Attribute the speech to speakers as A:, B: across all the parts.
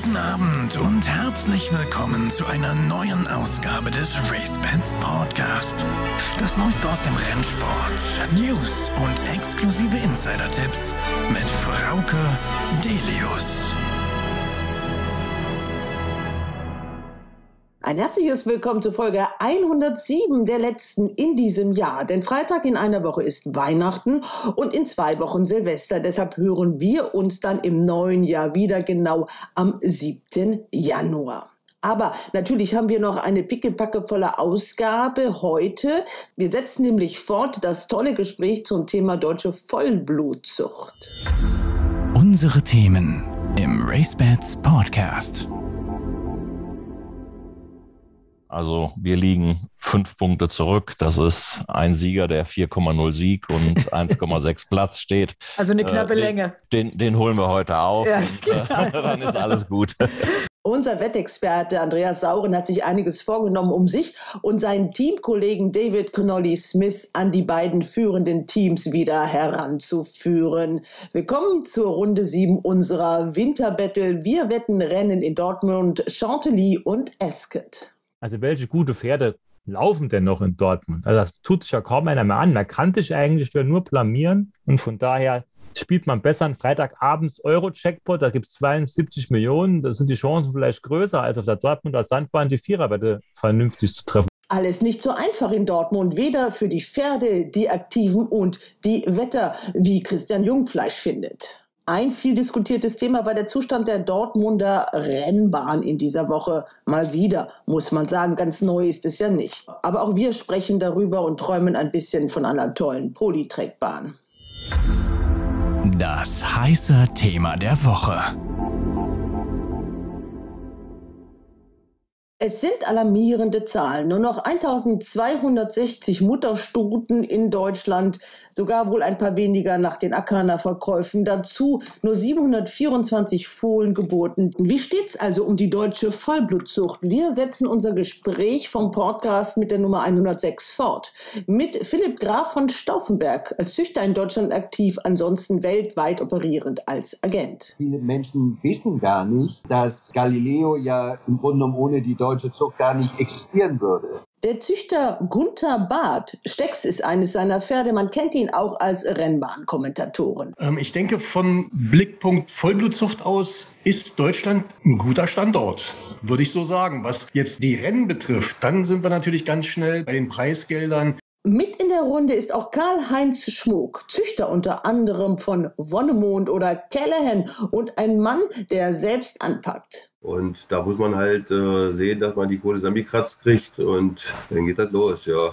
A: Guten Abend und herzlich willkommen zu einer neuen Ausgabe des RaceBets Podcast. Das Neueste aus dem Rennsport, News und exklusive Insider-Tipps mit Frauke Delius.
B: Ein herzliches Willkommen zu Folge 107 der letzten in diesem Jahr. Denn Freitag in einer Woche ist Weihnachten und in 2 Wochen Silvester. Deshalb hören wir uns dann im neuen Jahr wieder, genau am 7. Januar. Aber natürlich haben wir noch eine pickepackevolle Ausgabe heute. Wir setzen nämlich fort das tolle Gespräch zum Thema deutsche Vollblutzucht.
A: Unsere Themen im RaceBets Podcast.
C: Also wir liegen 5 Punkte zurück. Das ist ein Sieger, der 4,0 Sieg und 1,6 Platz steht.
D: Also eine knappe Länge.
C: Den holen wir heute auf.
D: Ja,
C: und, dann ist alles gut.
B: Unser Wettexperte Andreas Sauren hat sich einiges vorgenommen, um sich und seinen Teamkollegen David Connolly-Smith an die beiden führenden Teams wieder heranzuführen. Willkommen zur Runde 7 unserer Winterbattle. Wir wetten Rennen in Dortmund, Chantilly und Ascot.
E: Also welche gute Pferde laufen denn noch in Dortmund? Also das tut sich ja kaum einer mehr an. Man kann sich eigentlich nur blamieren und von daher spielt man besser einen Freitagabends Euro-Jackpot. Da gibt es 72 Millionen. Da sind die Chancen vielleicht größer, als auf der Dortmunder Sandbahn die Viererwette vernünftig zu treffen.
B: Alles nicht so einfach in Dortmund, weder für die Pferde, die Aktiven und die Wetter, wie Christian Jungfleisch findet. Ein viel diskutiertes Thema war der Zustand der Dortmunder Rennbahn in dieser Woche. Mal wieder, muss man sagen, ganz neu ist es ja nicht. Aber auch wir sprechen darüber und träumen ein bisschen von einer tollen Polytrackbahn.
A: Das heiße Thema der Woche.
B: Es sind alarmierende Zahlen. Nur noch 1260 Mutterstuten in Deutschland, sogar wohl ein paar weniger nach den Akana-Verkäufen. Dazu nur 724 Fohlengeburten. Wie steht's also um die deutsche Vollblutzucht? Wir setzen unser Gespräch vom Podcast mit der Nummer 106 fort. Mit Philipp Graf von Stauffenberg, als Züchter in Deutschland aktiv, ansonsten weltweit operierend als Agent.
F: Viele Menschen wissen gar nicht, dass Galileo ja im Grunde genommen ohne die deutsche Zucht gar nicht existieren würde.
B: Der Züchter Gunther Barth, Stecks ist eines seiner Pferde, man kennt ihn auch als Rennbahnkommentatoren.
G: Ich denke, von Blickpunkt Vollblutzucht aus ist Deutschland ein guter Standort, würde ich so sagen. Was jetzt die Rennen betrifft, dann sind wir natürlich ganz schnell bei den Preisgeldern.
B: Mit in der Runde ist auch Karl-Heinz Schmuck, Züchter unter anderem von Wonnemond oder Callahan und ein Mann, der selbst anpackt.
H: Und da muss man halt sehen, dass man die Kohle zusammengekratzt kriegt und dann geht das los, ja.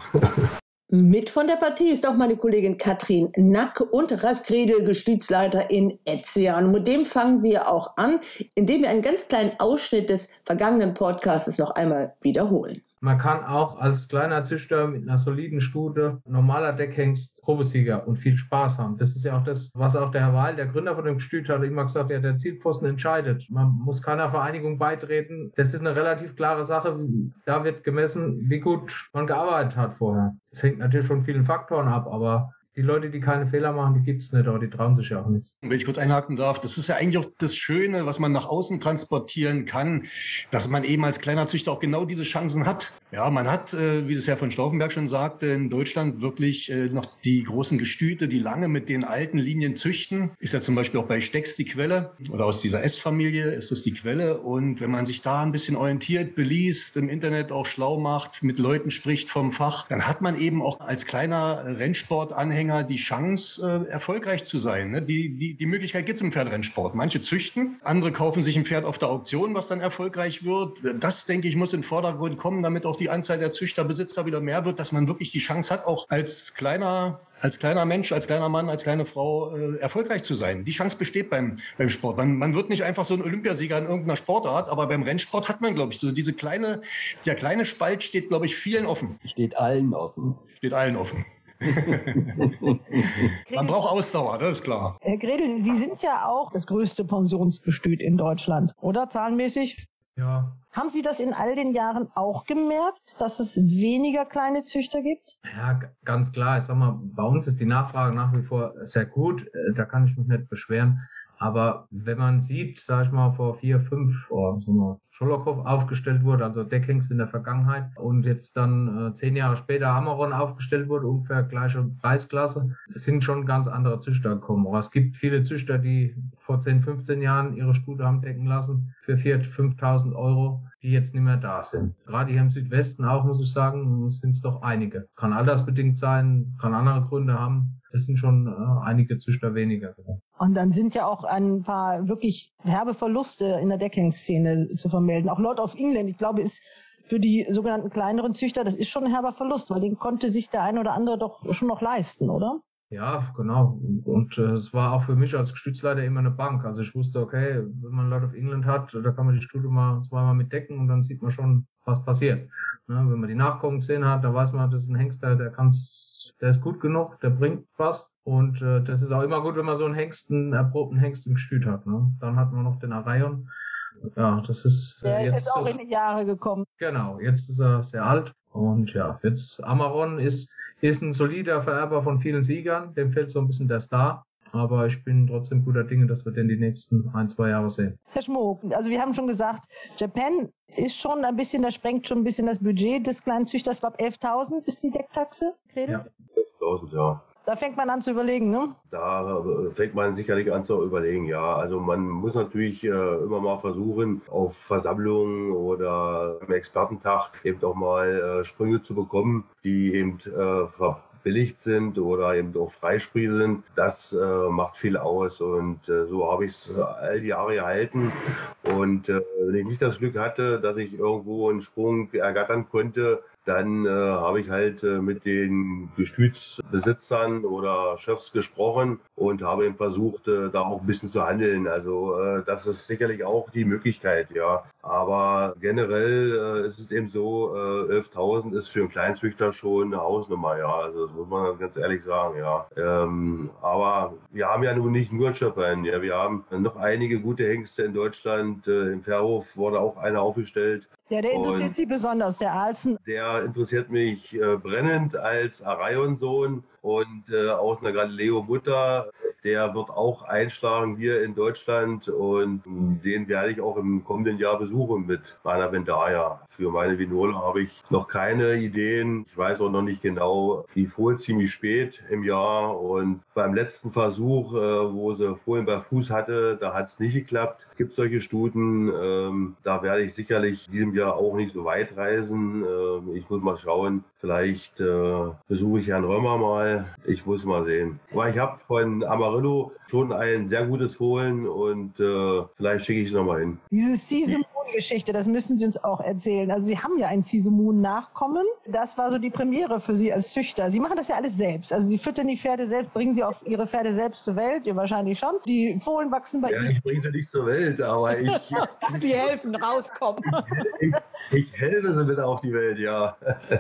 B: Mit von der Partie ist auch meine Kollegin Katrin Nack und Ralf Kredel, Gestütsleiter in Etzian. Und mit dem fangen wir auch an, indem wir einen ganz kleinen Ausschnitt des vergangenen Podcasts noch einmal wiederholen.
I: Man kann auch als kleiner Züchter mit einer soliden Stute, normaler Deckhengst, Probesieger und viel Spaß haben. Das ist ja auch das, was auch der Herr Wahl, der Gründer von dem Gestüt, hat immer gesagt, ja, der Zielpfosten entscheidet. Man muss keiner Vereinigung beitreten. Das ist eine relativ klare Sache. Da wird gemessen, wie gut man gearbeitet hat vorher. Das hängt natürlich von vielen Faktoren ab, aber die Leute, die keine Fehler machen, die gibt es nicht, aber die trauen sich ja auch nicht.
G: Wenn ich kurz einhaken darf, das ist ja eigentlich auch das Schöne, was man nach außen transportieren kann, dass man eben als kleiner Züchter auch genau diese Chancen hat. Ja, man hat, wie das Herr von Stauffenberg schon sagte, in Deutschland wirklich noch die großen Gestüte, die lange mit den alten Linien züchten. Ist ja zum Beispiel auch bei Stecks die Quelle oder aus dieser S-Familie ist es die Quelle. Und wenn man sich da ein bisschen orientiert, beliest, im Internet auch schlau macht, mit Leuten spricht vom Fach, dann hat man eben auch als kleiner Rennsportanhänger die Chance, erfolgreich zu sein. Ne? Die Möglichkeit gibt es im Pferderennsport. Manche züchten, andere kaufen sich ein Pferd auf der Auktion, was dann erfolgreich wird. Das, denke ich, muss in den Vordergrund kommen, damit auch die Anzahl der Züchterbesitzer wieder mehr wird, dass man wirklich die Chance hat, auch als kleiner Mensch, als kleiner Mann, als kleine Frau erfolgreich zu sein. Die Chance besteht beim Sport. Man wird nicht einfach so ein Olympiasieger in irgendeiner Sportart, aber beim Rennsport hat man, glaube ich, so der kleine Spalt steht, glaube ich, vielen offen.
F: Steht allen offen.
G: Steht allen offen. Man braucht Ausdauer, das ist klar.
J: Herr Gredel, Sie sind ja auch das größte Pensionsgestüt in Deutschland, oder zahlenmäßig?
I: Ja.
J: Haben Sie das in all den Jahren auch gemerkt, dass es weniger kleine Züchter gibt?
I: Ja, ganz klar. Ich sag mal, bei uns ist die Nachfrage nach wie vor sehr gut. Da kann ich mich nicht beschweren. Aber wenn man sieht, sag ich mal, vor 4, 5, Scholokow aufgestellt wurde, also Deckhengst in der Vergangenheit und jetzt dann 10 Jahre später Amaron aufgestellt wurde, ungefähr gleiche Preisklasse, es sind schon ganz andere Züchter gekommen. Aber es gibt viele Züchter, die vor 10, 15 Jahren ihre Stute haben decken lassen für 4.000, 5.000 Euro, die jetzt nicht mehr da sind. Gerade hier im Südwesten auch, muss ich sagen, sind es doch einige. Kann altersbedingt sein, kann andere Gründe haben. Es sind schon einige Züchter weniger.
J: Und dann sind ja auch ein paar wirklich herbe Verluste in der Deckhengstszene zu vermelden. Auch Lord of England, ich glaube, ist für die sogenannten kleineren Züchter, das ist schon ein herber Verlust, weil den konnte sich der eine oder andere doch schon noch leisten, oder?
I: Ja, genau. Und es war auch für mich als Gestützleiter immer eine Bank. Also ich wusste, okay, wenn man Lord of England hat, da kann man die Stute mal zweimal mit decken und dann sieht man schon, was passiert. Ne, wenn man die Nachkommen gesehen hat, da weiß man, das ist ein Hengst, der ist gut genug, der bringt was. Und das ist auch immer gut, wenn man so einen erprobten Hengst im Gestüt hat. Ne? Dann hat man noch den Arion. Ja, das ist...
J: Der ist jetzt auch in die Jahre gekommen.
I: Genau, jetzt ist er sehr alt. Und ja, jetzt Amaron ist ein solider Vererber von vielen Siegern. Dem fehlt so ein bisschen der Star. Aber ich bin trotzdem guter Dinge, dass wir den die nächsten 1, 2 Jahre sehen.
J: Herr Schmuck, also wir haben schon gesagt, Japan ist schon ein bisschen, da sprengt schon ein bisschen das Budget des kleinen Züchters. Ich glaube 11.000 ist die Decktaxe.
I: Ja.
H: 11.000, ja.
J: Da fängt man an zu überlegen, ne?
H: Da fängt man sicherlich an zu überlegen, ja. Also man muss natürlich immer mal versuchen, auf Versammlungen oder am Expertentag eben auch mal Sprünge zu bekommen, die eben billigt sind oder eben auch Freispree sind. Das macht viel aus und so habe ich es all die Jahre gehalten. Und wenn ich nicht das Glück hatte, dass ich irgendwo einen Sprung ergattern konnte, dann habe ich halt mit den Gestütsbesitzern oder Chefs gesprochen und habe eben versucht, da auch ein bisschen zu handeln. Also das ist sicherlich auch die Möglichkeit, ja. Aber generell ist es eben so, 11.000 ist für einen Kleinzüchter schon eine Hausnummer, ja. Also das muss man ganz ehrlich sagen, ja. Aber wir haben ja nun nicht nur Japan, ja. Wir haben noch einige gute Hengste in Deutschland. Im Fährhof wurde auch einer aufgestellt.
J: Ja, der interessiert Sie besonders, der Alzen.
H: Der interessiert mich brennend als Arion-Sohn und aus einer Galileo-Mutter. Der wird auch einschlagen hier in Deutschland und den werde ich auch im kommenden Jahr besuchen mit meiner Vendaya. Für meine Vinole habe ich noch keine Ideen. Ich weiß auch noch nicht genau. Die Fohlen ziemlich spät im Jahr und beim letzten Versuch, wo sie Fohlen bei Fuß hatte, da hat es nicht geklappt. Es gibt solche Stuten. Da werde ich sicherlich in diesem Jahr auch nicht so weit reisen. Ich muss mal schauen. Vielleicht besuche ich Herrn Römer mal. Ich muss mal sehen. Aber ich habe von Amarillo schon ein sehr gutes Fohlen und vielleicht schicke ich es nochmal hin.
J: Diese Caesar-Moon-Geschichte, das müssen Sie uns auch erzählen. Also Sie haben ja ein Caesar-Moon-Nachkommen. Das war so die Premiere für Sie als Züchter. Sie machen das ja alles selbst. Also Sie füttern die Pferde selbst, bringen Sie auf Ihre Pferde selbst zur Welt. Ihr wahrscheinlich schon. Die Fohlen wachsen bei Ihnen.
H: Ich bringe sie nicht zur Welt, aber ich...
J: Sie helfen, rauskommen.
H: Ich helfe sie wieder auf die Welt, ja.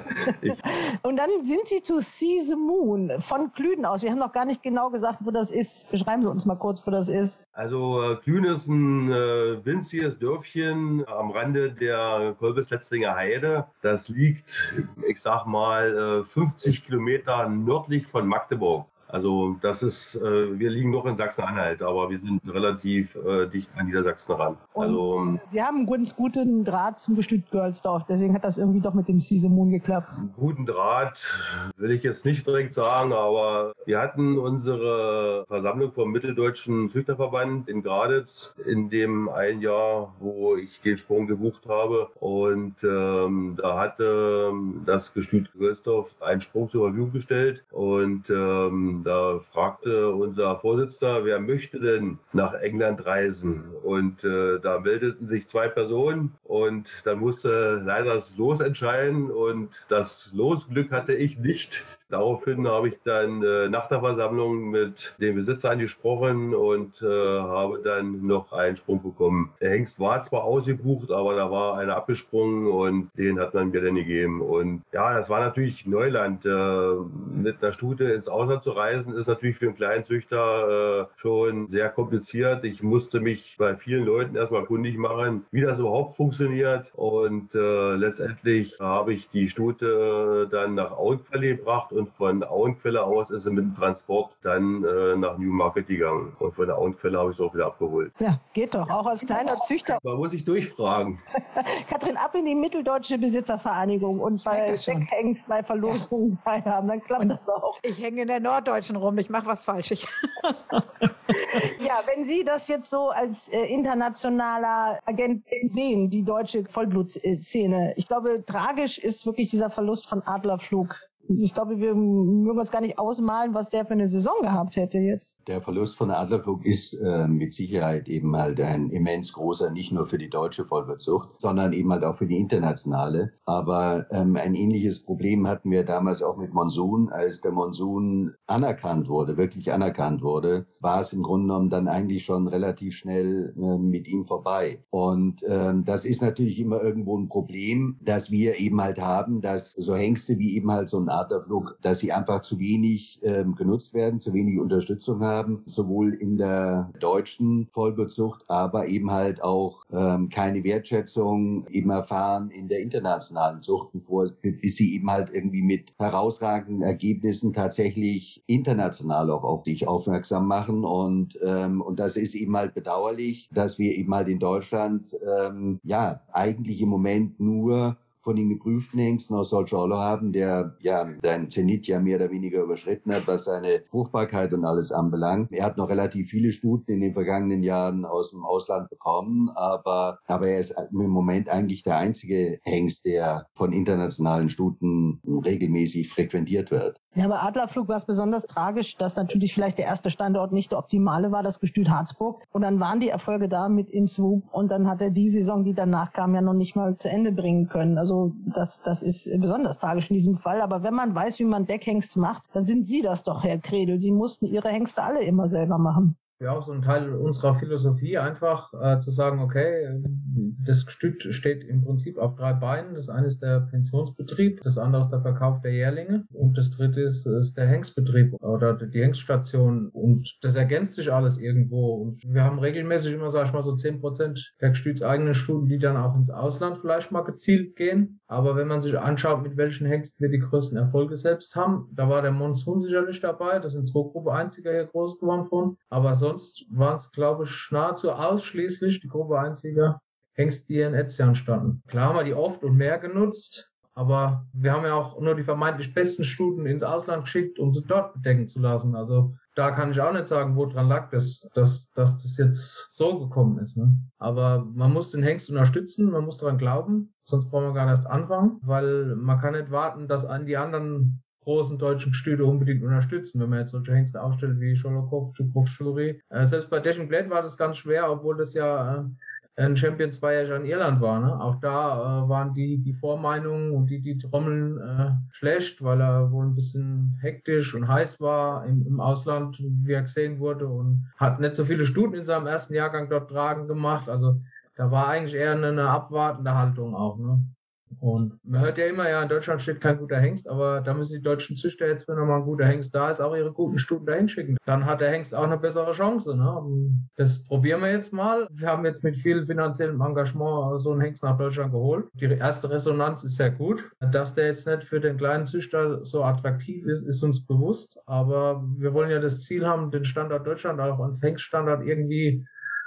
J: Und dann sind Sie zu Caesar Moon von Klüden aus. Wir haben noch gar nicht genau gesagt, wo das ist. Beschreiben Sie uns mal kurz, wo das ist.
H: Also Klüden ist ein winziges Dörfchen am Rande der Kolbes-Letzlinger Heide. Das liegt, ich sag mal, 50 Kilometer nördlich von Magdeburg. Also das ist, wir liegen noch in Sachsen-Anhalt, aber wir sind relativ dicht an Niedersachsen ran.
J: Und
H: also
J: Sie haben einen ganz guten Draht zum Gestüt Görlsdorf, deswegen hat das irgendwie doch mit dem Caesar Moon geklappt.
H: Einen guten Draht will ich jetzt nicht direkt sagen, aber wir hatten unsere Versammlung vom Mitteldeutschen Züchterverband in Graditz in dem ein Jahr, wo ich den Sprung gebucht habe und da hatte das Gestüt Görlsdorf einen Sprung zur Verfügung gestellt und da fragte unser Vorsitzender, wer möchte denn nach England reisen? Und da meldeten sich 2 Personen und dann musste leider das Los entscheiden und das Losglück hatte ich nicht. Daraufhin habe ich dann nach der Versammlung mit dem Besitzer angesprochen und habe dann noch einen Sprung bekommen. Der Hengst war zwar ausgebucht, aber da war einer abgesprungen und den hat man mir dann gegeben. Und ja, das war natürlich Neuland. Mit einer Stute ins Ausland zu reisen, ist natürlich für einen kleinen Züchter schon sehr kompliziert. Ich musste mich bei vielen Leuten erstmal kundig machen, wie das überhaupt funktioniert. Und letztendlich habe ich die Stute dann nach Augenquelle gebracht und von Auenquelle aus ist sie mit dem Transport dann nach Newmarket gegangen. Und von der Auenquelle habe ich es auch wieder abgeholt.
J: Ja, geht doch, auch als kleiner Züchter.
H: Da muss ich durchfragen.
J: Katrin, ab in die Mitteldeutsche Besitzervereinigung und bei Deckhengst bei Verlosungen teilhaben, dann klappt das auch.
D: Ich hänge in der Norddeutschen rum, ich mache was Falsches.
J: Ja, wenn Sie das jetzt so als internationaler Agent sehen, die deutsche Vollblutszene, ich glaube, tragisch ist wirklich dieser Verlust von Adlerflug. Ich glaube, wir mögen uns gar nicht ausmalen, was der für eine Saison gehabt hätte jetzt.
F: Der Verlust von Adlerflug ist mit Sicherheit eben halt ein immens großer, nicht nur für die deutsche Vollblutzucht, sondern eben halt auch für die internationale. Aber ein ähnliches Problem hatten wir damals auch mit Monsun. Als der Monsun anerkannt wurde, wirklich anerkannt wurde, war es im Grunde genommen dann eigentlich schon relativ schnell mit ihm vorbei. Und das ist natürlich immer irgendwo ein Problem, dass wir eben halt haben, dass so Hengste wie eben halt so ein Adlerflug, dass sie einfach zu wenig genutzt werden, zu wenig Unterstützung haben, sowohl in der deutschen Vollblutzucht, aber eben halt auch keine Wertschätzung eben erfahren in der internationalen Zucht, bis sie eben halt irgendwie mit herausragenden Ergebnissen tatsächlich international auch auf sich aufmerksam machen. Und das ist eben halt bedauerlich, dass wir eben halt in Deutschland eigentlich im Moment nur von den geprüften Hengsten aus Solciolo haben, der ja seinen Zenit ja mehr oder weniger überschritten hat, was seine Fruchtbarkeit und alles anbelangt. Er hat noch relativ viele Stuten in den vergangenen Jahren aus dem Ausland bekommen, aber er ist im Moment eigentlich der einzige Hengst, der von internationalen Stuten regelmäßig frequentiert wird.
J: Ja, bei Adlerflug war es besonders tragisch, dass natürlich vielleicht der erste Standort nicht der optimale war, das Gestüt Harzburg. Und dann waren die Erfolge da mit Innsbruck und dann hat er die Saison, die danach kam, ja noch nicht mal zu Ende bringen können. Also das ist besonders tragisch in diesem Fall. Aber wenn man weiß, wie man Deckhengst macht, dann sind Sie das doch, Herr Kredel. Sie mussten Ihre Hengste alle immer selber machen.
I: Ja, auch so ein Teil unserer Philosophie, einfach zu sagen, okay, das Gestüt steht im Prinzip auf 3 Beinen. Das eine ist der Pensionsbetrieb, das andere ist der Verkauf der Jährlinge und das dritte ist der Hengstbetrieb oder die Hengststation, und das ergänzt sich alles irgendwo. Und wir haben regelmäßig immer, sag ich mal, so 10% der gestütseigenen Stuten, die dann auch ins Ausland vielleicht mal gezielt gehen. Aber wenn man sich anschaut, mit welchen Hengsten wir die größten Erfolge selbst haben, da war der Monsun sicherlich dabei. Das sind 2 Gruppe Einziger hier groß geworden von. Aber sonst waren es, glaube ich, nahezu ausschließlich die Gruppe Einziger Hengste, die hier in Etzian standen. Klar haben wir die oft und mehr genutzt, aber wir haben ja auch nur die vermeintlich besten Stuten ins Ausland geschickt, um sie dort bedecken zu lassen. Also da kann ich auch nicht sagen, woran lag das, dass das jetzt so gekommen ist. Ne? Aber man muss den Hengst unterstützen, man muss daran glauben, sonst brauchen wir gar nicht erst anfangen, weil man kann nicht warten, dass die anderen großen deutschen Gestüte unbedingt unterstützen, wenn man jetzt solche Hengste aufstellt wie Scholokow, Chukbuk, Shuri. Selbst bei Dashing Blade war das ganz schwer, obwohl das ja ein Champion 2 Jahre in Irland war. Ne? Auch da waren die Vormeinungen und die Trommeln schlecht, weil er wohl ein bisschen hektisch und heiß war im Ausland, wie er gesehen wurde, und hat nicht so viele Stuten in seinem ersten Jahrgang dort tragen gemacht. Also da war eigentlich eher eine abwartende Haltung auch. Ne? Und man hört ja immer, ja, in Deutschland steht kein guter Hengst, aber da müssen die deutschen Züchter jetzt, wenn nochmal ein guter Hengst da ist, auch ihre guten Stuten dahin schicken. Dann hat der Hengst auch eine bessere Chance. Ne? Das probieren wir jetzt mal. Wir haben jetzt mit viel finanziellem Engagement so einen Hengst nach Deutschland geholt. Die erste Resonanz ist sehr gut. Dass der jetzt nicht für den kleinen Züchter so attraktiv ist uns bewusst. Aber wir wollen ja das Ziel haben, den Standort Deutschland auch als Hengststandort irgendwie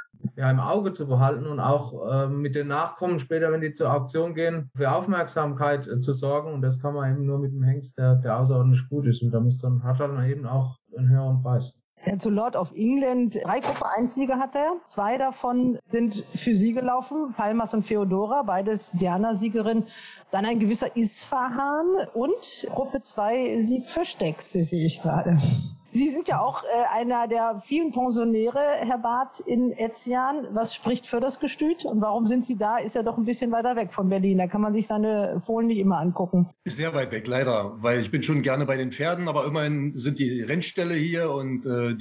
I: im Auge zu behalten und auch mit den Nachkommen später, wenn die zur Auktion gehen, für Aufmerksamkeit zu sorgen. Und das kann man eben nur mit einem Hengst, der außerordentlich gut ist. Und da hat er dann eben auch einen höheren Preis.
J: Zu Lord of England 3 Gruppe 1 Siege hat er. 2 davon sind für sie gelaufen, Palmas und Feodora, beides Diana-Siegerin. Dann ein gewisser Isfahan und Gruppe 2 Sieg für Stecks, sehe ich gerade. Sie sind ja auch einer der vielen Pensionäre, Herr Barth, in Etzian. Was spricht für das Gestüt? Und warum sind Sie da? Ist ja doch ein bisschen weiter weg von Berlin. Da kann man sich seine Fohlen nicht immer angucken.
G: Ist sehr weit weg, leider. Weil ich bin schon gerne bei den Pferden, aber immerhin sind die Rennställe hier und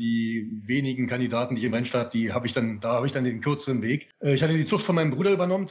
G: die wenigen Kandidaten, die ich im Rennstall habe, da habe ich dann den kürzeren Weg. Ich hatte die Zucht von meinem Bruder übernommen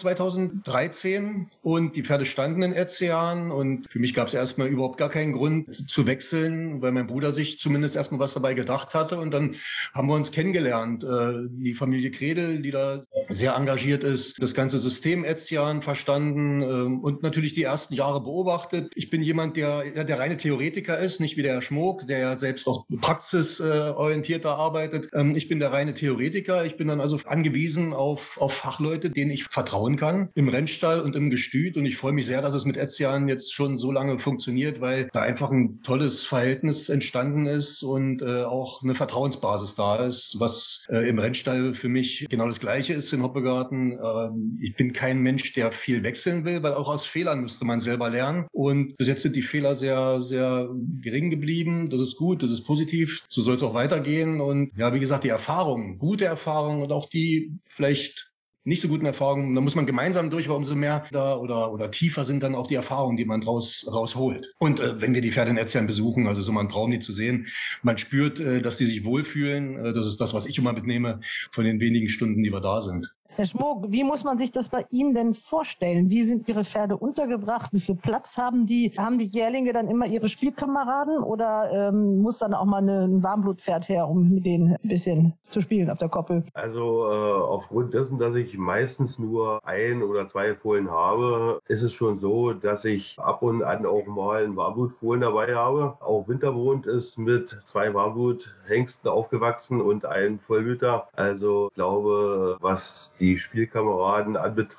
G: 2013 und die Pferde standen in Etzian und für mich gab es erstmal überhaupt gar keinen Grund zu wechseln, weil mein Bruder sich zumindest erstmal was dabei gedacht hatte, und dann haben wir uns kennengelernt. Die Familie Kredel, die da sehr engagiert ist, das ganze System Etzian verstanden und natürlich die ersten Jahre beobachtet. Ich bin jemand, der reine Theoretiker ist, nicht wie der Herr Schmook, der ja selbst auch praxisorientierter arbeitet. Ich bin der reine Theoretiker. Ich bin dann also angewiesen auf Fachleute, denen ich vertrauen kann, im Rennstall und im Gestüt. Und ich freue mich sehr, dass es mit Etzian jetzt schon so lange funktioniert, weil da einfach ein tolles Verhältnis entstanden ist und auch eine Vertrauensbasis da ist, was im Rennstall für mich genau das Gleiche ist in Hoppegarten. Ich bin kein Mensch, der viel wechseln will, weil auch aus Fehlern müsste man selber lernen. Und bis jetzt sind die Fehler sehr, sehr gering geblieben. Das ist gut, das ist positiv. So soll es auch weitergehen. Und ja, wie gesagt, die Erfahrungen, gute Erfahrungen und auch die vielleicht nicht so guten Erfahrungen, da muss man gemeinsam durch, weil umso mehr da oder tiefer sind dann auch die Erfahrungen, die man rausholt. Und wenn wir die Pferde in Etzian besuchen, also so mal ein Traum, die zu sehen, man spürt, dass die sich wohlfühlen. Das ist das, was ich immer mitnehme von den wenigen Stunden, die wir da sind.
J: Herr Schmook, wie muss man sich das bei Ihnen denn vorstellen? Wie sind Ihre Pferde untergebracht? Wie viel Platz haben die? Haben die Jährlinge dann immer ihre Spielkameraden oder muss dann auch mal ein Warmblutpferd her, um mit denen ein bisschen zu spielen auf der Koppel?
H: Also aufgrund dessen, dass ich meistens nur 1 oder 2 Fohlen habe, ist es schon so, dass ich ab und an auch mal einen Warmblutfohlen dabei habe. Auch Wintermond ist mit 2 Warmbluthengsten aufgewachsen und ein Vollblüter. Also ich glaube, was die Spielkameraden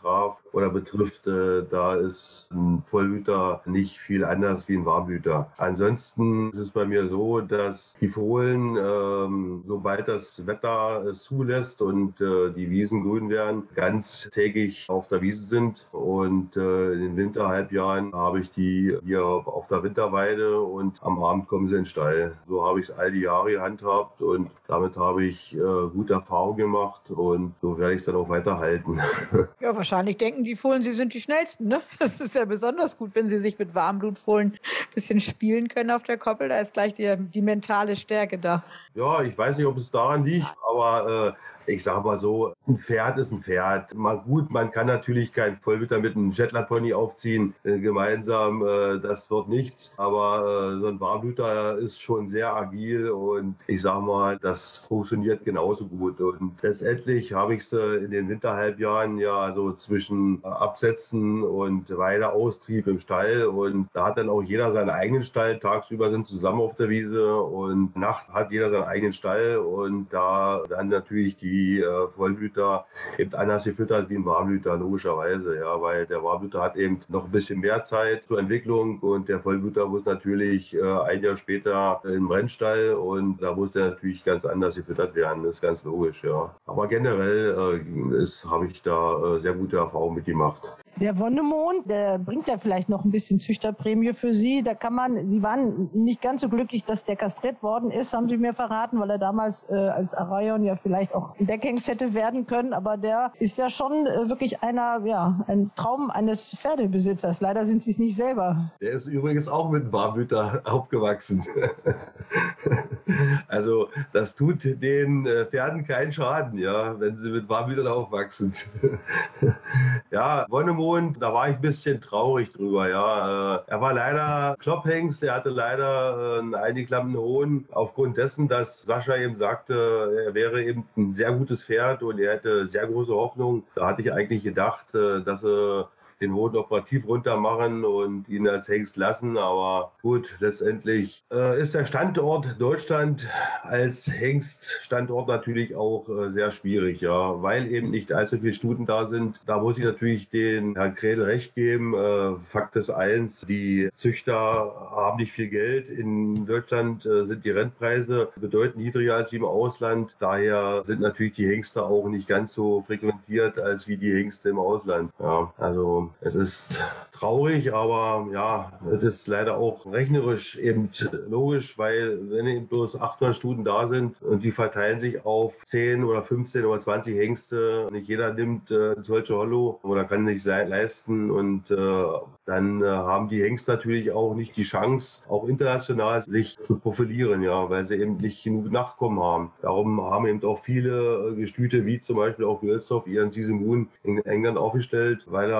H: betrifft, da ist ein Vollblüter nicht viel anders wie ein Warmblüter. Ansonsten ist es bei mir so, dass die Fohlen, sobald das Wetter es zulässt und die Wiesen grün werden, ganztägig auf der Wiese sind. Und in den Winterhalbjahren habe ich die hier auf der Winterweide und am Abend kommen sie in den Stall. So habe ich es all die Jahre gehandhabt und damit habe ich gute Erfahrungen gemacht und so werde ich es dann auch weiterhalten.
D: Ja, wahrscheinlich denken die Fohlen, sie sind die Schnellsten, ne? Das ist ja besonders gut, wenn sie sich mit Warmblutfohlen ein bisschen spielen können auf der Koppel. Da ist gleich die mentale Stärke da.
H: Ja, ich weiß nicht, ob es daran liegt, aber ich sag mal so, ein Pferd ist ein Pferd. Man kann natürlich keinen Vollblüter mit einem Shetland-Pony aufziehen, gemeinsam, das wird nichts. Aber so ein Warmblüter ist schon sehr agil und ich sag mal, das funktioniert genauso gut. Und letztendlich habe ich es in den Winterhalbjahren ja so zwischen Absetzen und Weideaustrieb im Stall und da hat dann auch jeder seinen eigenen Stall. Tagsüber sind zusammen auf der Wiese und nachts hat jeder seinen eigenen Stall und da dann natürlich die Vollblüter eben anders gefüttert wie ein Warmblüter, logischerweise, ja, weil der Warmblüter hat eben noch ein bisschen mehr Zeit zur Entwicklung und der Vollblüter muss natürlich ein Jahr später im Rennstall und da muss der natürlich ganz anders gefüttert werden, das ist ganz logisch, ja. Aber generell habe ich da sehr gute Erfahrungen mitgemacht.
J: Der Wonnemond, der bringt ja vielleicht noch ein bisschen Züchterprämie für Sie. Sie waren nicht ganz so glücklich, dass der kastriert worden ist, haben Sie mir verraten, weil er damals als Arayon ja vielleicht auch ein Deckhengst hätte werden können. Aber der ist ja schon wirklich ein Traum eines Pferdebesitzers. Leider sind Sie es nicht selber.
H: Der ist übrigens auch mit einem Warmblüter aufgewachsen. Also das tut den Pferden keinen Schaden, ja, wenn sie mit Warmblütern aufwachsen. Ja, Wonnemond, da war ich ein bisschen traurig drüber, ja. Er war leider Klopphengst, er hatte leider einen eingeklammten Hohn, aufgrund dessen, dass Sascha eben sagte, er wäre eben ein sehr gutes Pferd und er hätte sehr große Hoffnung. Da hatte ich eigentlich gedacht, dass er den Hoden operativ runter machen und ihn als Hengst lassen. Aber gut, letztendlich ist der Standort Deutschland als Hengststandort natürlich auch sehr schwierig, ja, weil eben nicht allzu viele Stuten da sind. Da muss ich natürlich den Herrn Kredel recht geben. Fakt ist eins, die Züchter haben nicht viel Geld. In Deutschland sind die Rennpreise bedeutend niedriger als im Ausland. Daher sind natürlich die Hengste auch nicht ganz so frequentiert als wie die Hengste im Ausland. Ja, also es ist traurig, aber ja, es ist leider auch rechnerisch eben logisch, weil wenn eben bloß 800 Stuten da sind und die verteilen sich auf 10 oder 15 oder 20 Hengste, nicht jeder nimmt solche Hollow oder kann sich leisten und dann haben die Hengste natürlich auch nicht die Chance, auch international sich zu profilieren, ja, weil sie eben nicht genug Nachkommen haben. Darum haben eben auch viele Gestüte, wie zum Beispiel auch Gölsdorf, ihren Season Moon in England aufgestellt, weil er da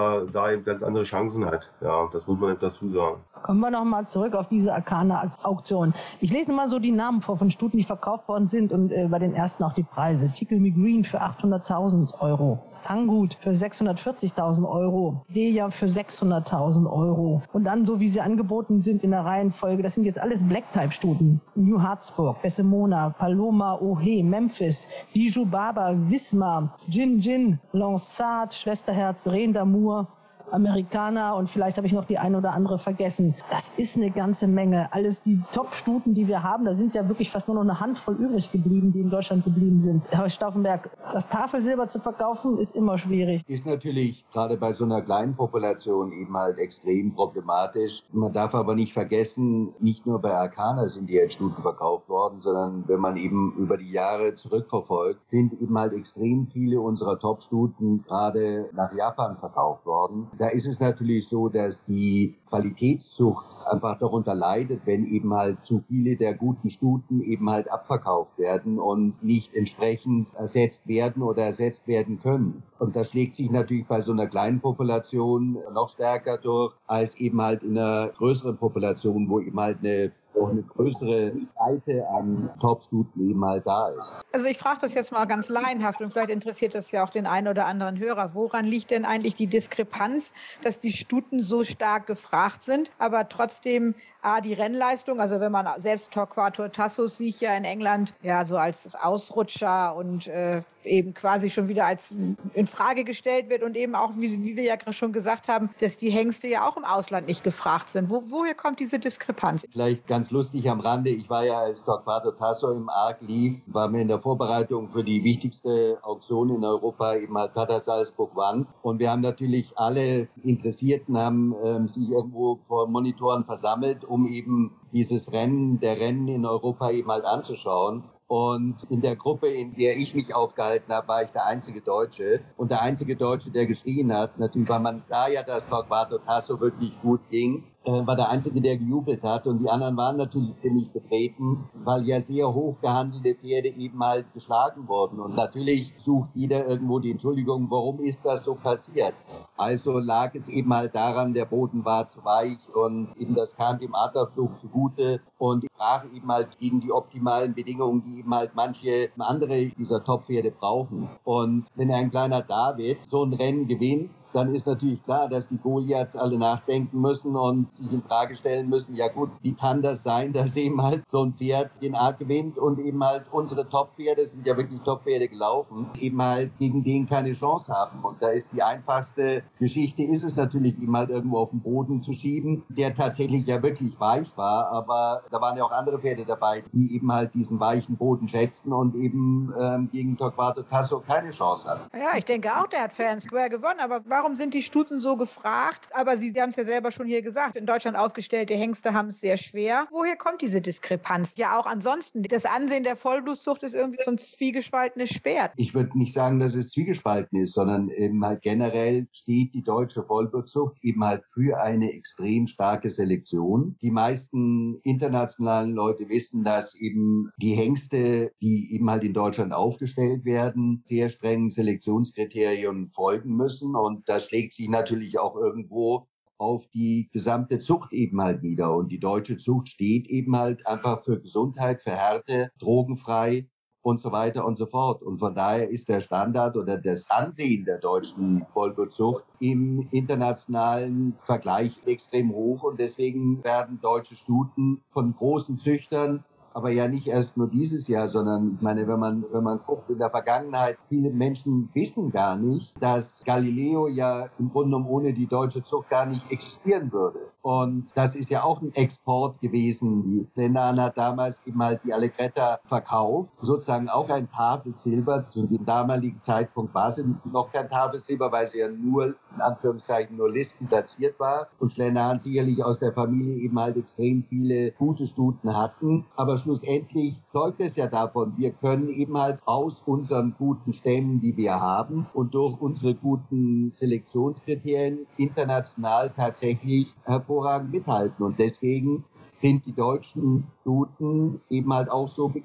H: da eben ganz andere Chancen hat. Ja, das muss man eben dazu sagen.
J: Kommen wir nochmal zurück auf diese Arcana-Auktion. Ich lese mal so die Namen vor von Stuten, die verkauft worden sind und bei den ersten auch die Preise. Tickle Me Green für 800.000 €. Tangut für 640.000 €. Deja für 600.000 €. Und dann, so wie sie angeboten sind in der Reihenfolge, das sind jetzt alles Black-Type-Stuten. New Harzburg, Bessemona, Paloma, Ohe, Memphis, Bijou Baba, Wismar, Gin, Lansat, Schwesterherz, Ren d'Amour, Amerikaner und vielleicht habe ich noch die eine oder andere vergessen. Das ist eine ganze Menge. Alles die Top-Stuten, die wir haben, da sind ja wirklich fast nur noch eine Handvoll übrig geblieben, die in Deutschland geblieben sind. Herr Stauffenberg, das Tafelsilber zu verkaufen, ist immer schwierig.
F: Ist natürlich gerade bei so einer kleinen Population eben halt extrem problematisch. Man darf aber nicht vergessen, nicht nur bei Arcana sind die jetzt Stuten verkauft worden, sondern wenn man eben über die Jahre zurückverfolgt, sind eben halt extrem viele unserer Top-Stuten gerade nach Japan verkauft worden. Da ist es natürlich so, dass die Qualitätszucht einfach darunter leidet, wenn eben halt zu viele der guten Stuten eben halt abverkauft werden und nicht entsprechend ersetzt werden oder ersetzt werden können. Und das schlägt sich natürlich bei so einer kleinen Population noch stärker durch, als eben halt in einer größeren Population, wo eben halt eine größere Breite an Top-Stuten eben halt da ist.
D: Also ich frage das jetzt mal ganz laienhaft und vielleicht interessiert das ja auch den einen oder anderen Hörer. Woran liegt denn eigentlich die Diskrepanz, dass die Stuten so stark gefragt sind, aber trotzdem die Rennleistung, also wenn man selbst Torquato Tassos Sieg ja in England ja so als Ausrutscher und eben quasi schon wieder als in Frage gestellt wird und eben auch, wie wir ja schon gesagt haben, dass die Hengste ja auch im Ausland nicht gefragt sind. Woher kommt diese Diskrepanz?
F: Vielleicht ganz lustig am Rande, ich war ja als Torquato Tasso im Arc lief, war mir in der Vorbereitung für die wichtigste Auktion in Europa eben halt Tata Salzburg One und wir haben natürlich alle Interessierten haben sich irgendwo vor Monitoren versammelt, um eben dieses Rennen in Europa eben halt anzuschauen. Und in der Gruppe, in der ich mich aufgehalten habe, war ich der einzige Deutsche. Und der einzige Deutsche, der geschrien hat, natürlich, weil man sah ja, dass Torquato Tasso wirklich gut ging, war der Einzige, der gejubelt hat. Und die anderen waren natürlich ziemlich betreten, weil ja sehr hoch gehandelte Pferde eben halt geschlagen wurden. Und natürlich sucht jeder irgendwo die Entschuldigung, warum ist das so passiert? Also lag es eben halt daran, der Boden war zu weich und eben das kam dem Adlerflug zugute. Und ich brach eben halt gegen die optimalen Bedingungen, die eben halt manche andere dieser Top-Pferde brauchen. Und wenn ein kleiner David so ein Rennen gewinnt, dann ist natürlich klar, dass die Goliaths alle nachdenken müssen und sich in Frage stellen müssen, ja gut, wie kann das sein, dass eben halt so ein Pferd den Arc gewinnt und eben halt unsere Top-Pferde, sind ja wirklich Top-Pferde gelaufen, eben halt gegen den keine Chance haben. Und da ist die einfachste Geschichte, ist es natürlich eben halt irgendwo auf den Boden zu schieben, der tatsächlich ja wirklich weich war, aber da waren ja auch andere Pferde dabei, die eben halt diesen weichen Boden schätzten und eben gegen Torquato Tasso keine Chance hatten.
D: Ja, ich denke auch, der hat Fair and Square gewonnen, aber warum sind die Stuten so gefragt? Aber Sie haben es ja selber schon hier gesagt, in Deutschland aufgestellte Hengste haben es sehr schwer. Woher kommt diese Diskrepanz? Ja, auch ansonsten, das Ansehen der Vollblutzucht ist irgendwie so ein zwiegespaltenes Schwert.
F: Ich würde nicht sagen, dass es zwiegespalten ist, sondern eben halt generell steht die deutsche Vollblutzucht eben halt für eine extrem starke Selektion. Die meisten internationalen Leute wissen, dass eben die Hengste, die eben halt in Deutschland aufgestellt werden, sehr strengen Selektionskriterien folgen müssen und das schlägt sich natürlich auch irgendwo auf die gesamte Zucht eben halt nieder. Und die deutsche Zucht steht eben halt einfach für Gesundheit, für Härte, drogenfrei und so weiter und so fort. Und von daher ist der Standard oder das Ansehen der deutschen Vollblutzucht im internationalen Vergleich extrem hoch. Und deswegen werden deutsche Stuten von großen Züchtern, aber ja nicht erst nur dieses Jahr, sondern ich meine, wenn man guckt in der Vergangenheit, viele Menschen wissen gar nicht, dass Galileo ja im Grunde genommen ohne die deutsche Zucht gar nicht existieren würde. Und das ist ja auch ein Export gewesen. Die Glenarm hat damals eben halt die Allegretta verkauft, sozusagen auch ein Tafelsilber. Zu dem damaligen Zeitpunkt war sie noch kein Tafelsilber, weil sie ja nur, in Anführungszeichen, nur Listen platziert war. Und Glenarm sicherlich aus der Familie eben halt extrem viele gute Stuten hatten. Aber schlussendlich läuft es ja davon, wir können eben halt aus unseren guten Stämmen, die wir haben und durch unsere guten Selektionskriterien international tatsächlich hervorragend mithalten. Und deswegen sind die deutschen Stuten eben halt auch so begehrt.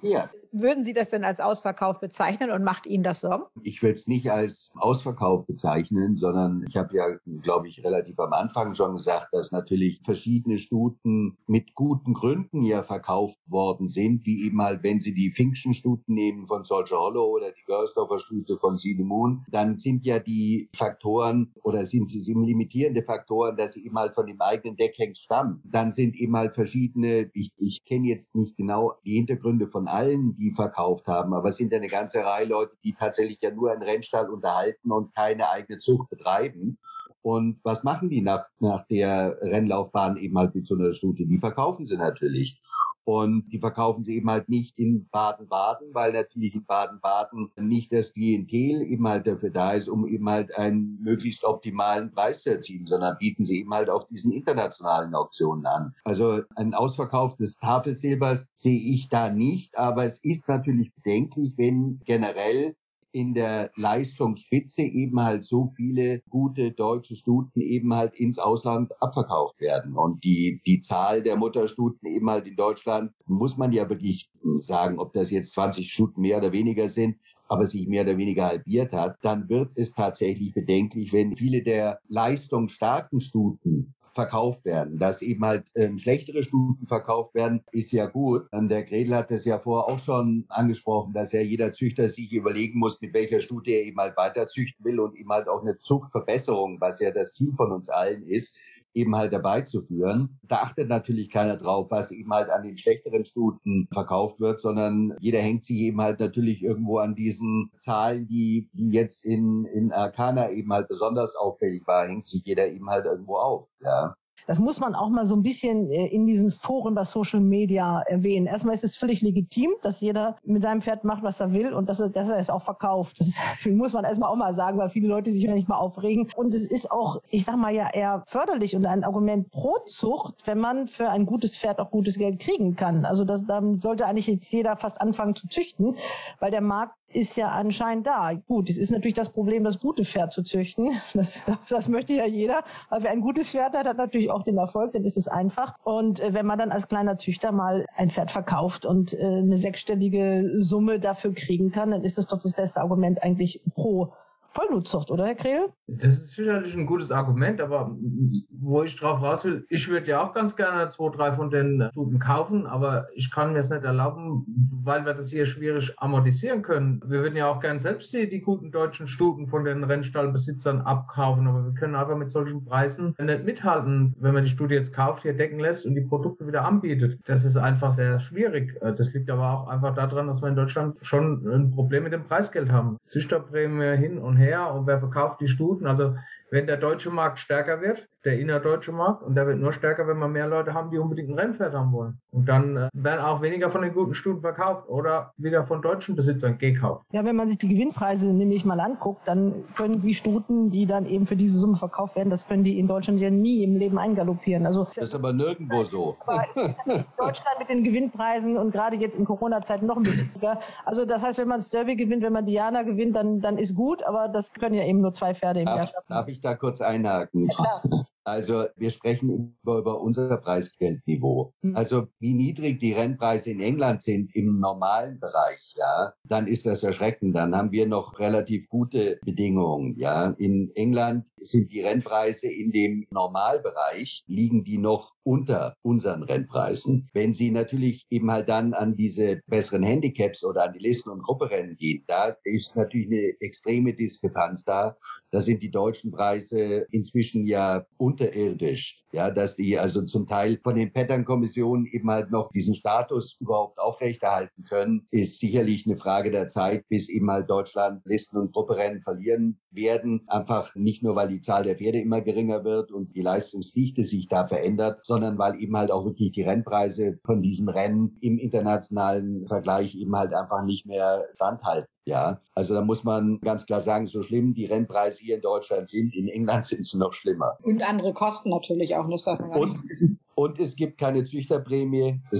D: Würden Sie das denn als Ausverkauf bezeichnen und macht Ihnen das Sorgen?
F: Ich würde es nicht als Ausverkauf bezeichnen, sondern ich habe ja, glaube ich, relativ am Anfang schon gesagt, dass natürlich verschiedene Stuten mit guten Gründen ja verkauft worden sind, wie eben halt, wenn Sie die Finkschen Stuten nehmen von Soldier Hollow oder die Gersdorfer Stute von Sea the Moon, dann sind ja die Faktoren oder sind limitierende Faktoren, dass sie eben halt von dem eigenen Deckhengst stammen. Dann sind eben halt verschiedene, ich kenne jetzt nicht genau die Hintergründe von allen, die verkauft haben, aber es sind ja eine ganze Reihe Leute, die tatsächlich ja nur einen Rennstall unterhalten und keine eigene Zucht betreiben. Und was machen die nach der Rennlaufbahn eben halt mit so einer Stute? Die verkaufen sie natürlich. Und die verkaufen sie eben halt nicht in Baden-Baden, weil natürlich in Baden-Baden nicht das Klientel eben halt dafür da ist, um eben halt einen möglichst optimalen Preis zu erzielen, sondern bieten sie eben halt auf diesen internationalen Auktionen an. Also ein Ausverkauf des Tafelsilbers sehe ich da nicht, aber es ist natürlich bedenklich, wenn generell in der Leistungsspitze eben halt so viele gute deutsche Stuten eben halt ins Ausland abverkauft werden. Und die Zahl der Mutterstuten eben halt in Deutschland, muss man ja wirklich sagen, ob das jetzt 20 Stuten mehr oder weniger sind, aber sich mehr oder weniger halbiert hat, dann wird es tatsächlich bedenklich, wenn viele der leistungsstarken Stuten verkauft werden. Dass eben halt schlechtere Stuten verkauft werden, ist ja gut. Der Gredl hat das ja vorher auch schon angesprochen, dass ja jeder Züchter sich überlegen muss, mit welcher Stute er eben halt weiter züchten will und eben halt auch eine Zuchtverbesserung, was ja das Ziel von uns allen ist, eben halt dabei zu führen. Da achtet natürlich keiner drauf, was eben halt an den schlechteren Stuten verkauft wird, sondern jeder hängt sich eben halt natürlich irgendwo an diesen Zahlen, die jetzt in Arkana eben halt besonders auffällig war, hängt sich jeder eben halt irgendwo auf, ja.
J: Das muss man auch mal so ein bisschen in diesen Foren bei Social Media erwähnen. Erstmal ist es völlig legitim, dass jeder mit seinem Pferd macht, was er will und dass er es auch verkauft. Das muss man erstmal auch mal sagen, weil viele Leute sich ja nicht mal aufregen. Und es ist auch, ich sag mal ja, eher förderlich und ein Argument pro Zucht, wenn man für ein gutes Pferd auch gutes Geld kriegen kann. Also dann sollte eigentlich jetzt jeder fast anfangen zu züchten, weil der Markt ist ja anscheinend da. Gut, es ist natürlich das Problem, das gute Pferd zu züchten. Das möchte ja jeder. Aber wer ein gutes Pferd hat, hat natürlich auch den Erfolg, dann ist es einfach. Und wenn man dann als kleiner Züchter mal ein Pferd verkauft und eine sechsstellige Summe dafür kriegen kann, dann ist das doch das beste Argument eigentlich pro Vollblutzucht, oder Herr Krehl?
I: Das ist sicherlich ein gutes Argument, aber wo ich drauf raus will, ich würde ja auch ganz gerne 2, 3 von den Stuten kaufen, aber ich kann mir es nicht erlauben, weil wir das hier schwierig amortisieren können. Wir würden ja auch gern selbst die guten deutschen Stuten von den Rennstallbesitzern abkaufen, aber wir können einfach mit solchen Preisen nicht mithalten, wenn man die Stute jetzt kauft, hier decken lässt und die Produkte wieder anbietet. Das ist einfach sehr schwierig. Das liegt aber auch einfach daran, dass wir in Deutschland schon ein Problem mit dem Preisgeld haben. Züchterprämie hin und her und wer verkauft die Stuten? Also wenn der deutsche Markt stärker wird, der innerdeutsche Markt, und der wird nur stärker, wenn wir mehr Leute haben, die unbedingt ein Rennpferd haben wollen. Und dann werden auch weniger von den guten Stuten verkauft oder wieder von deutschen Besitzern gekauft.
J: Ja, wenn man sich die Gewinnpreise nämlich mal anguckt, dann können die Stuten, die dann eben für diese Summe verkauft werden, das können die in Deutschland ja nie im Leben eingaloppieren. Also,
F: das ist aber nirgendwo so.
J: Aber es ist in Deutschland mit den Gewinnpreisen und gerade jetzt in Corona-Zeiten noch ein bisschen höher. Also das heißt, wenn man das Derby gewinnt, wenn man Diana gewinnt, dann ist gut, aber das können ja eben nur 2 Pferde im Jahr schaffen.
F: Darf ich da kurz einhaken?
J: Ja, klar.
F: Also wir sprechen über unser Preisgeldniveau. Also wie niedrig die Rennpreise in England sind im normalen Bereich, ja, dann ist das erschreckend. Dann haben wir noch relativ gute Bedingungen, ja. In England sind die Rennpreise in dem Normalbereich, liegen die noch unter unseren Rennpreisen. Wenn Sie natürlich eben halt dann an diese besseren Handicaps oder an die Listen- und Grupperennen gehen, da ist natürlich eine extreme Diskrepanz da. Da sind die deutschen Preise inzwischen ja unterirdisch, ja, dass die also zum Teil von den Pattern-Kommissionen eben halt noch diesen Status überhaupt aufrechterhalten können, ist sicherlich eine Frage der Zeit, bis eben halt Deutschland Listen- und Grupperennen verlieren werden. Einfach nicht nur, weil die Zahl der Pferde immer geringer wird und die Leistungsdichte sich da verändert, sondern weil eben halt auch wirklich die Rennpreise von diesen Rennen im internationalen Vergleich eben halt einfach nicht mehr standhalten. Ja, also da muss man ganz klar sagen, so schlimm die Rennpreise hier in Deutschland sind, in England sind sie noch schlimmer.
K: Und andere Kosten natürlich auch, das darf man gar nicht.
F: Und es gibt keine Züchterprämie, es gibt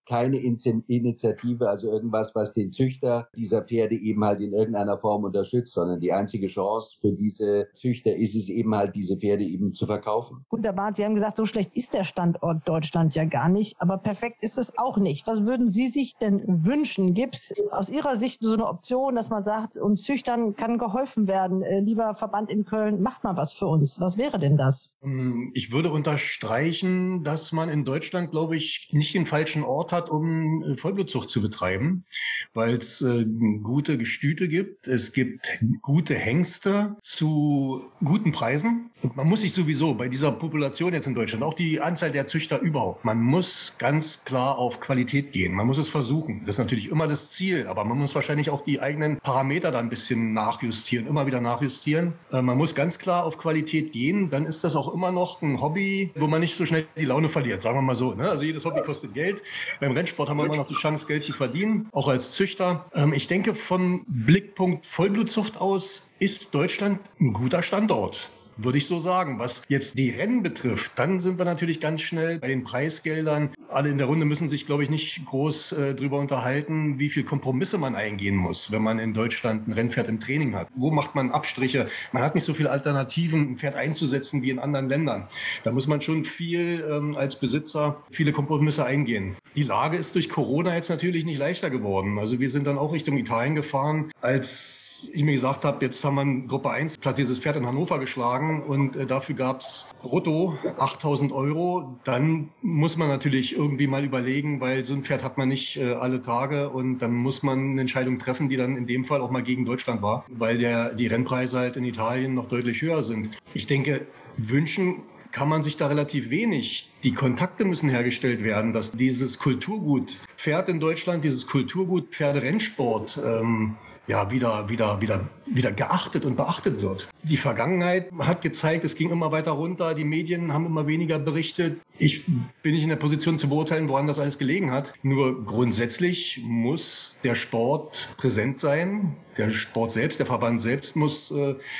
F: keine Initiative, also irgendwas, was den Züchter dieser Pferde eben halt in irgendeiner Form unterstützt, sondern die einzige Chance für diese Züchter ist es eben halt, diese Pferde eben zu verkaufen.
J: Wunderbar, Sie haben gesagt, so schlecht ist der Standort Deutschland ja gar nicht, aber perfekt ist es auch nicht. Was würden Sie sich denn wünschen? Gibt es aus Ihrer Sicht so eine Option, dass man sagt, uns Züchtern kann geholfen werden? Lieber Verband in Köln, macht mal was für uns. Was wäre denn das?
G: Ich würde unterstreichen, dass man in Deutschland, glaube ich, nicht den falschen Ort hat, um Vollblutzucht zu betreiben, weil es gute Gestüte gibt. Es gibt gute Hengste zu guten Preisen. Und man muss sich sowieso bei dieser Population jetzt in Deutschland, auch die Anzahl der Züchter überhaupt, man muss ganz klar auf Qualität gehen. Man muss es versuchen. Das ist natürlich immer das Ziel, aber man muss wahrscheinlich auch die eigenen Parameter da ein bisschen nachjustieren, immer wieder nachjustieren. Man muss ganz klar auf Qualität gehen. Dann ist das auch immer noch ein Hobby, wo man nicht so schnell die Laune verliert, sagen wir mal so. Also jedes Hobby kostet Geld. Beim Rennsport haben wir immer noch die Chance, Geld zu verdienen, auch als Züchter. Ich denke, von Blickpunkt Vollblutzucht aus ist Deutschland ein guter Standort. Würde ich so sagen. Was jetzt die Rennen betrifft, dann sind wir natürlich ganz schnell bei den Preisgeldern. Alle in der Runde müssen sich, glaube ich, nicht groß drüber unterhalten, wie viel Kompromisse man eingehen muss, wenn man in Deutschland ein Rennpferd im Training hat. Wo macht man Abstriche? Man hat nicht so viele Alternativen, ein Pferd einzusetzen wie in anderen Ländern. Da muss man schon viel als Besitzer viele Kompromisse eingehen. Die Lage ist durch Corona jetzt natürlich nicht leichter geworden. Also wir sind dann auch Richtung Italien gefahren, als ich mir gesagt habe, jetzt haben wir ein Gruppe 1 platziertes Pferd in Hannover geschlagen. Und dafür gab es brutto 8.000 €. Dann muss man natürlich irgendwie mal überlegen, weil so ein Pferd hat man nicht alle Tage. Und dann muss man eine Entscheidung treffen, die dann in dem Fall auch mal gegen Deutschland war, weil die Rennpreise halt in Italien noch deutlich höher sind. Ich denke, wünschen kann man sich da relativ wenig. Die Kontakte müssen hergestellt werden, dass dieses Kulturgut Pferd in Deutschland, dieses Kulturgut Pferderennsport wieder geachtet und beachtet wird. Die Vergangenheit hat gezeigt, es ging immer weiter runter, die Medien haben immer weniger berichtet. Ich bin nicht in der Position zu beurteilen, woran das alles gelegen hat. Nur grundsätzlich muss der Sport präsent sein. Der Sport selbst, der Verband selbst muss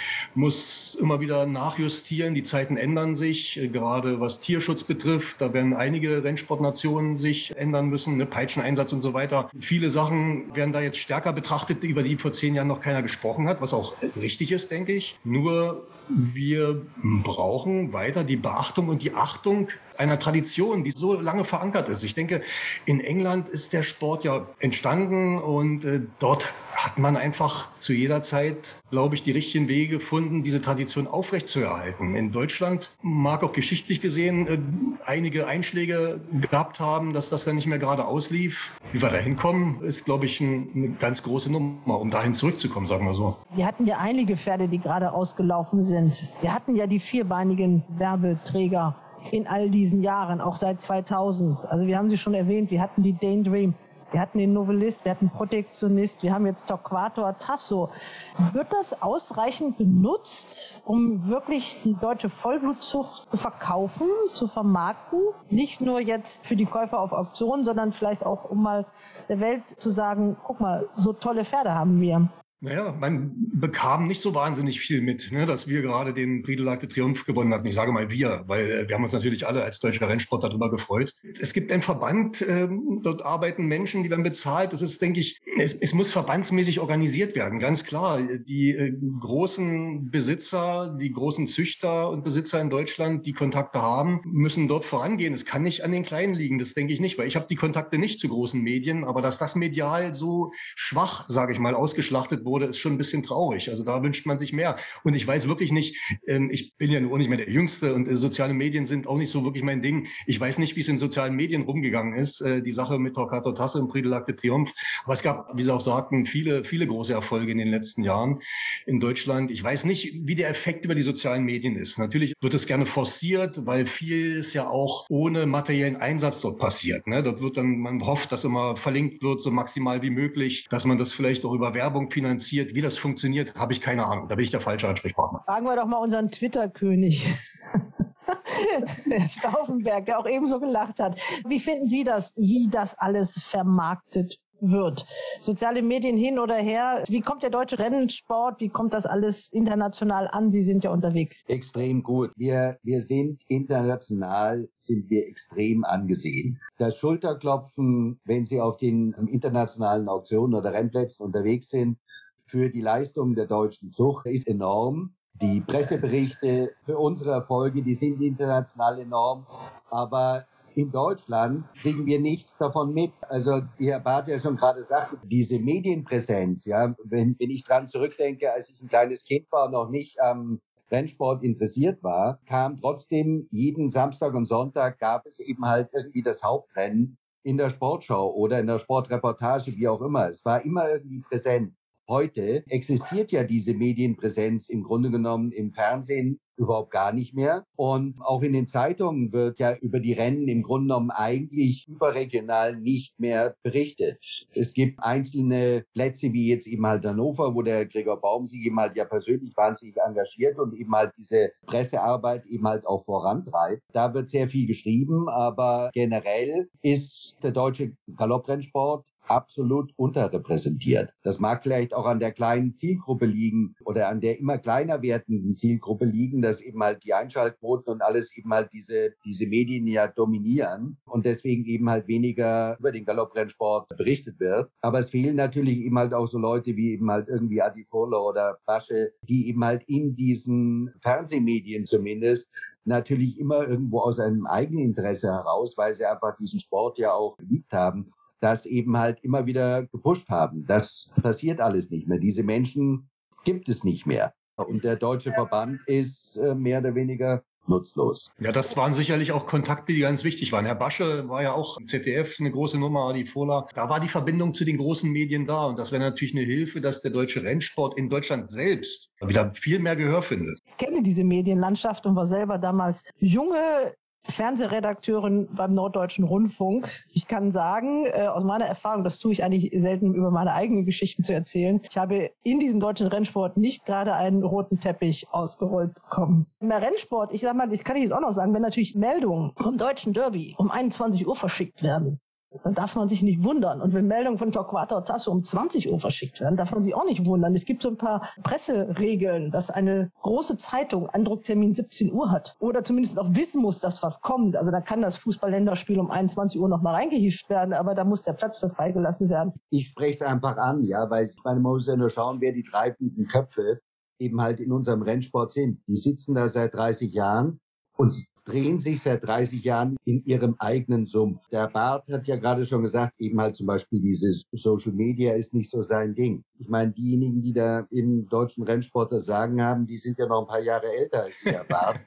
G: immer wieder nachjustieren. Die Zeiten ändern sich, gerade was Tierschutz betrifft. Da werden einige Rennsportnationen sich ändern müssen, Peitscheneinsatz und so weiter. Viele Sachen werden da jetzt stärker betrachtet, über die vor 10 Jahren noch keiner gesprochen hat, was auch richtig ist, denke ich. Nur wir brauchen weiter die Beachtung und die Achtung einer Tradition, die so lange verankert ist. Ich denke, in England ist der Sport ja entstanden und dort hat man einfach zu jeder Zeit, glaube ich, die richtigen Wege gefunden, diese Tradition aufrechtzuerhalten. In Deutschland mag auch geschichtlich gesehen einige Einschläge gehabt haben, dass das dann nicht mehr gerade auslief. Wie wir da hinkommen, ist, glaube ich, eine ganz große Nummer, um dahin zurückzukommen, sagen wir so.
J: Wir hatten ja einige Pferde, die gerade ausgelaufen sind. Wir hatten ja die vierbeinigen Werbeträger in all diesen Jahren, auch seit 2000. Also wir haben sie schon erwähnt, wir hatten die Daydream, wir hatten den Novellist, wir hatten Protektionist, wir haben jetzt Torquator, Tasso. Wird das ausreichend benutzt, um wirklich die deutsche Vollblutzucht zu verkaufen, zu vermarkten? Nicht nur jetzt für die Käufer auf Auktionen, sondern vielleicht auch, um mal der Welt zu sagen, guck mal, so tolle Pferde haben wir.
G: Naja, man bekam nicht so wahnsinnig viel mit, dass wir gerade den Prix de l'Arc de Triomphe gewonnen hatten. Ich sage mal wir, weil wir haben uns natürlich alle als deutscher Rennsport darüber gefreut. Es gibt einen Verband, dort arbeiten Menschen, die werden bezahlt. Das ist, denke ich, es muss verbandsmäßig organisiert werden, ganz klar. Die großen Besitzer, die großen Züchter und Besitzer in Deutschland, die Kontakte haben, müssen dort vorangehen. Es kann nicht an den Kleinen liegen, das denke ich nicht, weil ich habe die Kontakte nicht zu großen Medien, aber dass das medial so schwach, sage ich mal, ausgeschlachtet wurde, ist schon ein bisschen traurig. Also da wünscht man sich mehr. Und ich weiß wirklich nicht, ich bin ja nur nicht mehr der Jüngste und soziale Medien sind auch nicht so wirklich mein Ding. Ich weiß nicht, wie es in sozialen Medien rumgegangen ist, die Sache mit Torquator Tasso im Prix de l'Arc de Triomphe. Aber es gab, wie Sie auch sagten, viele große Erfolge in den letzten Jahren in Deutschland. Ich weiß nicht, wie der Effekt über die sozialen Medien ist. Natürlich wird es gerne forciert, weil vieles ja auch ohne materiellen Einsatz dort passiert. Dort wird dann, man hofft, dass immer verlinkt wird, so maximal wie möglich, dass man das vielleicht auch über Werbung finanziert. Wie das funktioniert, habe ich keine Ahnung. Da bin ich der falsche Ansprechpartner.
J: Fragen wir doch mal unseren Twitter-König. Stauffenberg, der auch ebenso gelacht hat. Wie finden Sie das, wie das alles vermarktet wird. Soziale Medien hin oder her. Wie kommt der deutsche Rennsport? Wie kommt das alles international an? Sie sind ja unterwegs.
F: Extrem gut. Wir sind international, sind wir extrem angesehen. Das Schulterklopfen, wenn Sie auf den internationalen Auktionen oder Rennplätzen unterwegs sind, für die Leistung der deutschen Zucht ist enorm. Die Presseberichte für unsere Erfolge, die sind international enorm. Aber in Deutschland kriegen wir nichts davon mit. Also, wie Herr Barth ja schon gerade sagte, diese Medienpräsenz, ja, wenn ich dran zurückdenke, als ich ein kleines Kind war und noch nicht am Rennsport interessiert war, kam trotzdem jeden Samstag und Sonntag gab es eben halt irgendwie das Hauptrennen in der Sportschau oder in der Sportreportage, wie auch immer. Es war immer irgendwie präsent. Heute existiert ja diese Medienpräsenz im Grunde genommen im Fernsehen überhaupt gar nicht mehr. Und auch in den Zeitungen wird ja über die Rennen im Grunde genommen eigentlich überregional nicht mehr berichtet. Es gibt einzelne Plätze wie jetzt eben halt Hannover, wo der Gregor Baum sich eben halt ja persönlich wahnsinnig engagiert und eben halt diese Pressearbeit eben halt auch vorantreibt. Da wird sehr viel geschrieben, aber generell ist der deutsche Galopprennsport absolut unterrepräsentiert. Das mag vielleicht auch an der kleinen Zielgruppe liegen oder an der immer kleiner werdenden Zielgruppe liegen, dass eben halt die Einschaltquoten und alles eben halt diese Medien ja dominieren und deswegen eben halt weniger über den Galopprennsport berichtet wird. Aber es fehlen natürlich eben halt auch so Leute wie eben halt irgendwie Adi Furler oder Basche, die eben halt in diesen Fernsehmedien zumindest natürlich immer irgendwo aus einem eigenen Interesse heraus, weil sie einfach diesen Sport ja auch geliebt haben, das eben halt immer wieder gepusht haben. Das passiert alles nicht mehr. Diese Menschen gibt es nicht mehr. Und der deutsche Verband ist mehr oder weniger nutzlos.
G: Ja, das waren sicherlich auch Kontakte, die ganz wichtig waren. Herr Basche war ja auch im ZDF eine große Nummer, die Fola. Da war die Verbindung zu den großen Medien da. Und das wäre natürlich eine Hilfe, dass der deutsche Rennsport in Deutschland selbst wieder viel mehr Gehör findet.
J: Ich kenne diese Medienlandschaft und war selber damals junge Fernsehredakteurin beim Norddeutschen Rundfunk. Ich kann sagen, aus meiner Erfahrung, das tue ich eigentlich selten, über meine eigenen Geschichten zu erzählen, ich habe in diesem deutschen Rennsport nicht gerade einen roten Teppich ausgerollt bekommen. Im Rennsport, ich sag mal, das kann ich jetzt auch noch sagen, wenn natürlich Meldungen vom Deutschen Derby um 21 Uhr verschickt werden, dann darf man sich nicht wundern. Und wenn Meldungen von Torquato Tasso um 20 Uhr verschickt werden, darf man sich auch nicht wundern. Es gibt so ein paar Presseregeln, dass eine große Zeitung einen Drucktermin 17 Uhr hat. Oder zumindest auch wissen muss, dass was kommt. Also da kann das Fußball-Länderspiel um 21 Uhr noch mal reingehievt werden, aber da muss der Platz für freigelassen werden.
F: Ich spreche es einfach an, ja, weil ich meine, man muss ja nur schauen, wer die treibenden Köpfe eben halt in unserem Rennsport sind. Die sitzen da seit 30 Jahren und drehen sich seit 30 Jahren in ihrem eigenen Sumpf. Der Barth hat ja gerade schon gesagt, eben halt zum Beispiel dieses Social Media ist nicht so sein Ding. Ich meine, diejenigen, die da im deutschen Rennsport das Sagen haben, die sind ja noch ein paar Jahre älter als der Barth.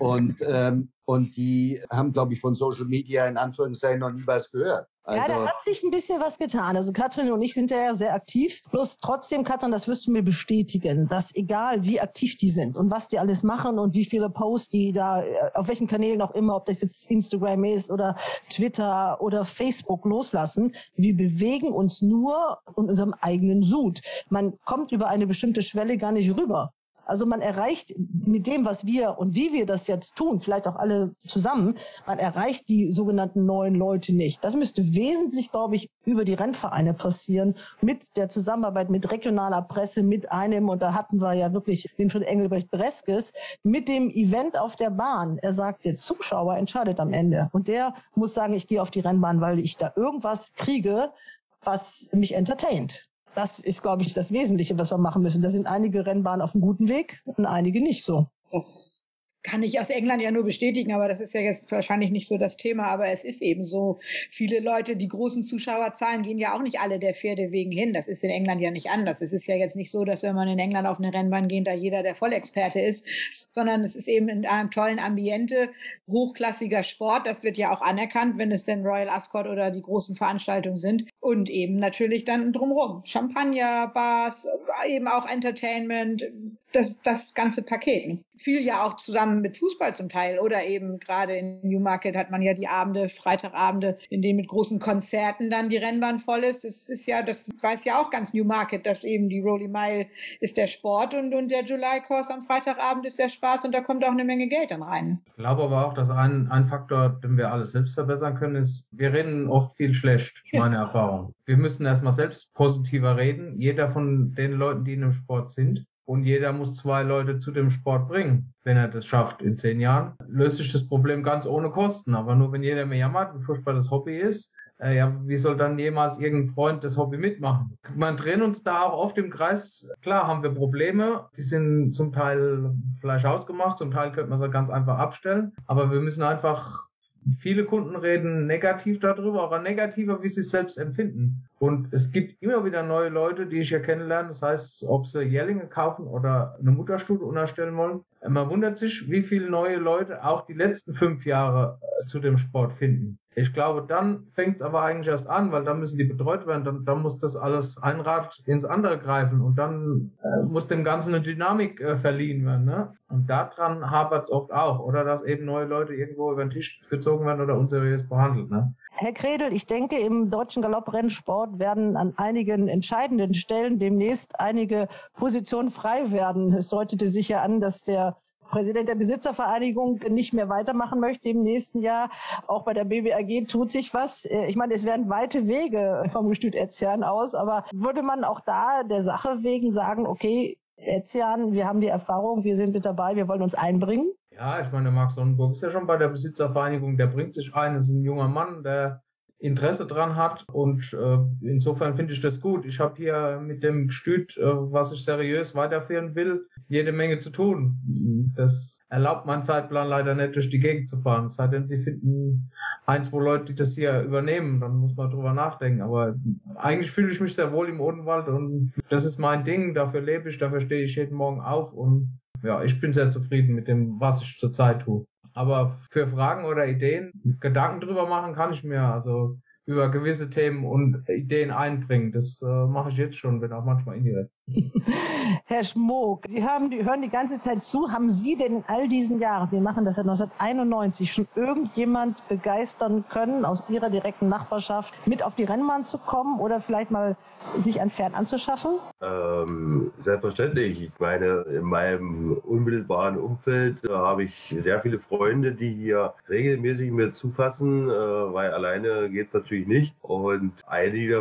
F: Und die haben, glaube ich, von Social Media in Anführungszeichen noch nie was gehört.
J: Also, ja, da hat sich ein bisschen was getan. Also Katrin und ich sind ja sehr aktiv. Bloß trotzdem, Katrin, das wirst du mir bestätigen, dass egal wie aktiv die sind und was die alles machen und wie viele Posts die da, auf welchen Kanälen auch immer, ob das jetzt Instagram ist oder Twitter oder Facebook loslassen, wir bewegen uns nur in unserem eigenen Sud. Man kommt über eine bestimmte Schwelle gar nicht rüber. Also man erreicht mit dem, was wir und wie wir das jetzt tun, vielleicht auch alle zusammen, man erreicht die sogenannten neuen Leute nicht. Das müsste wesentlich, glaube ich, über die Rennvereine passieren, mit der Zusammenarbeit mit regionaler Presse, mit einem, und da hatten wir ja wirklich Winfried Engelbrecht-Breskes, mit dem Event auf der Bahn. Er sagt, der Zuschauer entscheidet am Ende. Und der muss sagen, ich gehe auf die Rennbahn, weil ich da irgendwas kriege, was mich entertaint. Das ist, glaube ich, das Wesentliche, was wir machen müssen. Da sind einige Rennbahnen auf einem guten Weg und einige nicht so.
D: Das kann ich aus England ja nur bestätigen, aber das ist ja jetzt wahrscheinlich nicht so das Thema, aber es ist eben so. Viele Leute, die großen Zuschauerzahlen, gehen ja auch nicht alle der Pferde wegen hin. Das ist in England ja nicht anders. Es ist ja jetzt nicht so, dass wenn man in England auf eine Rennbahn geht, da jeder der Vollexperte ist, sondern es ist eben in einem tollen Ambiente, hochklassiger Sport. Das wird ja auch anerkannt, wenn es denn Royal Ascot oder die großen Veranstaltungen sind. Und eben natürlich dann drumherum. Champagner, Bars, eben auch Entertainment, das ganze Paket. Viel ja auch zusammen zusammen mit Fußball zum Teil. Oder eben gerade in Newmarket hat man ja die Abende, Freitagabende, in denen mit großen Konzerten dann die Rennbahn voll ist. Das weiß ja auch ganz Newmarket, dass eben die Rollie Mile ist der Sport und der July Course am Freitagabend ist der Spaß und da kommt auch eine Menge Geld dann rein.
I: Ich glaube aber auch, dass ein Faktor, den wir alles selbst verbessern können, ist, wir reden oft viel schlecht, meine Erfahrung. Wir müssen erstmal selbst positiver reden, jeder von den Leuten, die in dem Sport sind. Und jeder muss 2 Leute zu dem Sport bringen, wenn er das schafft in 10 Jahren. Löst sich das Problem ganz ohne Kosten. Aber nur wenn jeder mehr jammert, wie furchtbar das Hobby ist, wie soll dann jemals irgendein Freund das Hobby mitmachen? Man dreht uns da auch oft im Kreis. Klar haben wir Probleme, die sind zum Teil vielleicht ausgemacht, zum Teil könnte man sie ganz einfach abstellen. Aber wir müssen einfach, viele Kunden reden negativ darüber, aber negativer, wie sie es selbst empfinden. Und es gibt immer wieder neue Leute, die ich ja kennenlerne. Das heißt, ob sie Jährlinge kaufen oder eine Mutterstute unterstellen wollen. Man wundert sich, wie viele neue Leute auch die letzten 5 Jahre zu dem Sport finden. Ich glaube, dann fängt es aber eigentlich erst an, weil dann müssen die betreut werden. Dann muss das alles ein Rad ins andere greifen und dann muss dem Ganzen eine Dynamik verliehen werden. Ne? Und daran hapert es oft auch. Oder dass eben neue Leute irgendwo über den Tisch gezogen werden oder unseriös behandelt. Ne?
J: Herr Kredel, ich denke, im deutschen Galopprennsport werden an einigen entscheidenden Stellen demnächst einige Positionen frei werden. Es deutete sich ja an, dass der Präsident der Besitzervereinigung nicht mehr weitermachen möchte im nächsten Jahr. Auch bei der BBAG tut sich was. Ich meine, es werden weite Wege vom Gestüt Etzian aus, aber würde man auch da der Sache wegen sagen, okay, Etzian, wir haben die Erfahrung, wir sind mit dabei, wir wollen uns einbringen?
I: Ja, ich meine, der Marc Sonnenburg ist ja schon bei der Besitzervereinigung, der bringt sich ein, ist ein junger Mann, der Interesse dran hat und insofern finde ich das gut. Ich habe hier mit dem Gestüt, was ich seriös weiterführen will, jede Menge zu tun. Das erlaubt mein Zeitplan leider nicht, durch die Gegend zu fahren. Es sei denn, Sie finden 1, 2 Leute, die das hier übernehmen, dann muss man drüber nachdenken. Aber eigentlich fühle ich mich sehr wohl im Odenwald und das ist mein Ding, dafür lebe ich, dafür stehe ich jeden Morgen auf und ja, ich bin sehr zufrieden mit dem, was ich zurzeit tue. Aber für Fragen oder Ideen, Gedanken drüber machen kann ich mir, also über gewisse Themen und Ideen einbringen. Das mache ich jetzt schon, bin auch manchmal indirekt.
J: Herr Schmook, Sie hören die ganze Zeit zu. Haben Sie denn in all diesen Jahren, Sie machen das seit 1991, schon irgendjemand begeistern können, aus Ihrer direkten Nachbarschaft mit auf die Rennbahn zu kommen oder vielleicht mal sich ein Pferd anzuschaffen?
H: Selbstverständlich. Ich meine, in meinem unmittelbaren Umfeld habe ich sehr viele Freunde, die hier regelmäßig mit zufassen, weil alleine geht es natürlich nicht. Und einige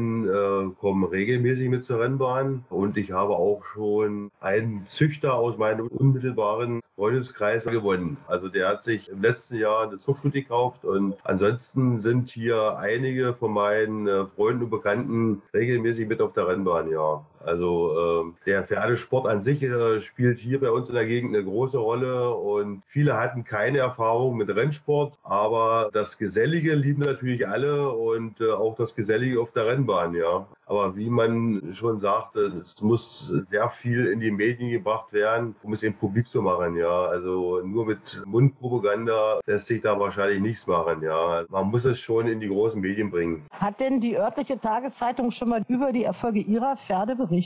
H: davon kommen regelmäßig mit zur Rennbahn. Und ich habe auch schon einen Züchter aus meinem unmittelbaren Freundeskreis gewonnen. Also der hat sich im letzten Jahr eine Zuchtstute gekauft und ansonsten sind hier einige von meinen Freunden und Bekannten regelmäßig mit auf der Rennbahn, ja. Also der Pferdesport an sich spielt hier bei uns in der Gegend eine große Rolle und viele hatten keine Erfahrung mit Rennsport, aber das Gesellige lieben natürlich alle und auch das Gesellige auf der Rennbahn, ja. Aber wie man schon sagte, es muss sehr viel in die Medien gebracht werden, um es im Publik zu machen, ja. Also nur mit Mundpropaganda lässt sich da wahrscheinlich nichts machen, ja. Man muss es schon in die großen Medien bringen.
J: Hat denn die örtliche Tageszeitung schon mal über die Erfolge Ihrer Pferde berichtet?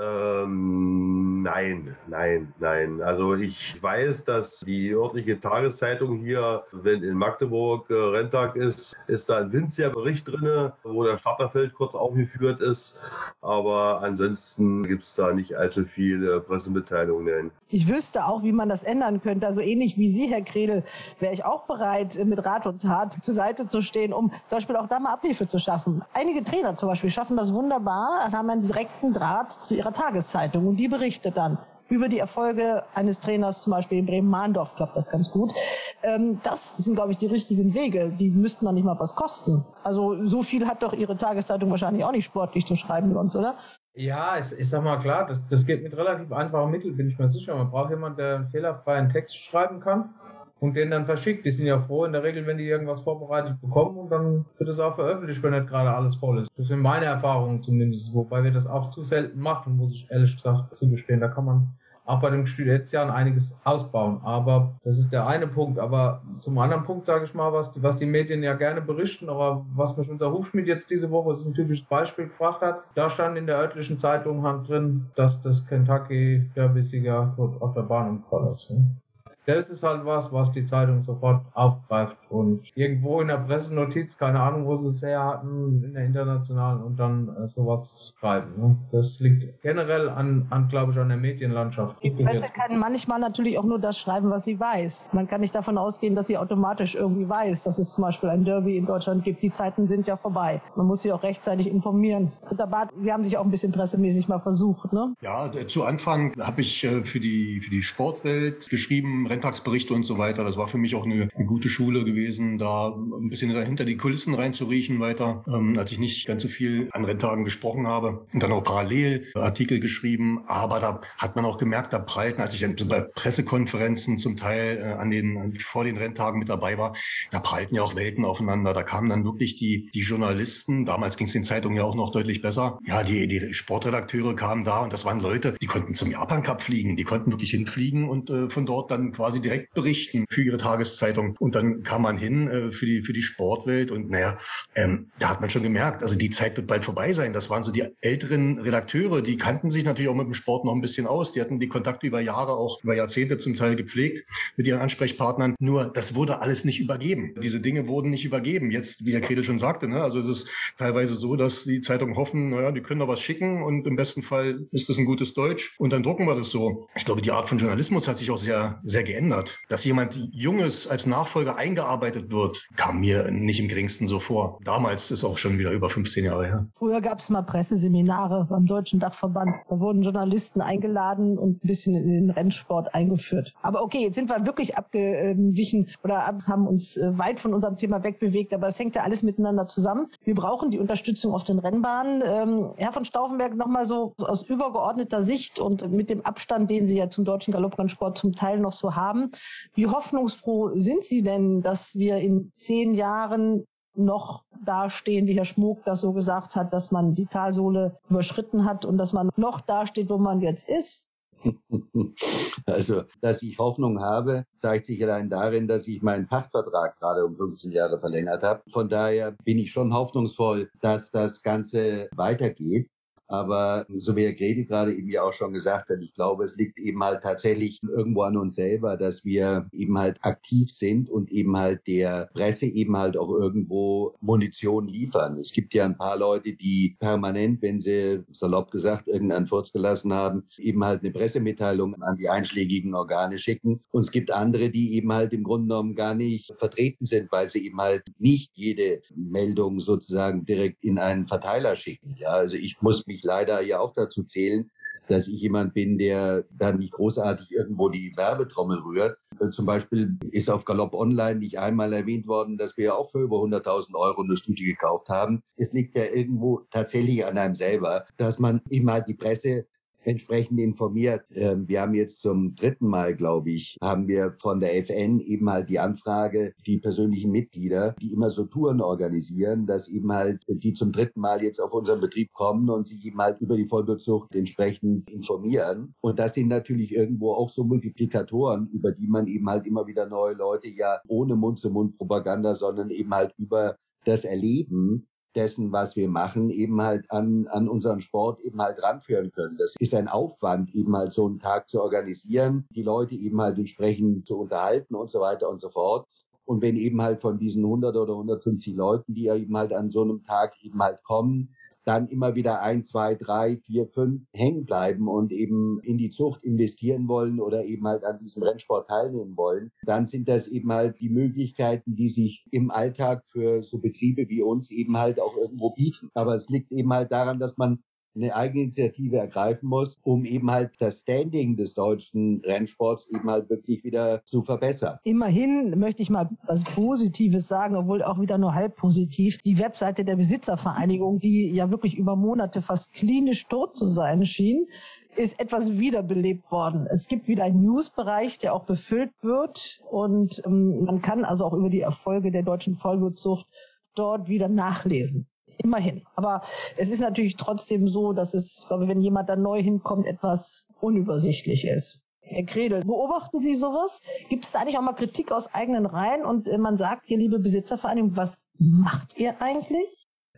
H: Nein. Also ich weiß, dass die örtliche Tageszeitung hier, wenn in Magdeburg Renntag ist da ein winziger Bericht drin, wo der Starterfeld kurz aufgeführt ist. Aber ansonsten gibt es da nicht allzu viele Pressemitteilungen.
J: Ich wüsste auch, wie man das ändern könnte. Also ähnlich wie Sie, Herr Kredel, wäre ich auch bereit, mit Rat und Tat zur Seite zu stehen, um zum Beispiel auch da mal Abhilfe zu schaffen. Einige Trainer zum Beispiel schaffen das wunderbar und haben einen direkten Draht zu ihrer Tageszeitung und die berichtet dann über die Erfolge eines Trainers, zum Beispiel in Bremen-Mahndorf klappt das ganz gut. Das sind, glaube ich, die richtigen Wege. Die müssten dann nicht mal was kosten. Also so viel hat doch Ihre Tageszeitung wahrscheinlich auch nicht sportlich zu schreiben mit uns, oder?
I: Ja, ich sag mal klar, das geht mit relativ einfachen Mitteln, bin ich mir sicher. Man braucht jemanden, der einen fehlerfreien Text schreiben kann und den dann verschickt. Die sind ja froh in der Regel, wenn die irgendwas vorbereitet bekommen und dann wird es auch veröffentlicht, wenn nicht gerade alles voll ist. Das sind meine Erfahrungen zumindest, wobei wir das auch zu selten machen, muss ich ehrlich gesagt zugestehen. Da kann man auch bei dem Gestüt Etzian einiges ausbauen, aber das ist der eine Punkt. Aber zum anderen Punkt sage ich mal, was die Medien ja gerne berichten, aber was mich unser Hufschmied jetzt diese Woche, das ist ein typisches Beispiel, gefragt hat, da stand in der örtlichen Zeitung drin, dass das Kentucky Derby-Sieger auf der Bahn umkommt. Das ist halt was die Zeitung sofort aufgreift und irgendwo in der Pressenotiz, keine Ahnung, wo sie es her hatten, in der internationalen und dann sowas schreiben. Ne? Das liegt generell glaube ich, an der Medienlandschaft.
J: Die Presse kann manchmal natürlich auch nur das schreiben, was sie weiß. Man kann nicht davon ausgehen, dass sie automatisch irgendwie weiß, dass es zum Beispiel ein Derby in Deutschland gibt. Die Zeiten sind ja vorbei. Man muss sie auch rechtzeitig informieren. Und Sie haben sich auch ein bisschen pressemäßig mal versucht, ne?
G: Ja, zu Anfang habe ich für die Sportwelt geschrieben, Renntagsberichte und so weiter. Das war für mich auch eine gute Schule gewesen, da ein bisschen hinter die Kulissen reinzuriechen weiter, als ich nicht ganz so viel an Renntagen gesprochen habe. Und dann auch parallel Artikel geschrieben. Aber da hat man auch gemerkt, da prallten, als ich dann bei Pressekonferenzen zum Teil vor den Renntagen mit dabei war, da prallten ja auch Welten aufeinander. Da kamen dann wirklich die Journalisten, damals ging es den Zeitungen ja auch noch deutlich besser. Ja, die Sportredakteure kamen da und das waren Leute, die konnten zum Japan-Cup fliegen, die konnten wirklich hinfliegen und von dort dann quasi direkt berichten für ihre Tageszeitung. Und dann kam man hin für die Sportwelt und da hat man schon gemerkt, also die Zeit wird bald vorbei sein. Das waren so die älteren Redakteure, die kannten sich natürlich auch mit dem Sport noch ein bisschen aus. Die hatten die Kontakte über Jahre, auch über Jahrzehnte zum Teil gepflegt mit ihren Ansprechpartnern. Nur das wurde alles nicht übergeben. Diese Dinge wurden nicht übergeben. Jetzt, wie Herr Kredel schon sagte, also es ist teilweise so, dass die Zeitungen hoffen, die können da was schicken und im besten Fall ist das ein gutes Deutsch und dann drucken wir das so. Ich glaube, die Art von Journalismus hat sich auch sehr, sehr geändert. Dass jemand Junges als Nachfolger eingearbeitet wird, kam mir nicht im geringsten so vor. Damals ist auch schon wieder über 15 Jahre her.
J: Früher gab es mal Presseseminare beim Deutschen Dachverband. Da wurden Journalisten eingeladen und ein bisschen in den Rennsport eingeführt. Aber okay, jetzt sind wir wirklich abgewichen oder haben uns weit von unserem Thema wegbewegt, aber es hängt ja alles miteinander zusammen. Wir brauchen die Unterstützung auf den Rennbahnen. Herr von Stauffenberg, nochmal so aus übergeordneter Sicht und mit dem Abstand, den Sie ja zum deutschen Galopprennsport zum Teil noch so haben. Wie hoffnungsfroh sind Sie denn, dass wir in 10 Jahren noch dastehen, wie Herr Schmuck das so gesagt hat, dass man die Talsohle überschritten hat und dass man noch dasteht, wo man jetzt ist?
F: Also, dass ich Hoffnung habe, zeigt sich allein darin, dass ich meinen Pachtvertrag gerade um 15 Jahre verlängert habe. Von daher bin ich schon hoffnungsvoll, dass das Ganze weitergeht. Aber so wie Herr Grede gerade eben ja auch schon gesagt hat, ich glaube, es liegt eben halt tatsächlich irgendwo an uns selber, dass wir eben halt aktiv sind und eben halt der Presse eben halt auch irgendwo Munition liefern. Es gibt ja ein paar Leute, die permanent, wenn sie salopp gesagt irgendeinen Furz gelassen haben, eben halt eine Pressemitteilung an die einschlägigen Organe schicken. Und es gibt andere, die eben halt im Grunde genommen gar nicht vertreten sind, weil sie eben halt nicht jede Meldung sozusagen direkt in einen Verteiler schicken. Ja, also ich muss mich leider ja auch dazu zählen, dass ich jemand bin, der dann nicht großartig irgendwo die Werbetrommel rührt. Zum Beispiel ist auf Galopp Online nicht einmal erwähnt worden, dass wir auch für über 100.000 Euro eine Studie gekauft haben. Es liegt ja irgendwo tatsächlich an einem selber, dass man eben halt die Presse entsprechend informiert. Wir haben jetzt zum 3. Mal, glaube ich, haben wir von der FN eben halt die Anfrage, die persönlichen Mitglieder, die immer so Touren organisieren, dass eben halt die zum 3. Mal jetzt auf unseren Betrieb kommen und sich eben halt über die Vollblutzucht entsprechend informieren. Und das sind natürlich irgendwo auch so Multiplikatoren, über die man eben halt immer wieder neue Leute ja ohne Mund-zu-Mund-Propaganda, sondern eben halt über das Erleben dessen, was wir machen, eben halt an unseren Sport eben halt ranführen können. Das ist ein Aufwand, eben halt so einen Tag zu organisieren, die Leute eben halt entsprechend zu unterhalten und so weiter und so fort. Und wenn eben halt von diesen 100 oder 150 Leuten, die ja eben halt an so einem Tag eben halt kommen, dann immer wieder 1, 2, 3, 4, 5 hängen bleiben und eben in die Zucht investieren wollen oder eben halt an diesem Rennsport teilnehmen wollen, dann sind das eben halt die Möglichkeiten, die sich im Alltag für so Betriebe wie uns eben halt auch irgendwo bieten. Aber es liegt eben halt daran, dass man eine Eigeninitiative ergreifen muss, um eben halt das Standing des deutschen Rennsports eben halt wirklich wieder zu verbessern.
J: Immerhin möchte ich mal was Positives sagen, obwohl auch wieder nur halb positiv. Die Webseite der Besitzervereinigung, die ja wirklich über Monate fast klinisch tot zu sein schien, ist etwas wiederbelebt worden. Es gibt wieder einen Newsbereich, der auch befüllt wird und man kann also auch über die Erfolge der deutschen Vollblutzucht dort wieder nachlesen. Immerhin. Aber es ist natürlich trotzdem so, dass es, ich glaube, wenn jemand da neu hinkommt, etwas unübersichtlich ist. Herr Kredel, beobachten Sie sowas? Gibt es da eigentlich auch mal Kritik aus eigenen Reihen? Und man sagt, hier, liebe Besitzervereinigung, was macht ihr eigentlich?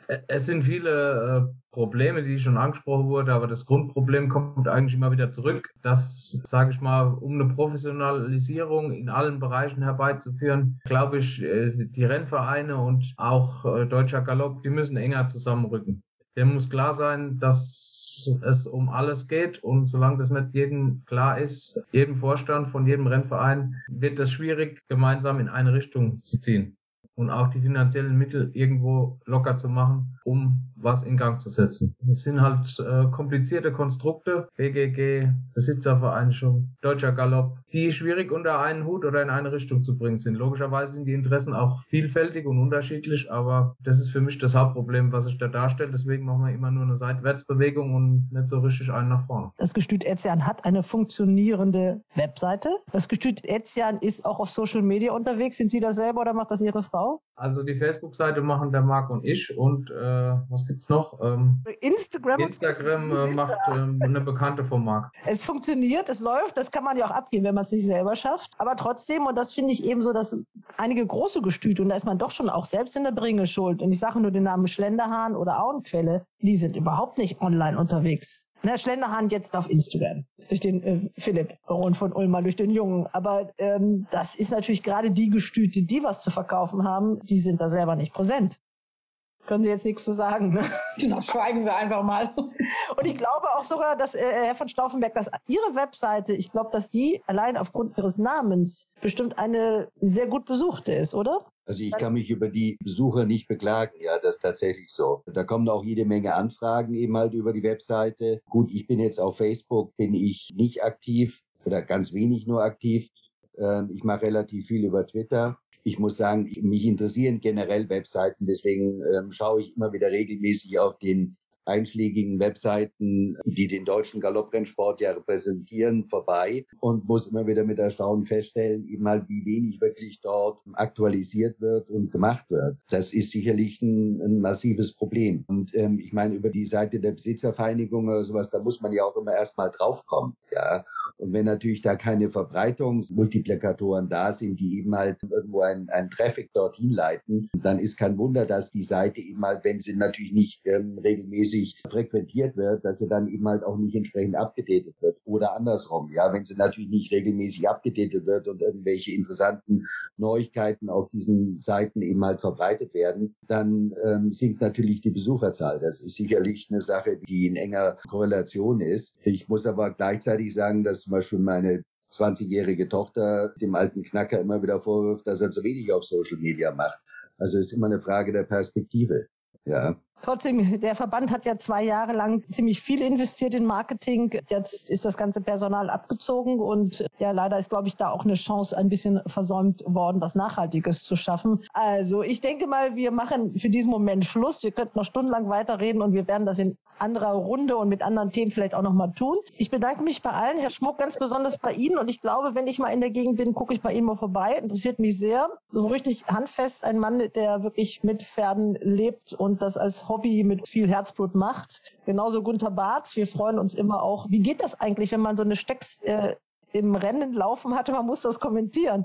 I: Es sind viele Probleme, die schon angesprochen wurden, aber das Grundproblem kommt eigentlich immer wieder zurück, dass, sage ich mal, um eine Professionalisierung in allen Bereichen herbeizuführen, glaube ich, die Rennvereine und auch Deutscher Galopp, die müssen enger zusammenrücken. Dem muss klar sein, dass es um alles geht, und solange das nicht jedem klar ist, jedem Vorstand von jedem Rennverein, wird es schwierig, gemeinsam in eine Richtung zu ziehen und auch die finanziellen Mittel irgendwo locker zu machen, um was in Gang zu setzen. Es sind halt komplizierte Konstrukte, BGG, Besitzervereinigung, Deutscher Galopp, die schwierig unter einen Hut oder in eine Richtung zu bringen sind. Logischerweise sind die Interessen auch vielfältig und unterschiedlich, aber das ist für mich das Hauptproblem, was sich da darstellt. Deswegen machen wir immer nur eine Seitwärtsbewegung und nicht so richtig einen nach vorne.
J: Das Gestüt Enzian hat eine funktionierende Webseite. Das Gestüt Enzian ist auch auf Social Media unterwegs. Sind Sie das selber oder macht das Ihre Frau?
I: Also die Facebook-Seite machen der Marc und ich, und was gibt's noch?
J: Instagram
I: macht eine Bekannte von Marc.
J: Es funktioniert, es läuft, das kann man ja auch abgeben, wenn man es nicht selber schafft. Aber trotzdem, und das finde ich eben so, dass einige große Gestüte, und da ist man doch schon auch selbst in der Bringe schuld, und ich sage nur den Namen Schlenderhahn oder Auenquelle, die sind überhaupt nicht online unterwegs. Na, Schlenderhahn jetzt auf Instagram, durch den Philipp Baron von Ulmer, durch den Jungen. Aber das ist natürlich gerade die Gestüte, die was zu verkaufen haben, die sind da selber nicht präsent. Können Sie jetzt nichts zu sagen, ne?
D: Genau, schweigen wir einfach mal.
J: Und ich glaube auch sogar, dass Herr von Stauffenberg, dass Ihre Webseite, ich glaube, dass die allein aufgrund Ihres Namens bestimmt eine sehr gut besuchte ist, oder?
F: Also ich kann mich über die Besucher nicht beklagen, ja, das ist tatsächlich so. Da kommen auch jede Menge Anfragen eben halt über die Webseite. Gut, ich bin jetzt auf Facebook, bin ich nicht aktiv oder ganz wenig nur aktiv. Ich mache relativ viel über Twitter. Ich muss sagen, mich interessieren generell Webseiten, deswegen schaue ich immer wieder regelmäßig auf den einschlägigen Webseiten, die den deutschen Galopprennsport ja repräsentieren, vorbei und muss immer wieder mit Erstaunen feststellen, eben halt, wie wenig wirklich dort aktualisiert wird und gemacht wird. Das ist sicherlich ein massives Problem. Und ich meine, über die Seite der Besitzervereinigung oder sowas, da muss man ja auch immer erstmal draufkommen, ja. Und wenn natürlich da keine Verbreitungsmultiplikatoren da sind, die eben halt irgendwo einen Traffic dorthin leiten, dann ist kein Wunder, dass die Seite eben halt, wenn sie natürlich nicht regelmäßig frequentiert wird, dass sie dann eben halt auch nicht entsprechend abgedatet wird. Oder andersrum, ja, wenn sie natürlich nicht regelmäßig abgedatet wird und irgendwelche interessanten Neuigkeiten auf diesen Seiten eben halt verbreitet werden, dann sinkt natürlich die Besucherzahl. Das ist sicherlich eine Sache, die in enger Korrelation ist. Ich muss aber gleichzeitig sagen, dass zum Beispiel meine 20-jährige Tochter dem alten Knacker immer wieder vorwirft, dass er zu wenig auf Social Media macht. Also es ist immer eine Frage der Perspektive. Ja.
J: Trotzdem, der Verband hat ja 2 Jahre lang ziemlich viel investiert in Marketing. Jetzt ist das ganze Personal abgezogen und ja, leider ist, glaube ich, da auch eine Chance ein bisschen versäumt worden, was Nachhaltiges zu schaffen. Also ich denke mal, wir machen für diesen Moment Schluss. Wir könnten noch stundenlang weiterreden und wir werden das in anderer Runde und mit anderen Themen vielleicht auch noch mal tun. Ich bedanke mich bei allen, Herr Schmuck, ganz besonders bei Ihnen, und ich glaube, wenn ich mal in der Gegend bin, gucke ich bei Ihnen mal vorbei. Interessiert mich sehr. So richtig handfest, ein Mann, der wirklich mit Pferden lebt und das als Hobby mit viel Herzblut macht. Genauso Gunter Barth. Wir freuen uns immer auch. Wie geht das eigentlich, wenn man so eine Stecks im Rennen laufen hatte? Man muss das kommentieren.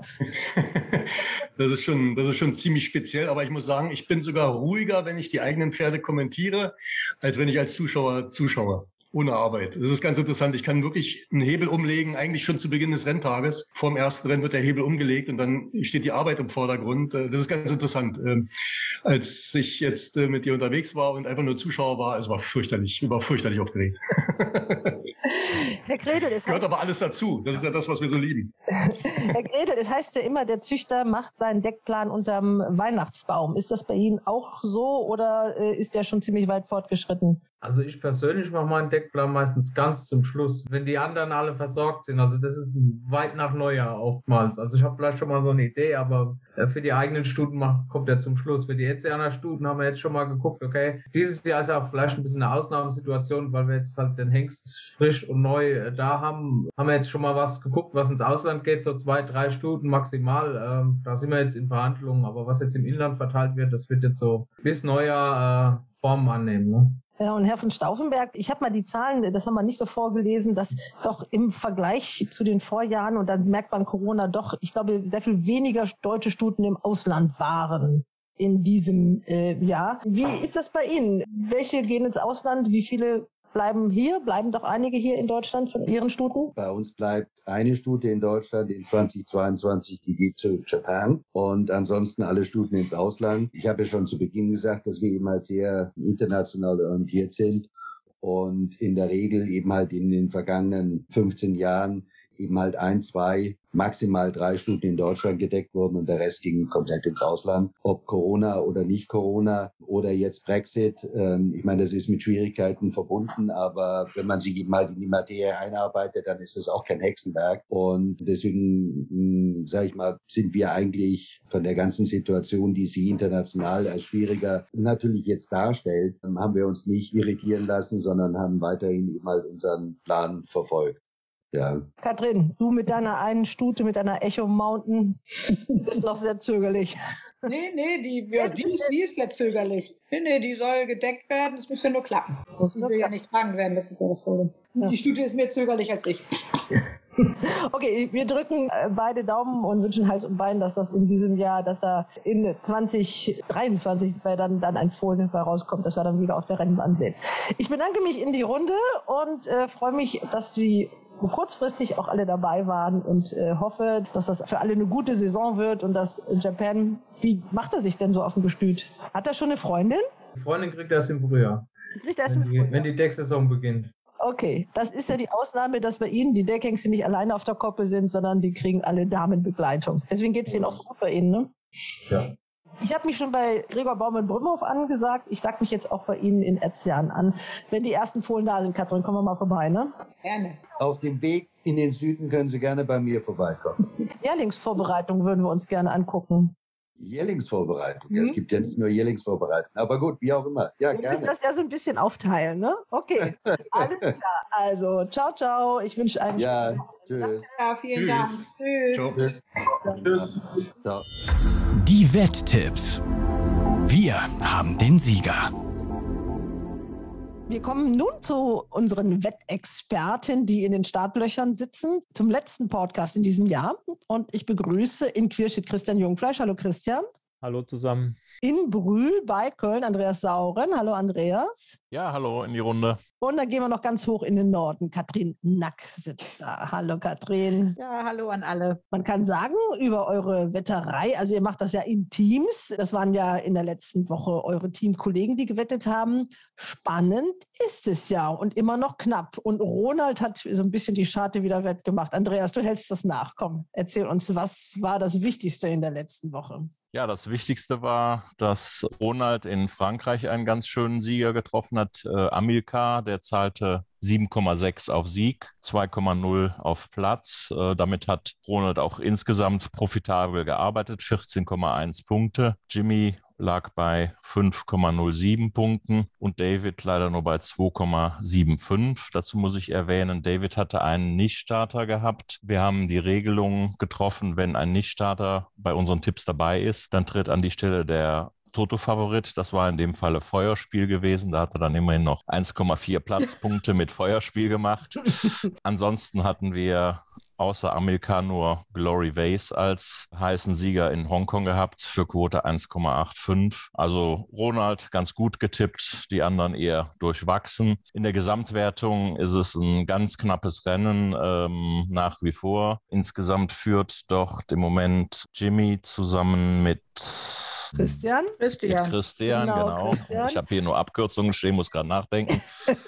G: Das ist schon ziemlich speziell, aber ich muss sagen, ich bin sogar ruhiger, wenn ich die eigenen Pferde kommentiere, als wenn ich als Zuschauer zuschaue. Ohne Arbeit. Das ist ganz interessant. Ich kann wirklich einen Hebel umlegen, eigentlich schon zu Beginn des Renntages. Vor dem ersten Rennen wird der Hebel umgelegt und dann steht die Arbeit im Vordergrund. Das ist ganz interessant. Als ich jetzt mit dir unterwegs war und einfach nur Zuschauer war, es war fürchterlich. Ich war fürchterlich aufgeregt.
J: Herr Gredel, es
G: gehört aber alles dazu. Das ist ja das, was wir so lieben.
J: Herr Gredel, es heißt ja immer, der Züchter macht seinen Deckplan unterm Weihnachtsbaum. Ist das bei Ihnen auch so oder ist der schon ziemlich weit fortgeschritten?
I: Also ich persönlich mache meinen Deckplan meistens ganz zum Schluss, wenn die anderen alle versorgt sind. Also das ist weit nach Neujahr oftmals. Also ich habe vielleicht schon mal so eine Idee, aber für die eigenen Stuten kommt er zum Schluss. Für die Enzianer Stuten haben wir jetzt schon mal geguckt, okay, dieses Jahr ist ja auch vielleicht ein bisschen eine Ausnahmesituation, weil wir jetzt halt den Hengst frisch und neu da haben. Haben wir jetzt schon mal was geguckt, was ins Ausland geht, so 2, 3 Stuten maximal. Da sind wir jetzt in Verhandlungen, aber was jetzt im Inland verteilt wird, das wird jetzt so bis Neujahr Formen annehmen, ne?
J: Ja, und Herr von Stauffenberg, ich habe mal die Zahlen, das haben wir nicht so vorgelesen, dass doch im Vergleich zu den Vorjahren, und dann merkt man Corona doch, ich glaube, sehr viel weniger deutsche Stuten im Ausland waren. in diesem Jahr. Wie ist das bei Ihnen? Welche gehen ins Ausland? Wie viele bleiben hier? Bleiben doch einige hier in Deutschland von Ihren Stuten?
F: Bei uns bleibt eine Stute in Deutschland in 2022, die geht zu Japan und ansonsten alle Stuten ins Ausland. Ich habe ja schon zu Beginn gesagt, dass wir eben halt sehr international orientiert sind und in der Regel eben halt in den vergangenen 15 Jahren eben halt 1, 2, maximal 3 Stuten in Deutschland gedeckt wurden und der Rest ging komplett ins Ausland. Ob Corona oder nicht Corona oder jetzt Brexit, ich meine, das ist mit Schwierigkeiten verbunden, aber wenn man sich eben halt in die Materie einarbeitet, dann ist das auch kein Hexenwerk. Und deswegen, sage ich mal, sind wir eigentlich von der ganzen Situation, die sie international als schwieriger natürlich jetzt darstellt, haben wir uns nicht irritieren lassen, sondern haben weiterhin eben halt unseren Plan verfolgt. Ja.
J: Katrin, du mit deiner einen Stute, mit deiner Echo Mountain, bist noch sehr zögerlich.
D: Nee, die ist ja zögerlich. Nee, die soll gedeckt werden, das muss ja nur klappen. Die will ja nicht tragen werden, das ist ja das Problem. Ja. Die Stute ist mehr zögerlich als ich.
J: Okay, wir drücken beide Daumen und wünschen Hals und Bein, dass das in diesem Jahr, dass da in 2023 dann ein Fohlen rauskommt, dass wir dann wieder auf der Rennbahn sehen. Ich bedanke mich in die Runde und freue mich, dass Sie kurzfristig auch alle dabei waren und hoffe, dass das für alle eine gute Saison wird und dass Japan, wie macht er sich denn so auf dem Gestüt? Hat er schon eine Freundin?
I: Die Freundin kriegt erst im Frühjahr. Wenn die Decksaison beginnt.
J: Okay, das ist ja die Ausnahme, dass bei Ihnen die Deckhengste nicht alleine auf der Koppel sind, sondern die kriegen alle Damenbegleitung. Deswegen geht es Ihnen auch so gut bei Ihnen, ne?
I: Ja.
J: Ich habe mich schon bei Gregor Baumann-Brümhoff angesagt. Ich sage mich jetzt auch bei Ihnen in Etzjan an. Wenn die ersten Fohlen da sind, Katrin, kommen wir mal vorbei, ne?
D: Gerne.
F: Auf dem Weg in den Süden können Sie gerne bei mir vorbeikommen.
J: Jährlingsvorbereitung würden wir uns gerne angucken.
F: Jährlingsvorbereitung. Es gibt ja nicht nur Jährlingsvorbereitung. Aber gut, wie auch immer. Ja,
J: wir
F: gerne.
J: müssen das ja so ein bisschen aufteilen, ne? Okay, alles klar. Also, ciao, ciao. Ich wünsche einen
F: schönen Tschüss.
D: Ja, vielen Dank. Tschüss.
F: Tschüss. Ciao.
A: Die Wetttipps. Wir haben den Sieger.
J: Wir kommen nun zu unseren Wettexperten, die in den Startlöchern sitzen, zum letzten Podcast in diesem Jahr. Und ich begrüße in Quirstedt Christian Jungfleisch. Hallo Christian.
E: Hallo zusammen.
J: In Brühl bei Köln Andreas Sauren. Hallo Andreas.
C: Ja, hallo in die Runde.
J: Und dann gehen wir noch ganz hoch in den Norden. Katrin Nack sitzt da. Hallo Katrin.
D: Ja, hallo an alle.
J: Man kann sagen, über eure Wetterei, also ihr macht das ja in Teams. Das waren ja in der letzten Woche eure Teamkollegen, die gewettet haben. Spannend ist es ja und immer noch knapp. Und Ronald hat so ein bisschen die Scharte wieder wettgemacht. Andreas, du hältst das nach. Komm, erzähl uns, was war das Wichtigste in der letzten Woche?
C: Ja, das Wichtigste war, dass Ronald in Frankreich einen ganz schönen Sieger getroffen hat. Amilcar, der zahlte 7,6 auf Sieg, 2,0 auf Platz. Damit hat Ronald auch insgesamt profitabel gearbeitet, 14,1 Punkte. Jimmy lag bei 5,07 Punkten und David leider nur bei 2,75. Dazu muss ich erwähnen, David hatte einen Nichtstarter gehabt. Wir haben die Regelung getroffen, wenn ein Nichtstarter bei unseren Tipps dabei ist, dann tritt an die Stelle der Toto-Favorit. Das war in dem Falle Feuerspiel gewesen. Da hat er dann immerhin noch 1,4 Platzpunkte mit Feuerspiel gemacht. Ansonsten hatten wir außer Amilcar nur Glory Vase als heißen Sieger in Hongkong gehabt für Quote 1,85. Also Ronald ganz gut getippt, die anderen eher durchwachsen. In der Gesamtwertung ist es ein ganz knappes Rennen nach wie vor. Insgesamt führt doch im Moment Jimmy zusammen mit
J: Christian,
C: genau.
J: Christian.
C: Ich habe hier nur Abkürzungen stehen, muss gerade nachdenken.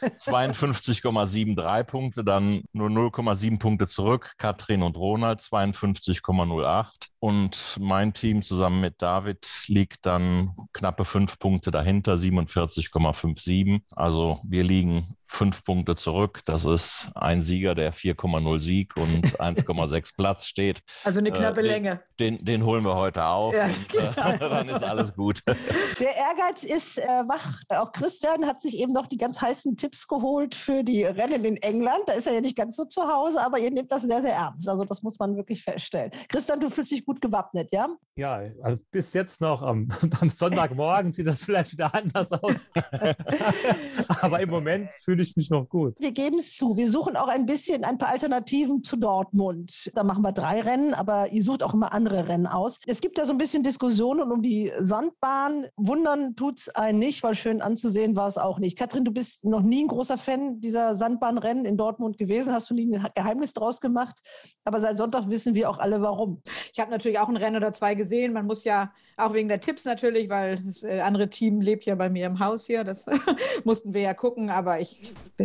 C: 52,73 Punkte, dann nur 0,7 Punkte zurück. Katrin und Ronald 52,08. Und mein Team zusammen mit David liegt dann knappe 5 Punkte dahinter, 47,57. Also wir liegen 5 Punkte zurück. Das ist ein Sieger, der 4,0 Sieg und 1,6 Platz steht.
D: Also eine knappe Länge.
C: Den holen wir heute auf
J: Ja,
C: und
J: genau.
C: dann ist alles gut.
J: Der Ehrgeiz ist wach. Auch Christian hat sich eben noch die ganz heißen Tipps geholt für die Rennen in England. Da ist er ja nicht ganz so zu Hause, aber ihr nehmt das sehr, sehr ernst. Also das muss man wirklich feststellen. Christian, du fühlst dich gut gewappnet, ja?
E: Ja, also bis jetzt noch am Sonntagmorgen sieht das vielleicht wieder anders aus. Aber im Moment fühle fühle ich mich noch gut.
J: Wir geben es zu. Wir suchen auch ein paar Alternativen zu Dortmund. Da machen wir 3 Rennen, aber ihr sucht auch immer andere Rennen aus. Es gibt ja so ein bisschen Diskussionen um die Sandbahn. Wundern tut es einen nicht, weil schön anzusehen war es auch nicht. Katrin, du bist noch nie ein großer Fan dieser Sandbahnrennen in Dortmund gewesen. Hast du nie ein Geheimnis draus gemacht. Aber seit Sonntag wissen wir auch alle, warum.
D: Ich habe natürlich auch ein Rennen oder 2 gesehen. Man muss ja auch wegen der Tipps natürlich, weil das andere Team lebt ja bei mir im Haus hier. Das mussten wir ja gucken. Aber ich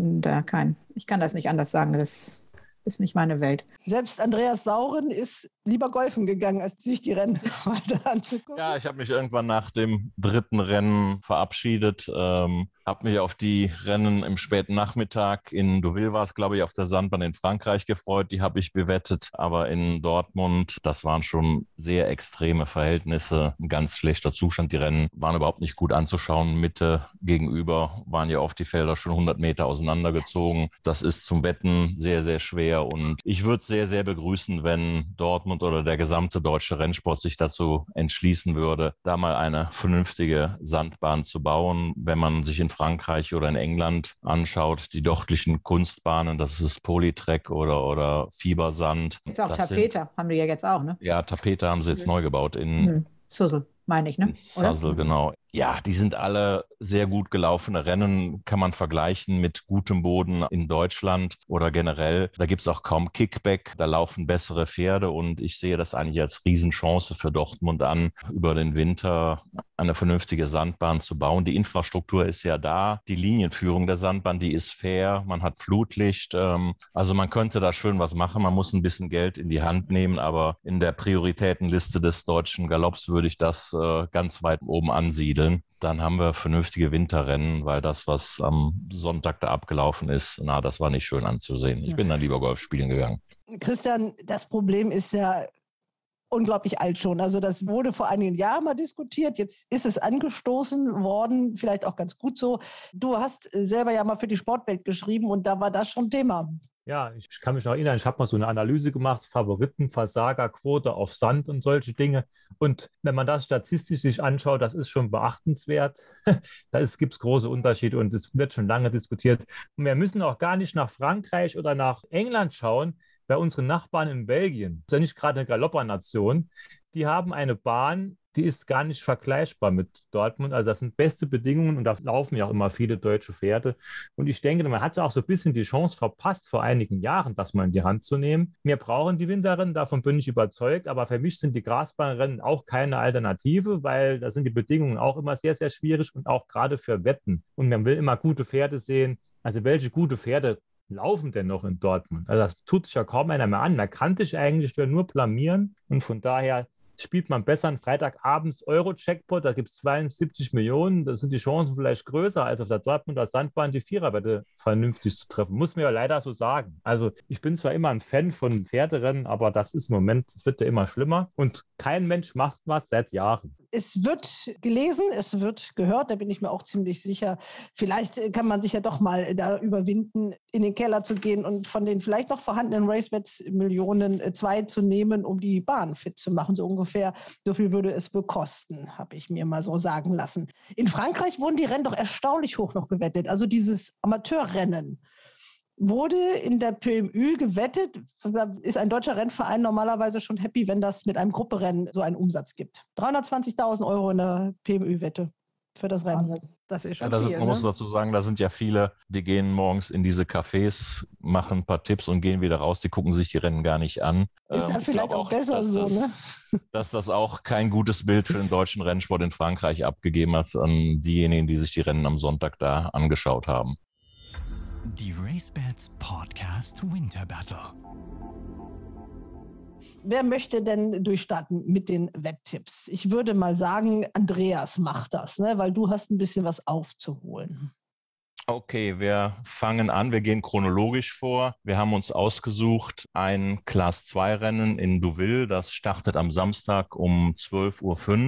D: kann das nicht anders sagen. Das ist nicht meine Welt.
J: Selbst Andreas Sauren ist lieber golfen gegangen, als sich die Rennen weiter anzugucken.
C: Ja, ich habe mich irgendwann nach dem 3. Rennen verabschiedet, habe mich auf die Rennen im späten Nachmittag in Deauville war es, glaube ich, auf der Sandbahn in Frankreich gefreut. Die habe ich bewettet, aber in Dortmund, das waren schon sehr extreme Verhältnisse, ein ganz schlechter Zustand. Die Rennen waren überhaupt nicht gut anzuschauen. Mitte gegenüber waren ja oft die Felder schon 100 Meter auseinandergezogen. Das ist zum Wetten sehr, sehr schwer und ich würde es sehr, sehr begrüßen, wenn Dortmund oder der gesamte deutsche Rennsport sich dazu entschließen würde, da mal eine vernünftige Sandbahn zu bauen. Wenn man sich in Frankreich oder in England anschaut, die dortlichen Kunstbahnen, das ist Polytrack oder Fiebersand.
D: Jetzt auch Tapete haben die ja jetzt auch, ne?
C: Ja, Tapete haben sie jetzt neu gebaut in
D: Sussel, meine ich, ne?
C: Sussel, genau. Ja, die sind alle sehr gut gelaufene Rennen, kann man vergleichen mit gutem Boden in Deutschland oder generell. Da gibt es auch kaum Kickback, da laufen bessere Pferde und ich sehe das eigentlich als Riesenchance für Dortmund an, über den Winter eine vernünftige Sandbahn zu bauen. Die Infrastruktur ist ja da, die Linienführung der Sandbahn, die ist fair, man hat Flutlicht, also man könnte da schön was machen, man muss ein bisschen Geld in die Hand nehmen, aber in der Prioritätenliste des deutschen Galopps würde ich das ganz weit oben ansiedeln. Dann haben wir vernünftige Winterrennen, weil das, was am Sonntag da abgelaufen ist, das war nicht schön anzusehen. Ich bin dann lieber Golf spielen gegangen.
J: Christian, das Problem ist ja unglaublich alt schon. Also das wurde vor einigen Jahren mal diskutiert. Jetzt ist es angestoßen worden, vielleicht auch ganz gut so. Du hast selber ja mal für die Sportwelt geschrieben und da war das schon Thema.
E: Ja, ich kann mich noch erinnern, ich habe mal so eine Analyse gemacht, Favoriten, Versagerquote auf Sand und solche Dinge. Und wenn man das statistisch sich anschaut, das ist schon beachtenswert. Da gibt es große Unterschiede und es wird schon lange diskutiert. Und wir müssen auch gar nicht nach Frankreich oder nach England schauen, weil unsere Nachbarn in Belgien, das ist ja nicht gerade eine Galoppernation, die haben eine Bahn, die ist gar nicht vergleichbar mit Dortmund. Also das sind beste Bedingungen und da laufen ja auch immer viele deutsche Pferde. Und ich denke, man hat ja auch so ein bisschen die Chance verpasst, vor einigen Jahren das mal in die Hand zu nehmen. Wir brauchen die Winterrennen, davon bin ich überzeugt. Aber für mich sind die Grasbahnrennen auch keine Alternative, weil da sind die Bedingungen auch immer sehr, sehr schwierig und auch gerade für Wetten. Und man will immer gute Pferde sehen. Also welche gute Pferde laufen denn noch in Dortmund? Also das tut sich ja kaum einer mehr an. Man kann sich eigentlich nur blamieren und von daher spielt man besser einen Freitagabends Euro-Jackpot, da gibt es 72 Millionen, da sind die Chancen vielleicht größer, als auf der Dortmunder Sandbahn die Viererwette vernünftig zu treffen. Muss man ja leider so sagen. Also ich bin zwar immer ein Fan von Pferderennen, aber das ist im Moment, es wird ja immer schlimmer und kein Mensch macht was seit Jahren.
J: Es wird gelesen, es wird gehört, da bin ich mir auch ziemlich sicher. Vielleicht kann man sich ja doch mal da überwinden, in den Keller zu gehen und von den vielleicht noch vorhandenen RaceBets-Millionen 2 zu nehmen, um die Bahn fit zu machen. So ungefähr, so viel würde es bekosten, habe ich mir mal so sagen lassen. In Frankreich wurden die Rennen doch erstaunlich hoch noch gewettet. Also dieses Amateurrennen wurde in der PMÜ gewettet. Da ist ein deutscher Rennverein normalerweise schon happy, wenn das mit einem Grupperennen so einen Umsatz gibt. 320.000 € in der PMÜ-Wette für das Rennen. Das ist schon viel,
C: man muss dazu sagen, da sind ja viele, die gehen morgens in diese Cafés, machen ein paar Tipps und gehen wieder raus. Die gucken sich die Rennen gar nicht an.
J: Ist ja vielleicht auch besser so, ne?
C: Dass das auch kein gutes Bild für den deutschen Rennsport in Frankreich abgegeben hat an diejenigen, die sich die Rennen am Sonntag da angeschaut haben.
A: Die RaceBets Podcast Winter Battle.
J: Wer möchte denn durchstarten mit den Wetttipps? Ich würde mal sagen, Andreas macht das, ne? Weil du hast ein bisschen was aufzuholen.
C: Okay, wir fangen an. Wir gehen chronologisch vor. Wir haben uns ausgesucht ein Class-2-Rennen in Deauville. Das startet am Samstag um 12:05 Uhr.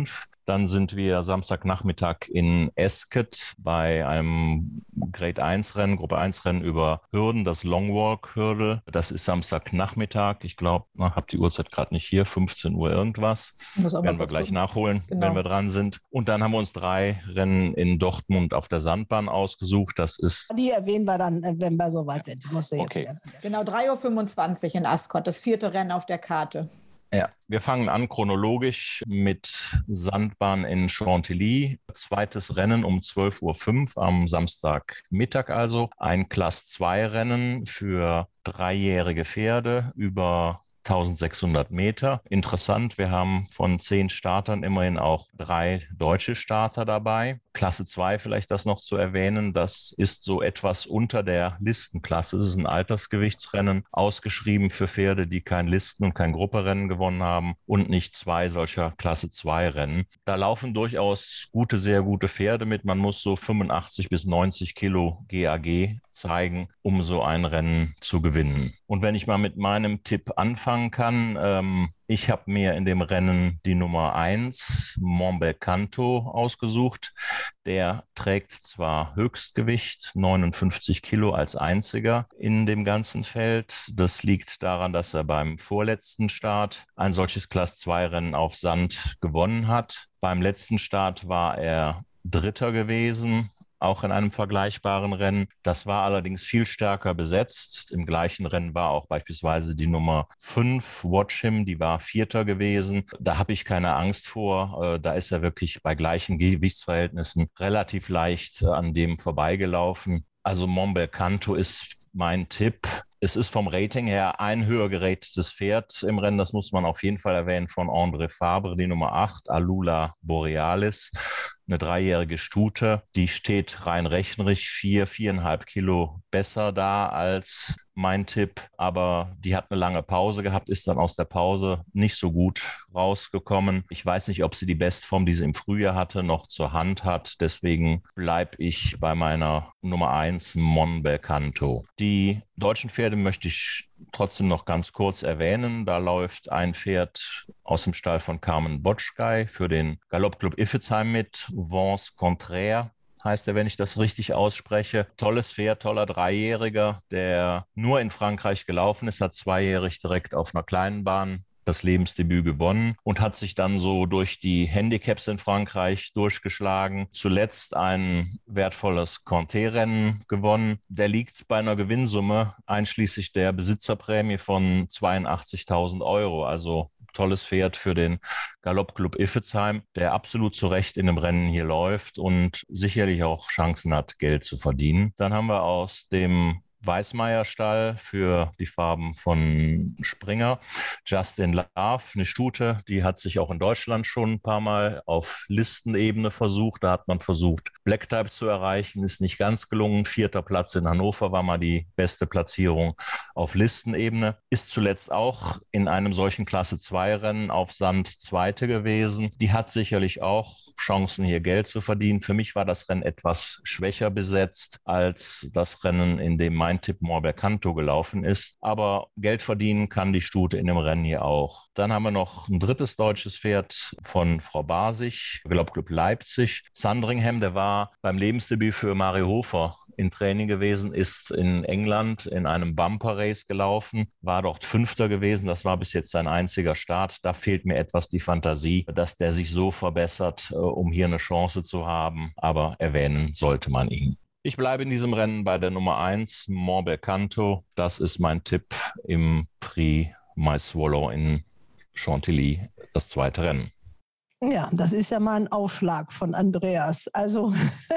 C: Dann sind wir Samstagnachmittag in Esket bei einem Grade 1 Rennen, Gruppe 1 Rennen über Hürden, das Longwalk-Hürde. Das ist Samstagnachmittag. Ich glaube, habe die Uhrzeit gerade nicht hier, 15 Uhr irgendwas. Werden wir gleich nachholen, wenn wir dran sind. Und dann haben wir uns 3 Rennen in Dortmund auf der Sandbahn ausgesucht. Das ist...
J: Die erwähnen wir dann, wenn wir soweit sind.
C: Okay.
D: Genau, 3.25 Uhr in Ascot, das 4. Rennen auf der Karte.
C: Ja, wir fangen an chronologisch mit Sandbahn in Chantilly. Zweites Rennen um 12.05 Uhr am Samstagmittag also. Ein Class-2-Rennen für 3-jährige Pferde über 1600 Meter. Interessant, wir haben von 10 Startern immerhin auch 3 deutsche Starter dabei. Klasse 2 vielleicht das noch zu erwähnen, das ist so etwas unter der Listenklasse. Es ist ein Altersgewichtsrennen, ausgeschrieben für Pferde, die kein Listen- und kein Grupperennen gewonnen haben und nicht 2 solcher Klasse 2 Rennen. Da laufen durchaus sehr gute Pferde mit. Man muss so 85 bis 90 Kilo GAG zeigen, um so ein Rennen zu gewinnen. Und wenn ich mal mit meinem Tipp anfangen kann, ich habe mir in dem Rennen die Nummer 1, Montbelcanto, ausgesucht. Der trägt zwar Höchstgewicht, 59 Kilo als einziger in dem ganzen Feld. Das liegt daran, dass er beim vorletzten Start ein solches Class-2-Rennen auf Sand gewonnen hat. Beim letzten Start war er Dritter gewesen, auch in einem vergleichbaren Rennen. Das war allerdings viel stärker besetzt. Im gleichen Rennen war auch beispielsweise die Nummer 5, Watch Him, die war Vierter gewesen. Da habe ich keine Angst vor. Da ist er wirklich bei gleichen Gewichtsverhältnissen relativ leicht an dem vorbeigelaufen. Also Montbelcanto ist mein Tipp. Es ist vom Rating her ein höher geratetes Pferd im Rennen, das muss man auf jeden Fall erwähnen, von André Fabre, die Nummer 8, Alula Borealis, eine 3-jährige Stute. Die steht rein rechnerisch 4,5 Kilo besser da als mein Tipp, aber die hat eine lange Pause gehabt, ist dann aus der Pause nicht so gut rausgekommen. Ich weiß nicht, ob sie die Bestform, die sie im Frühjahr hatte, noch zur Hand hat. Deswegen bleibe ich bei meiner Nummer 1, Montbelcanto. Die deutschen Pferde möchte ich trotzdem noch ganz kurz erwähnen. Da läuft ein Pferd aus dem Stall von Carmen Botschkei für den Galoppclub Iffezheim mit, Vence Contraire heißt er, wenn ich das richtig ausspreche. Tolles Pferd, toller 3-Jähriger, der nur in Frankreich gelaufen ist, hat 2-jährig direkt auf einer kleinen Bahn das Lebensdebüt gewonnen und hat sich dann so durch die Handicaps in Frankreich durchgeschlagen. Zuletzt ein wertvolles Conté-Rennen gewonnen. Der liegt bei einer Gewinnsumme einschließlich der Besitzerprämie von 82.000 €. Also tolles Pferd für den Galoppclub Iffezheim, der absolut zu Recht in dem Rennen hier läuft und sicherlich auch Chancen hat, Geld zu verdienen. Dann haben wir aus dem Weißmeier-Stall für die Farben von Springer Justin Love, eine Stute, die hat sich auch in Deutschland schon ein paar Mal auf Listenebene versucht. Da hat man versucht, Black Type zu erreichen, ist nicht ganz gelungen. 4. Platz in Hannover war mal die beste Platzierung auf Listenebene. Ist zuletzt auch in einem solchen Klasse-2-Rennen auf Sand Zweite gewesen. Die hat sicherlich auch Chancen, hier Geld zu verdienen. Für mich war das Rennen etwas schwächer besetzt als das Rennen, in dem mein Tipp Montbelcanto gelaufen ist. Aber Geld verdienen kann die Stute in dem Rennen hier auch. Dann haben wir noch ein drittes deutsches Pferd von Frau Basig, Galoppclub Leipzig. Sandringham, der war beim Lebensdebüt für Mario Hofer in Training gewesen, ist in England in einem Bumper-Race gelaufen, war dort 5. gewesen. Das war bis jetzt sein einziger Start. Da fehlt mir etwas die Fantasie, dass der sich so verbessert, um hier eine Chance zu haben. Aber erwähnen sollte man ihn. Ich bleibe in diesem Rennen bei der Nummer 1, Montbelcanto. Das ist mein Tipp im Prix My Swallow in Chantilly, das 2. Rennen.
J: Ja, das ist ja mal ein Aufschlag von Andreas. Also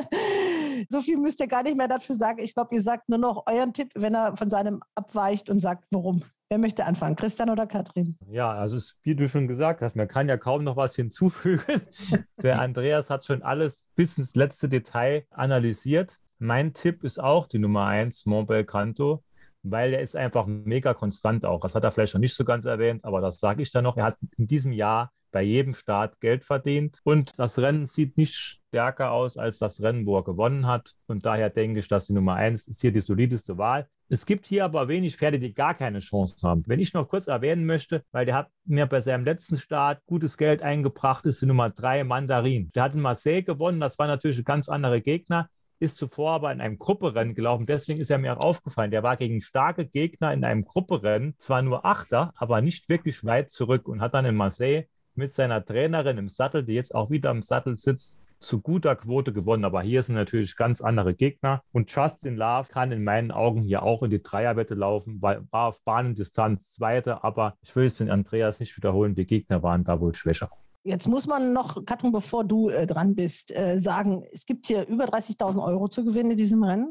J: so viel müsst ihr gar nicht mehr dazu sagen. Ich glaube, ihr sagt nur noch euren Tipp, wenn er von seinem abweicht und sagt, warum. Wer möchte anfangen, Christian oder Katrin?
E: Ja, also wie du schon gesagt hast, man kann ja kaum noch was hinzufügen. Der Andreas hat schon alles bis ins letzte Detail analysiert. Mein Tipp ist auch die Nummer 1, Montbelcanto, weil er ist einfach mega konstant auch. Das hat er vielleicht noch nicht so ganz erwähnt, aber das sage ich dann noch. Er hat in diesem Jahr bei jedem Start Geld verdient und das Rennen sieht nicht stärker aus als das Rennen, wo er gewonnen hat. Und daher denke ich, dass die Nummer 1 ist hier die solideste Wahl. Es gibt hier aber wenig Pferde, die gar keine Chance haben. Wenn ich noch kurz erwähnen möchte, weil der hat mir bei seinem letzten Start gutes Geld eingebracht, ist die Nummer 3 Mandarin. Der hat in Marseille gewonnen, das war natürlich ein ganz anderer Gegner, ist zuvor aber in einem Grupperennen gelaufen. Deswegen ist er mir auch aufgefallen. Der war gegen starke Gegner in einem Grupperennen, zwar nur Achter, aber nicht wirklich weit zurück und hat dann in Marseille mit seiner Trainerin im Sattel, die jetzt auch wieder im Sattel sitzt, zu guter Quote gewonnen. Aber hier sind natürlich ganz andere Gegner. Und Justin Love kann in meinen Augen hier auch in die Dreierwette laufen, war auf Bahnendistanz Zweiter. Aber ich will es den Andreas nicht wiederholen. Die Gegner waren da wohl schwächer.
J: Jetzt muss man noch, Katrin, bevor du dran bist, sagen, es gibt hier über 30.000 Euro zu gewinnen in diesem Rennen.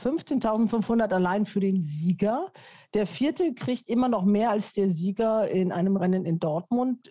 J: 15.500 allein für den Sieger. Der Vierte kriegt immer noch mehr als der Sieger in einem Rennen in Dortmund,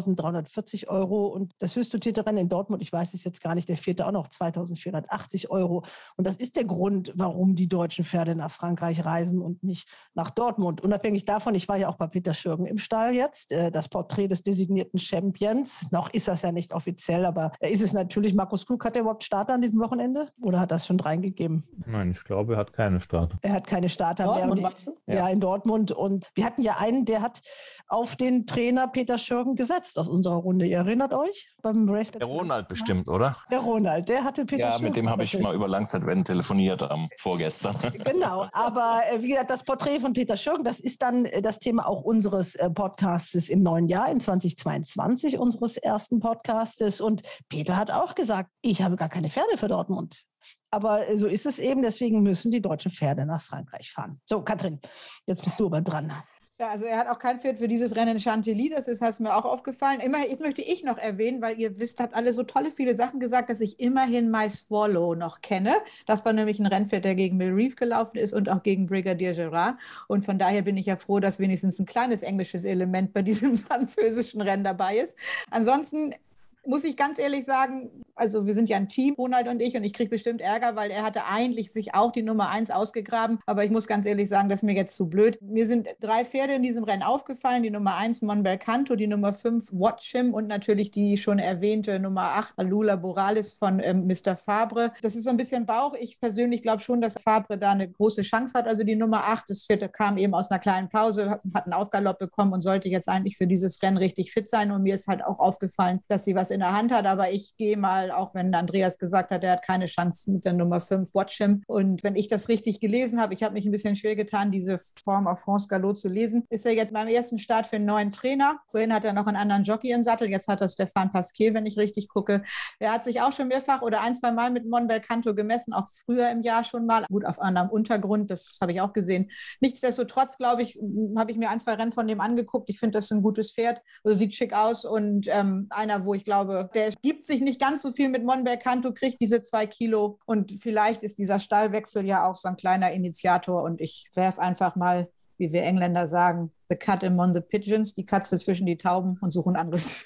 J: 4.340 Euro. Und das höchst dotierte Rennen in Dortmund, ich weiß es jetzt gar nicht, der Vierte auch noch 2.480 Euro. Und das ist der Grund, warum die deutschen Pferde nach Frankreich reisen und nicht nach Dortmund. Unabhängig davon, ich war ja auch bei Peter Schürgen im Stall jetzt, das Porträt des designierten Champions. Noch ist das ja nicht offiziell, aber ist es natürlich. Markus Klug, hat der überhaupt Starter an diesem Wochenende? Oder hat das schon reingegeben?
E: Nein, ich glaube, er hat keine Starter.
J: Er hat keine Starter
B: Dortmund,
J: mehr.
B: meinst du?
J: Ja, in Dortmund. Und wir hatten ja einen, der hat auf den Trainer Peter Schürgen gesetzt aus unserer Runde. Ihr erinnert euch? Beim Race
C: Der Ronald bestimmt, oder?
J: Der Ronald, der hatte Peter Schürgen.
C: Ja, mit dem habe ich mal über Langzeitwetten telefoniert vorgestern.
J: Genau, aber wie gesagt, das Porträt von Peter Schürgen, das ist dann das Thema auch unseres Podcastes im neuen Jahr, in 2022, unseres ersten Podcastes. Und Peter hat auch gesagt, ich habe gar keine Pferde für Dortmund. Aber so ist es eben, deswegen müssen die deutschen Pferde nach Frankreich fahren. So, Katrin, jetzt bist du aber dran.
D: Ja, also er hat auch kein Pferd für dieses Rennen in Chantilly, das ist mir auch aufgefallen. Jetzt möchte ich noch erwähnen, weil ihr wisst, habt alle so tolle, viele Sachen gesagt, dass ich immerhin My Swallow noch kenne. Das war nämlich ein Rennpferd, der gegen Mill Reef gelaufen ist und auch gegen Brigadier Gerard. Und von daher bin ich ja froh, dass wenigstens ein kleines englisches Element bei diesem französischen Rennen dabei ist. Ansonsten muss ich ganz ehrlich sagen, also wir sind ja ein Team, Ronald und ich kriege bestimmt Ärger, weil er hatte eigentlich sich auch die Nummer 1 ausgegraben, aber ich muss ganz ehrlich sagen, das ist mir jetzt zu blöd. Mir sind 3 Pferde in diesem Rennen aufgefallen, die Nummer 1 Monbelcanto, die Nummer 5 Watch Him und natürlich die schon erwähnte Nummer 8 Alula Borealis von Mr. Fabre. Das ist so ein bisschen Bauch. Ich persönlich glaube schon, dass Fabre da eine große Chance hat, also die Nummer 8, das Pferd kam eben aus einer kleinen Pause, hat einen Aufgalopp bekommen und sollte jetzt eigentlich für dieses Rennen richtig fit sein und mir ist halt auch aufgefallen, dass sie was in der Hand hat, aber ich gehe mal, auch wenn Andreas gesagt hat, er hat keine Chance mit der Nummer 5 Watch Him. Und wenn ich das richtig gelesen habe, ich habe mich ein bisschen schwer getan, diese Form auf France Galop zu lesen, ist er jetzt beim ersten Start für einen neuen Trainer. Vorhin hat er noch einen anderen Jockey im Sattel, jetzt hat er Stéphane Pasquier, wenn ich richtig gucke. Er hat sich auch schon mehrfach oder 1-2 Mal mit Monbelcanto gemessen, auch früher im Jahr schon mal. Gut, auf anderem Untergrund, das habe ich auch gesehen. Nichtsdestotrotz, glaube ich, habe ich mir 1-2 Rennen von dem angeguckt. Ich finde, das ist ein gutes Pferd, also sieht schick aus und einer, wo ich glaube, der gibt sich nicht ganz so viel mit Monbelcanto, kriegt diese 2 Kilo und vielleicht ist dieser Stallwechsel ja auch so ein kleiner Initiator und ich werfe einfach mal, wie wir Engländer sagen, the cat among the pigeons, die Katze zwischen die Tauben und suche ein anderes.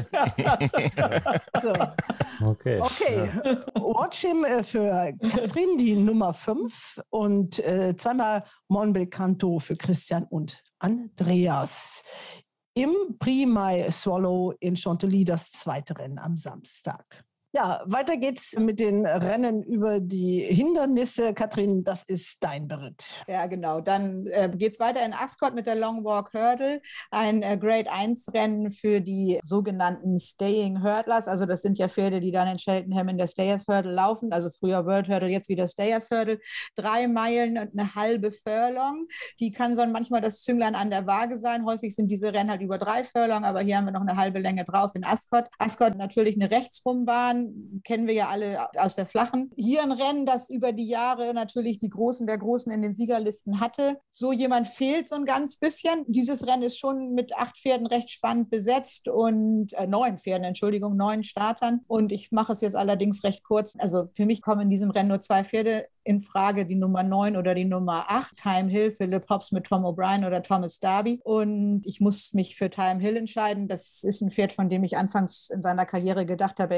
E: Okay.
J: Watch Him für Katrin, die Nummer 5 und 2-mal Monbelcanto für Christian und Andreas. Im Prix My Swallow in Chantilly, das zweite Rennen am Samstag. Ja, weiter geht's mit den Rennen über die Hindernisse. Katrin, das ist dein Beritt.
D: Ja, genau. Dann geht's weiter in Ascot mit der Long Walk Hurdle. Ein Grade 1 Rennen für die sogenannten Staying Hurdlers. Also das sind ja Pferde, die dann in Cheltenham in der Stayers Hurdle laufen. Also früher World Hurdle, jetzt wieder Stayers Hurdle. 3 Meilen und eine halbe Furlong. Die kann so manchmal das Zünglein an der Waage sein. Häufig sind diese Rennen halt über 3 Furlong, aber hier haben wir noch eine halbe Länge drauf in Ascot. Ascot natürlich eine Rechtsrumbahn. Kennen wir ja alle aus der Flachen. Hier ein Rennen, das über die Jahre natürlich die Großen der Großen in den Siegerlisten hatte. So jemand fehlt so ein ganz bisschen. Dieses Rennen ist schon mit 8 Pferden recht spannend besetzt und 9 Pferden, Entschuldigung, 9 Startern. Und ich mache es jetzt allerdings recht kurz. Also für mich kommen in diesem Rennen nur 2 Pferde in Frage, die Nummer 9 oder die Nummer 8. Time Hill, Philip Hobbs mit Tom O'Brien oder Thomas Darby. Und ich muss mich für Time Hill entscheiden. Das ist ein Pferd, von dem ich anfangs in seiner Karriere gedacht habe, er ist der neue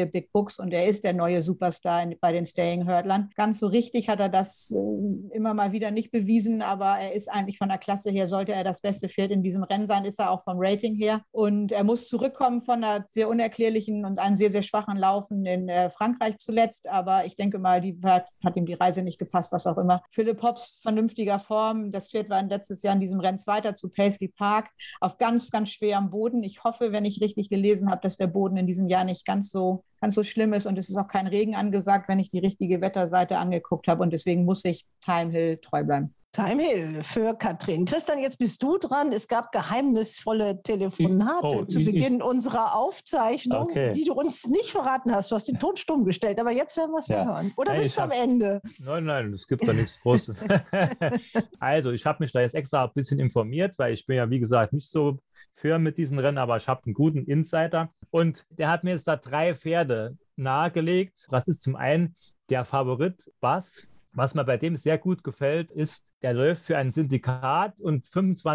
D: neue Big Books und er ist der neue Superstar bei den Staying-Hurdlern. Ganz so richtig hat er das immer mal wieder nicht bewiesen, aber er ist eigentlich von der Klasse her, sollte er das beste Pferd in diesem Rennen sein, ist er auch vom Rating her. Und er muss zurückkommen von einer sehr unerklärlichen und einem sehr, sehr schwachen Laufen in Frankreich zuletzt. Aber ich denke mal, hat ihm die Reise nicht gepasst, was auch immer. Philipp Hobbs, vernünftiger Form. Das Pferd war letztes Jahr in diesem Rennen Zweiter zu Paisley Park auf ganz, ganz schwerem Boden. Ich hoffe, wenn ich richtig gelesen habe, dass der Boden in diesem Jahr nicht ganz so schlimm ist und es ist auch kein Regen angesagt, wenn ich die richtige Wetterseite angeguckt habe und deswegen muss ich Thyme Hill treu bleiben.
J: Thyme Hill für Katrin. Christian, jetzt bist du dran. Es gab geheimnisvolle Telefonate zu Beginn unserer Aufzeichnung, die du uns nicht verraten hast. Du hast den Ton stumm gestellt, aber jetzt werden wir es hören. Oder bist du am Ende?
E: Nein, es gibt da nichts Großes. Also, ich habe mich da jetzt extra ein bisschen informiert, weil ich bin ja, wie gesagt, nicht so firm mit diesen Rennen, aber ich habe einen guten Insider. Und der hat mir jetzt da 3 Pferde nahegelegt. Das ist zum einen der Favorit Bass. Was mir bei dem sehr gut gefällt, ist, der läuft für ein Syndikat und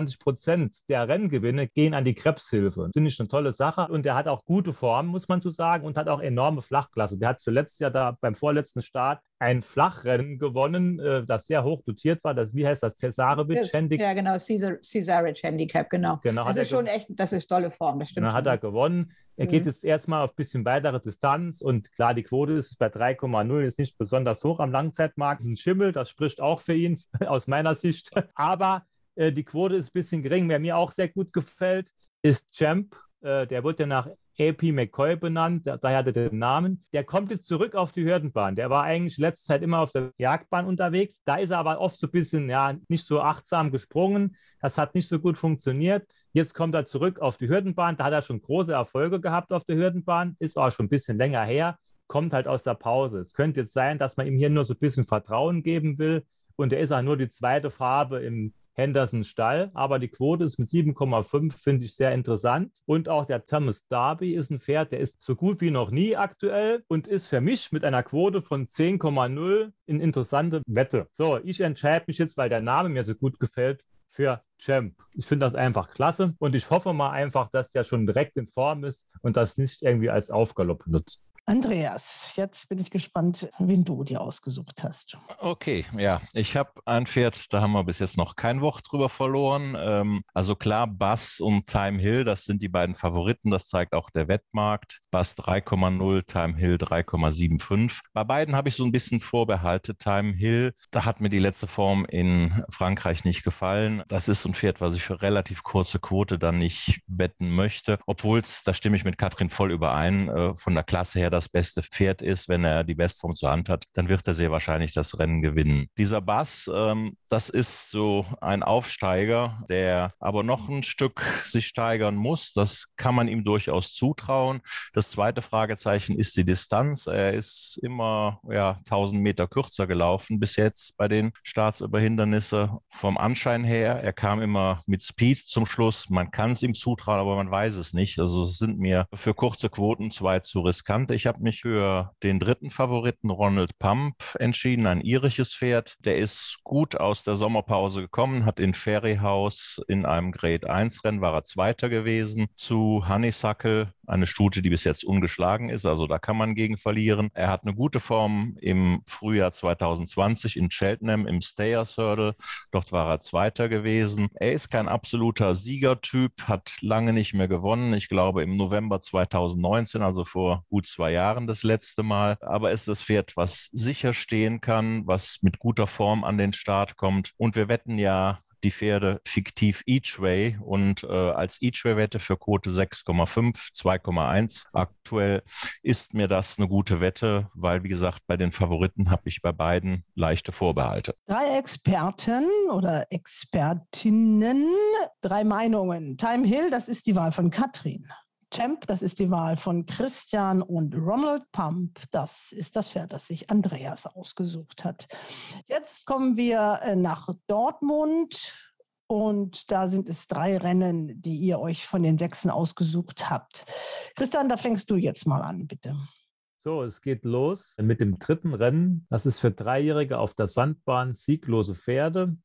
E: 25% der Renngewinne gehen an die Krebshilfe. Finde ich eine tolle Sache. Und der hat auch gute Form, muss man so sagen, und hat auch enorme Flachklasse. Der hat zuletzt ja da beim vorletzten Start ein Flachrennen gewonnen, das sehr hoch dotiert war. Wie heißt das? Cesarewitsch Handicap?
D: Ja, genau, Cesarewitsch Handicap, genau. Das ist schon echt, das ist tolle Form, das stimmt.
E: Dann hat er gewonnen. Er geht jetzt erstmal auf ein bisschen weitere Distanz und klar, die Quote ist bei 3,0, ist nicht besonders hoch am Langzeitmarkt. Das ist ein Schimmel, das spricht auch für ihn aus meiner Sicht. Aber die Quote ist ein bisschen gering. Wer mir auch sehr gut gefällt, ist Champ. Der wird ja nach A.P. McCoy benannt, daher hat er den Namen. Der kommt jetzt zurück auf die Hürdenbahn. Der war eigentlich letzte Zeit immer auf der Jagdbahn unterwegs. Da ist er aber oft so ein bisschen nicht so achtsam gesprungen. Das hat nicht so gut funktioniert. Jetzt kommt er zurück auf die Hürdenbahn. Da hat er schon große Erfolge gehabt auf der Hürdenbahn. Ist auch schon ein bisschen länger her. Kommt halt aus der Pause. Es könnte jetzt sein, dass man ihm hier nur so ein bisschen Vertrauen geben will. Und er ist auch nur die zweite Farbe im Henderson Stall, aber die Quote ist mit 7,5, finde ich sehr interessant. Und auch der Thomas Darby ist ein Pferd, der ist so gut wie noch nie aktuell und ist für mich mit einer Quote von 10,0 eine interessante Wette. So, ich entscheide mich jetzt, weil der Name mir so gut gefällt, für Champ. Ich finde das einfach klasse und ich hoffe mal einfach, dass der schon direkt in Form ist und das nicht irgendwie als Aufgalopp nutzt.
J: Andreas, jetzt bin ich gespannt, wen du dir ausgesucht hast.
C: Okay, ja, ich habe ein Pferd, da haben wir bis jetzt noch kein Wort drüber verloren. Also klar, Bass und Thyme Hill, das sind die beiden Favoriten, das zeigt auch der Wettmarkt. Bass 3,0, Thyme Hill 3,75. Bei beiden habe ich so ein bisschen Vorbehalte. Thyme Hill, da hat mir die letzte Form in Frankreich nicht gefallen. Das ist so ein Pferd, was ich für relativ kurze Quote dann nicht wetten möchte, obwohl es, da stimme ich mit Katrin voll überein, von der Klasse her das beste Pferd ist, wenn er die Bestform zur Hand hat, dann wird er sehr wahrscheinlich das Rennen gewinnen. Dieser Bass, das ist so ein Aufsteiger, der aber noch ein Stück sich steigern muss. Das kann man ihm durchaus zutrauen. Das zweite Fragezeichen ist die Distanz. Er ist immer 1000 Meter kürzer gelaufen bis jetzt bei den Starts über Hindernisse. Vom Anschein her, er kam immer mit Speed zum Schluss. Man kann es ihm zutrauen, aber man weiß es nicht. Also es sind mir für kurze Quoten 2 zu riskant. Ich habe mich für den dritten Favoriten Ronald Pump entschieden, ein irisches Pferd. Der ist gut aus der Sommerpause gekommen, hat in Ferryhouse in einem Grade 1 Rennen war er Zweiter gewesen, zu Honeysuckle, eine Stute, die bis jetzt ungeschlagen ist, also da kann man gegen verlieren. Er hat eine gute Form im Frühjahr 2020 in Cheltenham im Stayers Hurdle, dort war er Zweiter gewesen. Er ist kein absoluter Siegertyp, hat lange nicht mehr gewonnen, ich glaube im November 2019, also vor gut 2 Jahren das letzte Mal, aber ist das Pferd, was sicher stehen kann, was mit guter Form an den Start kommt und wir wetten ja die Pferde fiktiv Each Way und als Each Way-Wette für Quote 6,5, 2,1 aktuell ist mir das eine gute Wette, weil wie gesagt, bei den Favoriten habe ich bei beiden leichte Vorbehalte.
J: 3 Experten oder Expertinnen, 3 Meinungen. Thyme Hill, das ist die Wahl von Katrin. Champ, das ist die Wahl von Christian und Ronald Pump, das ist das Pferd, das sich Andreas ausgesucht hat. Jetzt kommen wir nach Dortmund und da sind es 3 Rennen, die ihr euch von den 6 ausgesucht habt. Christian, da fängst du jetzt mal an, bitte.
E: So, es geht los mit dem dritten Rennen. Das ist für 3-Jährige auf der Sandbahn sieglose Pferde.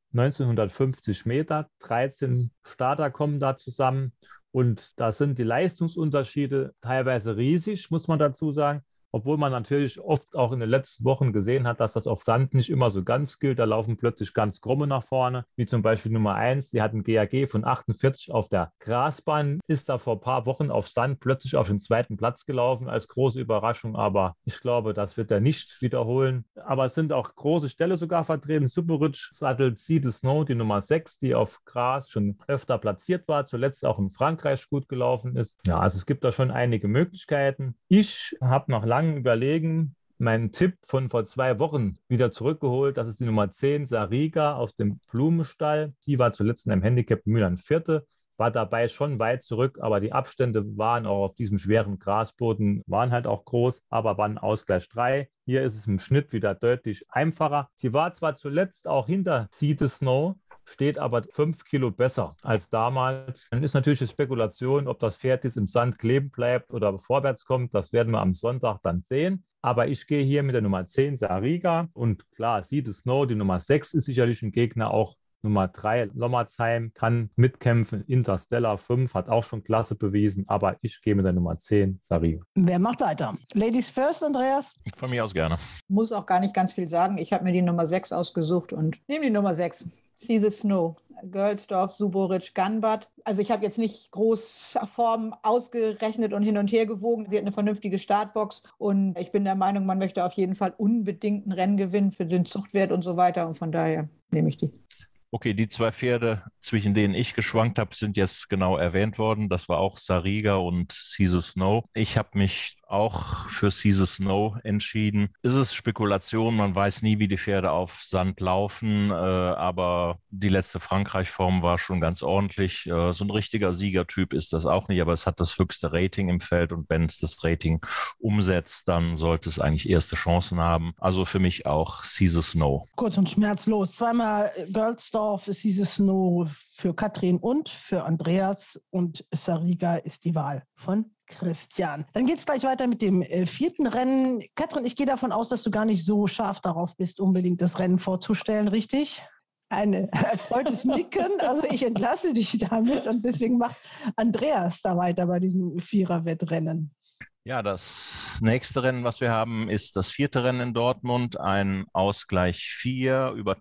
E: 1950 Meter, 13 Starter kommen da zusammen. Und da sind die Leistungsunterschiede teilweise riesig, muss man dazu sagen. obwohl man natürlich oft auch in den letzten Wochen gesehen hat, dass das auf Sand nicht immer so ganz gilt. Da laufen plötzlich ganz krumme nach vorne, wie zum Beispiel Nummer 1. Die hat ein GAG von 48 auf der Grasbahn, ist da vor ein paar Wochen auf Sand plötzlich auf den zweiten Platz gelaufen als große Überraschung, aber ich glaube, das wird er nicht wiederholen. Aber es sind auch große Ställe sogar vertreten. Superrich sattelt See the Snow, die Nummer 6, die auf Gras schon öfter platziert war, zuletzt auch in Frankreich gut gelaufen ist. Ja, also es gibt da schon einige Möglichkeiten. Ich habe nach langem Überlegen meinen Tipp von vor 2 Wochen wieder zurückgeholt. Das ist die Nummer 10, Sariga aus dem Blumenstall. Sie war zuletzt in einem Handicap Mühlern Vierte, war dabei schon weit zurück, aber die Abstände waren auch auf diesem schweren Grasboden, waren halt auch groß, aber waren Ausgleich 3. Hier ist es im Schnitt wieder deutlich einfacher. Sie war zwar zuletzt auch hinter See the Snow, steht aber 5 Kilo besser als damals. Dann ist natürlich die Spekulation, ob das Pferd jetzt im Sand kleben bleibt oder vorwärts kommt. Das werden wir am Sonntag dann sehen. Aber ich gehe hier mit der Nummer 10, Sariga. Und klar, See the Snow, die Nummer 6 ist sicherlich ein Gegner. Auch Nummer 3, Lommerzheim, kann mitkämpfen. Interstellar 5 hat auch schon Klasse bewiesen. Aber ich gehe mit der Nummer 10, Sariga.
J: Wer macht weiter? Ladies first, Andreas?
C: Von mir aus gerne.
D: Muss auch gar nicht ganz viel sagen. Ich habe mir die Nummer 6 ausgesucht und nehme die Nummer 6. See the Snow, Girlsdorf, Subotic, Gunbad. Also ich habe jetzt nicht groß Form ausgerechnet und hin und her gewogen. Sie hat eine vernünftige Startbox und ich bin der Meinung, man möchte auf jeden Fall unbedingt ein Rennen gewinnen für den Zuchtwert und so weiter und von daher nehme ich die.
C: Okay, die 2 Pferde, zwischen denen ich geschwankt habe, sind jetzt genau erwähnt worden. Das war auch Sariga und See the Snow. Ich habe mich auch für See the Snow entschieden. Es ist Spekulation, man weiß nie, wie die Pferde auf Sand laufen, aber die letzte Frankreich-Form war schon ganz ordentlich. So ein richtiger Siegertyp ist das auch nicht, aber es hat das höchste Rating im Feld und wenn es das Rating umsetzt, dann sollte es eigentlich erste Chancen haben. Also für mich auch See the Snow.
J: Kurz und schmerzlos. Zweimal Girlsdorf, See the Snow für Katrin und für Andreas und Sariga ist die Wahl von Christian. Dann geht es gleich weiter mit dem 4. Rennen. Katrin, ich gehe davon aus, dass du gar nicht so scharf darauf bist, unbedingt das Rennen vorzustellen, richtig? Ein erfreutes Nicken, also ich entlasse dich damit und deswegen macht Andreas da weiter bei diesem 4er-Wettrennen.
C: Ja, das nächste Rennen, was wir haben, ist das 4. Rennen in Dortmund, ein Ausgleich 4 über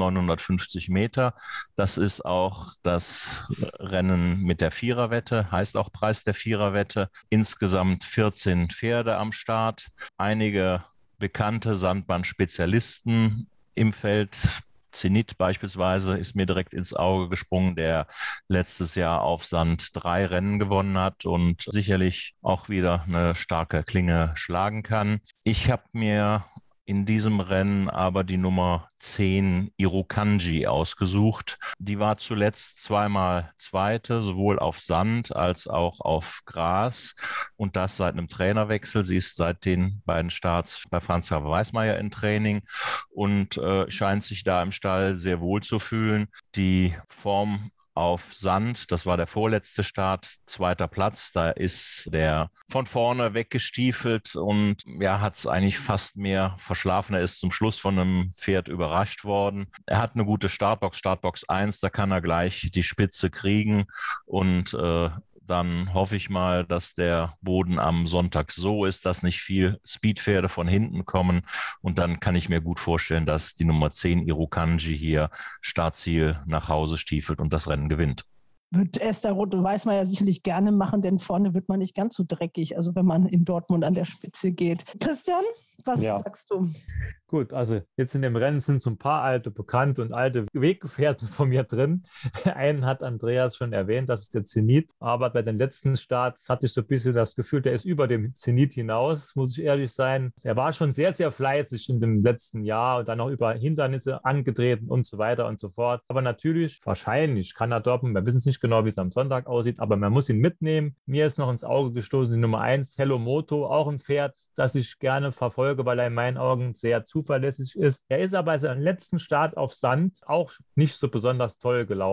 C: 1950 Meter. Das ist auch das Rennen mit der 4er-Wette, heißt auch Preis der 4er-Wette. Insgesamt 14 Pferde am Start, einige bekannte Sandbahn-Spezialisten im Feld. Zenit beispielsweise ist mir direkt ins Auge gesprungen, der letztes Jahr auf Sand 3 Rennen gewonnen hat und sicherlich auch wieder eine starke Klinge schlagen kann. Ich habe mir in diesem Rennen aber die Nummer 10 Irukandji ausgesucht. Die war zuletzt zweimal Zweite, sowohl auf Sand als auch auf Gras und das seit einem Trainerwechsel. Sie ist seit den beiden Starts bei Franz-Xaver Weismeier im Training und scheint sich da im Stall sehr wohl zu fühlen. Die Form auf Sand, das war der vorletzte Start, 2. Platz, da ist der von vorne weggestiefelt und ja, hat es eigentlich fast mehr verschlafen. Er ist zum Schluss von einem Pferd überrascht worden. Er hat eine gute Startbox, Startbox 1, da kann er gleich die Spitze kriegen und dann hoffe ich mal, dass der Boden am Sonntag so ist, dass nicht viel Speedpferde von hinten kommen. Und dann kann ich mir gut vorstellen, dass die Nummer 10 Irukandji hier Startziel nach Hause stiefelt und das Rennen gewinnt.
J: Wird Esther Roth-Weismeier sicherlich gerne machen, denn vorne wird man nicht ganz so dreckig, also wenn man in Dortmund an der Spitze geht. Christian, was sagst du?
E: Gut, also jetzt in dem Rennen sind so ein paar alte Bekannte und alte Weggefährten von mir drin. Einen hat Andreas schon erwähnt, das ist der Zenit. Aber bei den letzten Starts hatte ich so ein bisschen das Gefühl, der ist über dem Zenit hinaus, muss ich ehrlich sein. Er war schon sehr, sehr fleißig in dem letzten Jahr und dann auch über Hindernisse angetreten und so weiter und so fort. Aber natürlich, wahrscheinlich kann er doppen. Wir wissen es nicht genau, wie es am Sonntag aussieht, aber man muss ihn mitnehmen. Mir ist noch ins Auge gestoßen die Nummer 1, Hello Moto, auch ein Pferd, das ich gerne verfolge, weil er in meinen Augen sehr zuverlässig ist. Er ist aber bei seinem letzten Start auf Sand auch nicht so besonders toll gelaufen.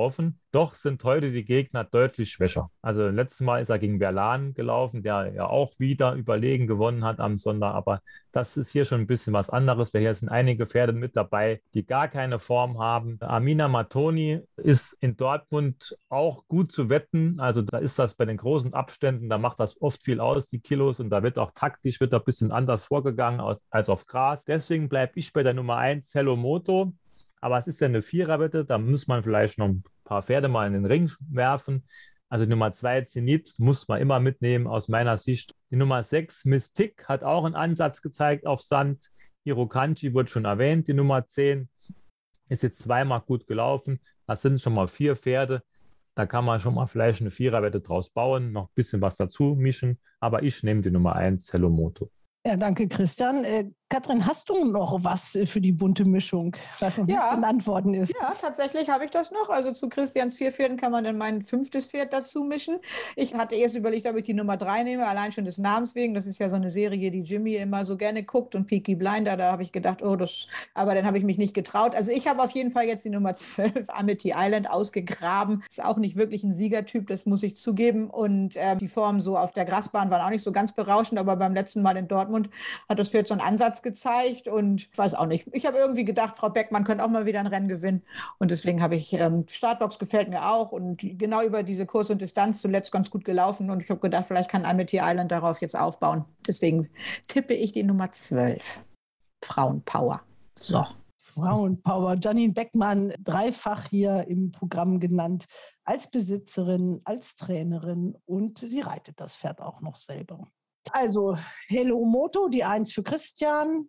E: Doch sind heute die Gegner deutlich schwächer. Also letztes Mal ist er gegen Berlan gelaufen, der ja auch wieder überlegen gewonnen hat am Sonntag. Aber das ist hier schon ein bisschen was anderes. Hier sind einige Pferde mit dabei, die gar keine Form haben. Amina Matoni ist in Dortmund auch gut zu wetten. Also da ist das bei den großen Abständen, da macht das oft viel aus, die Kilos. Und da wird auch taktisch ein bisschen anders vorgegangen als auf Gras. Deswegen bleibe ich bei der Nummer 1, Hello Moto. Aber es ist ja eine Viererwette, da muss man vielleicht noch ein paar Pferde mal in den Ring werfen. Also Nummer 2, Zenit, muss man immer mitnehmen aus meiner Sicht. Die Nummer 6, Mystic, hat auch einen Ansatz gezeigt auf Sand. Hirokanchi wurde schon erwähnt. Die Nummer 10 ist jetzt zweimal gut gelaufen. Das sind schon mal 4 Pferde. Da kann man schon mal vielleicht eine Viererwette draus bauen, noch ein bisschen was dazu mischen. Aber ich nehme die Nummer 1, Hello Moto.
J: Ja, danke, Christian. Katrin, hast du noch was für die bunte Mischung, was noch nicht genannt worden ist?
D: Ja, tatsächlich habe ich das noch. Also zu Christians 4 Pferden kann man dann mein 5. Pferd dazu mischen. Ich hatte erst überlegt, ob ich die Nummer 3 nehme, allein schon des Namens wegen. Das ist ja so eine Serie, die Jimmy immer so gerne guckt, und Peaky Blinder, da habe ich gedacht, aber dann habe ich mich nicht getraut. Also ich habe auf jeden Fall jetzt die Nummer 12, Amity Island, ausgegraben. Ist auch nicht wirklich ein Siegertyp, das muss ich zugeben. Und die Formen so auf der Grasbahn waren auch nicht so ganz berauschend, aber beim letzten Mal in Dortmund hat das Pferd so einen Ansatz gezeigt, und ich weiß auch nicht. Ich habe irgendwie gedacht, Frau Beckmann könnte auch mal wieder ein Rennen gewinnen, und deswegen habe ich, Startbox gefällt mir auch und genau über diese Kurs und Distanz zuletzt ganz gut gelaufen, und ich habe gedacht, vielleicht kann Amity Island darauf jetzt aufbauen. Deswegen tippe ich die Nummer 12. Frauenpower. So.
J: Frauenpower. Janine Beckmann, dreifach hier im Programm genannt, als Besitzerin, als Trainerin, und sie reitet das Pferd auch noch selber. Also Hello Moto, die 1 für Christian,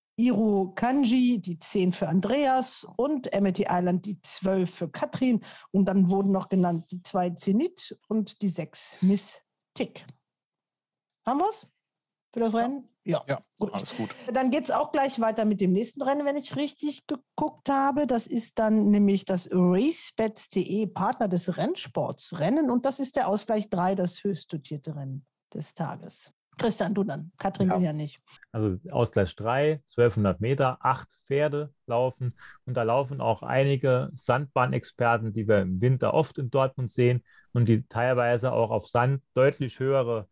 J: Iro Kanji, die 10 für Andreas, und Amity Island, die 12 für Katrin. Und dann wurden noch genannt die 2 Zenit und die 6 Miss Tick. Haben wir es für das Rennen? Ja, gut.
C: Alles gut.
J: Dann geht es auch gleich weiter mit dem nächsten Rennen, wenn ich richtig geguckt habe. Das ist dann nämlich das RaceBets.de, Partner des Rennsports Rennen. Und das ist der Ausgleich 3, das höchst dotierte Rennen des Tages. Christian, du dann. Katrin will ja nicht.
E: Also Ausgleich 3, 1200 Meter, 8 Pferde laufen. Und da laufen auch einige Sandbahnexperten, die wir im Winter oft in Dortmund sehen und die teilweise auch auf Sand deutlich höhere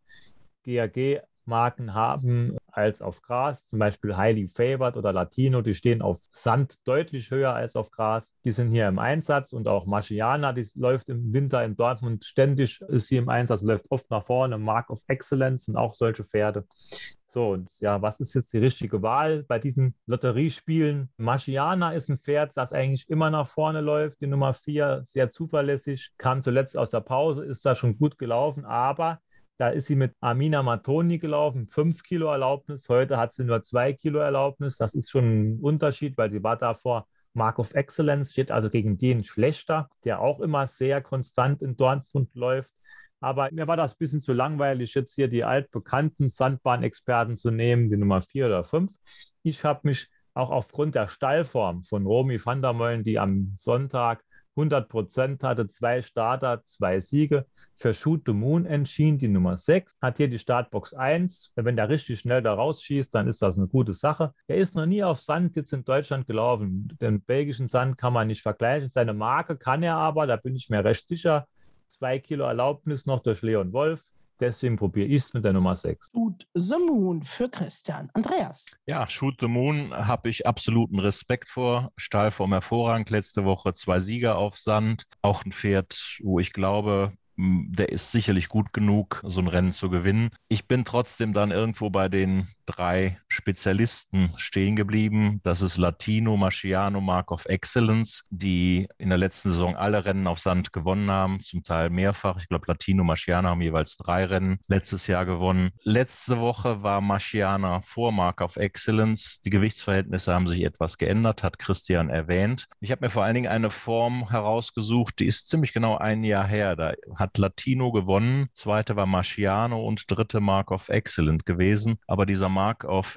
E: GAG-Marken haben als auf Gras. Zum Beispiel Highly Favored oder Latino, die stehen auf Sand deutlich höher als auf Gras. Die sind hier im Einsatz, und auch Marciana, die läuft im Winter in Dortmund ständig, ist hier im Einsatz, läuft oft nach vorne. Mark of Excellence sind auch solche Pferde. So, und ja, was ist jetzt die richtige Wahl bei diesen Lotteriespielen? Marciana ist ein Pferd, das eigentlich immer nach vorne läuft. Die Nummer 4, sehr zuverlässig, kam zuletzt aus der Pause, ist da schon gut gelaufen, aber da ist sie mit Amina Matoni gelaufen, 5 Kilo Erlaubnis. Heute hat sie nur 2 Kilo Erlaubnis. Das ist schon ein Unterschied, weil sie war davor Mark of Excellence, steht also gegen den schlechter, der auch immer sehr konstant in Dortmund läuft. Aber mir war das ein bisschen zu langweilig, jetzt hier die altbekannten Sandbahnexperten zu nehmen, die Nummer 4 oder 5. Ich habe mich auch aufgrund der Stallform von Romy van der Meulen, die am Sonntag 100% hatte, 2 Starter, 2 Siege, für Shoot the Moon entschieden, die Nummer 6, hat hier die Startbox 1. Wenn der richtig schnell da rausschießt, dann ist das eine gute Sache. Er ist noch nie auf Sand jetzt in Deutschland gelaufen. Den belgischen Sand kann man nicht vergleichen. Seine Marke kann er aber, da bin ich mir recht sicher. 2 Kilo Erlaubnis noch durch Leon Wolf. Deswegen probiere ich es mit der Nummer 6.
J: Shoot the Moon für Christian. Andreas.
C: Ja, Shoot the Moon habe ich absoluten Respekt vor. Stallform hervorragend. Letzte Woche 2 Sieger auf Sand. Auch ein Pferd, wo ich glaube, der ist sicherlich gut genug, so ein Rennen zu gewinnen. Ich bin trotzdem dann irgendwo bei den 3 Spezialisten stehen geblieben. Das ist Latino, Marciano, Mark of Excellence, die in der letzten Saison alle Rennen auf Sand gewonnen haben, zum Teil mehrfach. Ich glaube, Latino, Marciano haben jeweils 3 Rennen letztes Jahr gewonnen. Letzte Woche war Marciano vor Mark of Excellence. Die Gewichtsverhältnisse haben sich etwas geändert, hat Christian erwähnt. Ich habe mir vor allen Dingen eine Form herausgesucht, die ist ziemlich genau ein Jahr her. Da hat Latino gewonnen, 2. war Marciano und 3. Mark of Excellence gewesen. Aber dieser Mark of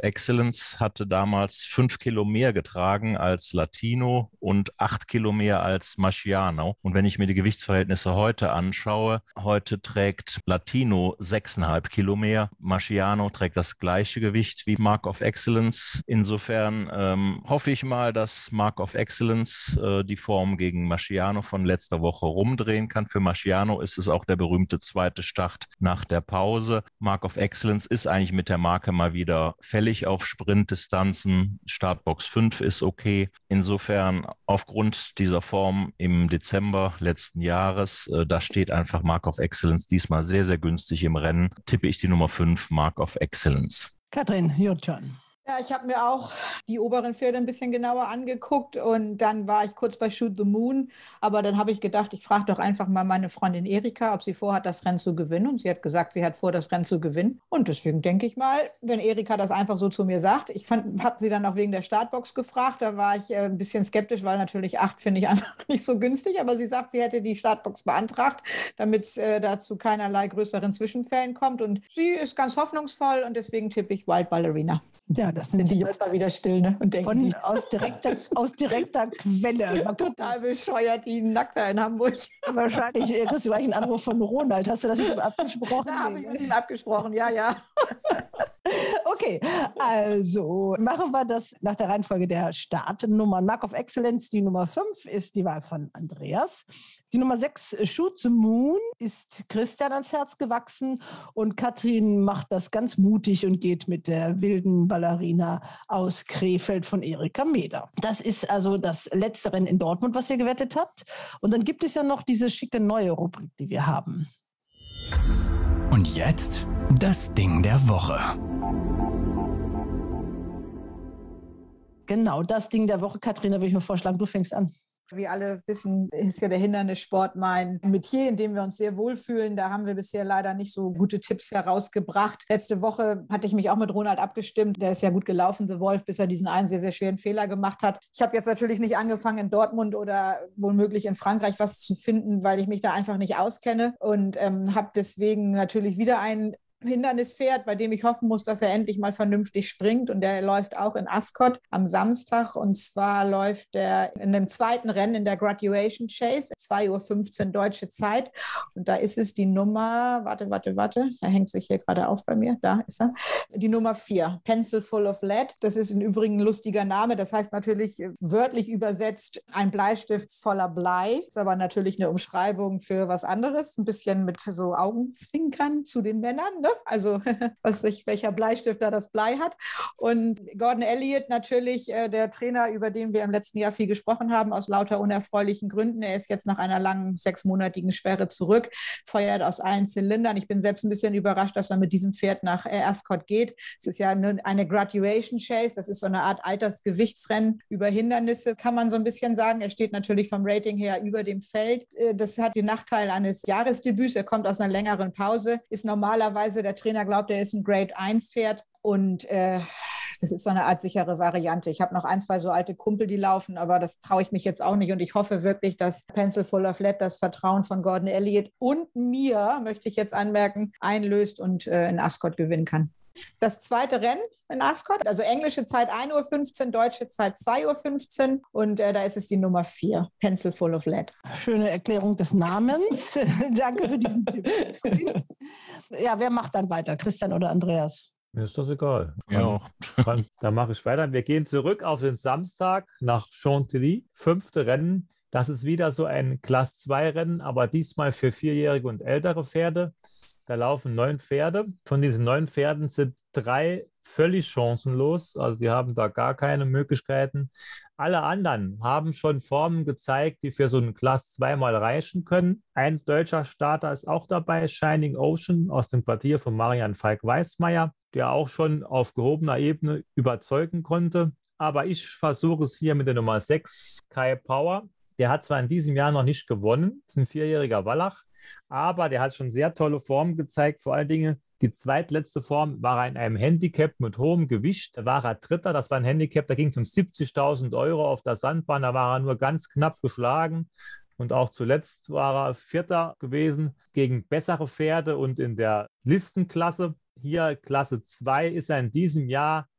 C: Excellence hatte damals 5 Kilo mehr getragen als Latino und 8 Kilo mehr als Marciano. Und wenn ich mir die Gewichtsverhältnisse heute anschaue, heute trägt Latino 6,5 Kilo mehr, Marciano trägt das gleiche Gewicht wie Mark of Excellence. Insofern hoffe ich mal, dass Mark of Excellence die Form gegen Marciano von letzter Woche rumdrehen kann. Für Marciano ist es auch der berühmte zweite Start nach der Pause. Mark of Excellence ist eigentlich mit der Marke mal wieder fällig auf Sprintdistanzen. Startbox 5 ist okay. Insofern aufgrund dieser Form im Dezember letzten Jahres, da steht einfach Mark of Excellence diesmal sehr, sehr günstig im Rennen, tippe ich die Nummer 5, Mark of Excellence.
J: Katrin, your turn.
D: Ja, ich habe mir auch die oberen Pferde ein bisschen genauer angeguckt und dann war ich kurz bei Shoot the Moon, aber dann habe ich gedacht, ich frage doch einfach mal meine Freundin Erika, ob sie vorhat, das Rennen zu gewinnen, und sie hat gesagt, sie hat vor, das Rennen zu gewinnen, und deswegen denke ich mal, wenn Erika das einfach so zu mir sagt, habe sie dann auch wegen der Startbox gefragt, da war ich ein bisschen skeptisch, weil natürlich 8 finde ich einfach nicht so günstig, aber sie sagt, sie hätte die Startbox beantragt, damit es dazu keinerlei größeren Zwischenfällen kommt, und sie ist ganz hoffnungsvoll und deswegen tippe ich Wild Ballerina.
J: Ja, das sind die
D: jetzt mal wieder still, ne? Und denken
J: aus direkter Quelle.
D: Total bescheuert, die Nackter in Hamburg.
J: Wahrscheinlich kriegst du gleich einen Anruf von Ronald. Hast du das mit ihm abgesprochen?
D: Da habe ich mit ihm abgesprochen, ja.
J: Okay, also machen wir das nach der Reihenfolge der Startnummern. Mark of Excellence, die Nummer 5, ist die Wahl von Andreas. Die Nummer 6, Shoot the Moon, ist Christian ans Herz gewachsen, und Katrin macht das ganz mutig und geht mit der wilden Ballerina aus Krefeld von Erika Meder. Das ist also das letzte Rennen in Dortmund, was ihr gewettet habt. Und dann gibt es ja noch diese schicke neue Rubrik, die wir haben.
A: Und jetzt das Ding der Woche.
J: Genau, das Ding der Woche. Katrin, da würde ich mir vorschlagen, du fängst an.
D: Wie alle wissen, ist ja der Hindernissport mein Metier, in dem wir uns sehr wohlfühlen. Da haben wir bisher leider nicht so gute Tipps herausgebracht. Letzte Woche hatte ich mich auch mit Ronald abgestimmt. Der ist ja gut gelaufen, The Wolf, bis er diesen einen sehr, sehr schweren Fehler gemacht hat. Ich habe jetzt natürlich nicht angefangen, in Dortmund oder womöglich in Frankreich was zu finden, weil ich mich da einfach nicht auskenne, und habe deswegen natürlich wieder einen Hindernispferd, bei dem ich hoffen muss, dass er endlich mal vernünftig springt, und der läuft auch in Ascot am Samstag, und zwar läuft er in einem zweiten Rennen in der Graduation Chase, 2:15 Uhr deutsche Zeit, und da ist es die Nummer, warte, er hängt sich hier gerade auf bei mir, da ist er, die Nummer 4, Pencil Full of Lead. Das ist im Übrigen ein lustiger Name, das heißt natürlich wörtlich übersetzt ein Bleistift voller Blei, ist aber natürlich eine Umschreibung für was anderes, ein bisschen mit so Augenzwinkern zu den Männern, ne? Also welcher Bleistift da das Blei hat. Und Gordon Elliott natürlich, der Trainer, über den wir im letzten Jahr viel gesprochen haben, aus lauter unerfreulichen Gründen. Er ist jetzt nach einer langen 6-monatigen Sperre zurück, feuert aus allen Zylindern. Ich bin selbst ein bisschen überrascht, dass er mit diesem Pferd nach Ascot geht. Es ist ja eine Graduation Chase, das ist so eine Art Altersgewichtsrennen über Hindernisse, kann man so ein bisschen sagen. Er steht natürlich vom Rating her über dem Feld. Das hat den Nachteil eines Jahresdebüts. Er kommt aus einer längeren Pause, ist normalerweise, der Trainer glaubt, er ist ein Grade-1-Pferd, und das ist so eine Art sichere Variante. Ich habe noch 1, 2 so alte Kumpel, die laufen, aber das traue ich mich jetzt auch nicht, und ich hoffe wirklich, dass Pencil Full of Lead das Vertrauen von Gordon Elliott und mir, möchte ich jetzt anmerken, einlöst und in Ascot gewinnen kann. Das zweite Rennen in Ascot, also englische Zeit 1:15 Uhr, deutsche Zeit 2:15 Uhr, und da ist es die Nummer 4, Pencil Full of Lead.
J: Schöne Erklärung des Namens. Danke für diesen Tipp. Ja, wer macht dann weiter? Christian oder Andreas?
E: Mir ist das egal.
C: Ja.
E: Dann mache ich weiter. Wir gehen zurück auf den Samstag nach Chantilly. 5. Rennen. Das ist wieder so ein Class-2-Rennen, aber diesmal für 4-jährige und ältere Pferde. Da laufen 9 Pferde. Von diesen 9 Pferden sind 3 völlig chancenlos. Also die haben da gar keine Möglichkeiten. Alle anderen haben schon Formen gezeigt, die für so einen Class 2 mal reichen können. Ein deutscher Starter ist auch dabei, Shining Ocean aus dem Quartier von Marian Falk-Weismeier, der auch schon auf gehobener Ebene überzeugen konnte. Aber ich versuche es hier mit der Nummer 6, Kai Power. Der hat zwar in diesem Jahr noch nicht gewonnen, ist ein 4-jähriger Wallach, aber der hat schon sehr tolle Formen gezeigt. Vor allen Dingen die zweitletzte Form war er in einem Handicap mit hohem Gewicht. Da war er Dritter, das war ein Handicap, da ging es um 70.000 € auf der Sandbahn. Da war er nur ganz knapp geschlagen. Und auch zuletzt war er Vierter gewesen gegen bessere Pferde. Und in der Listenklasse, hier Klasse 2, ist er in diesem Jahr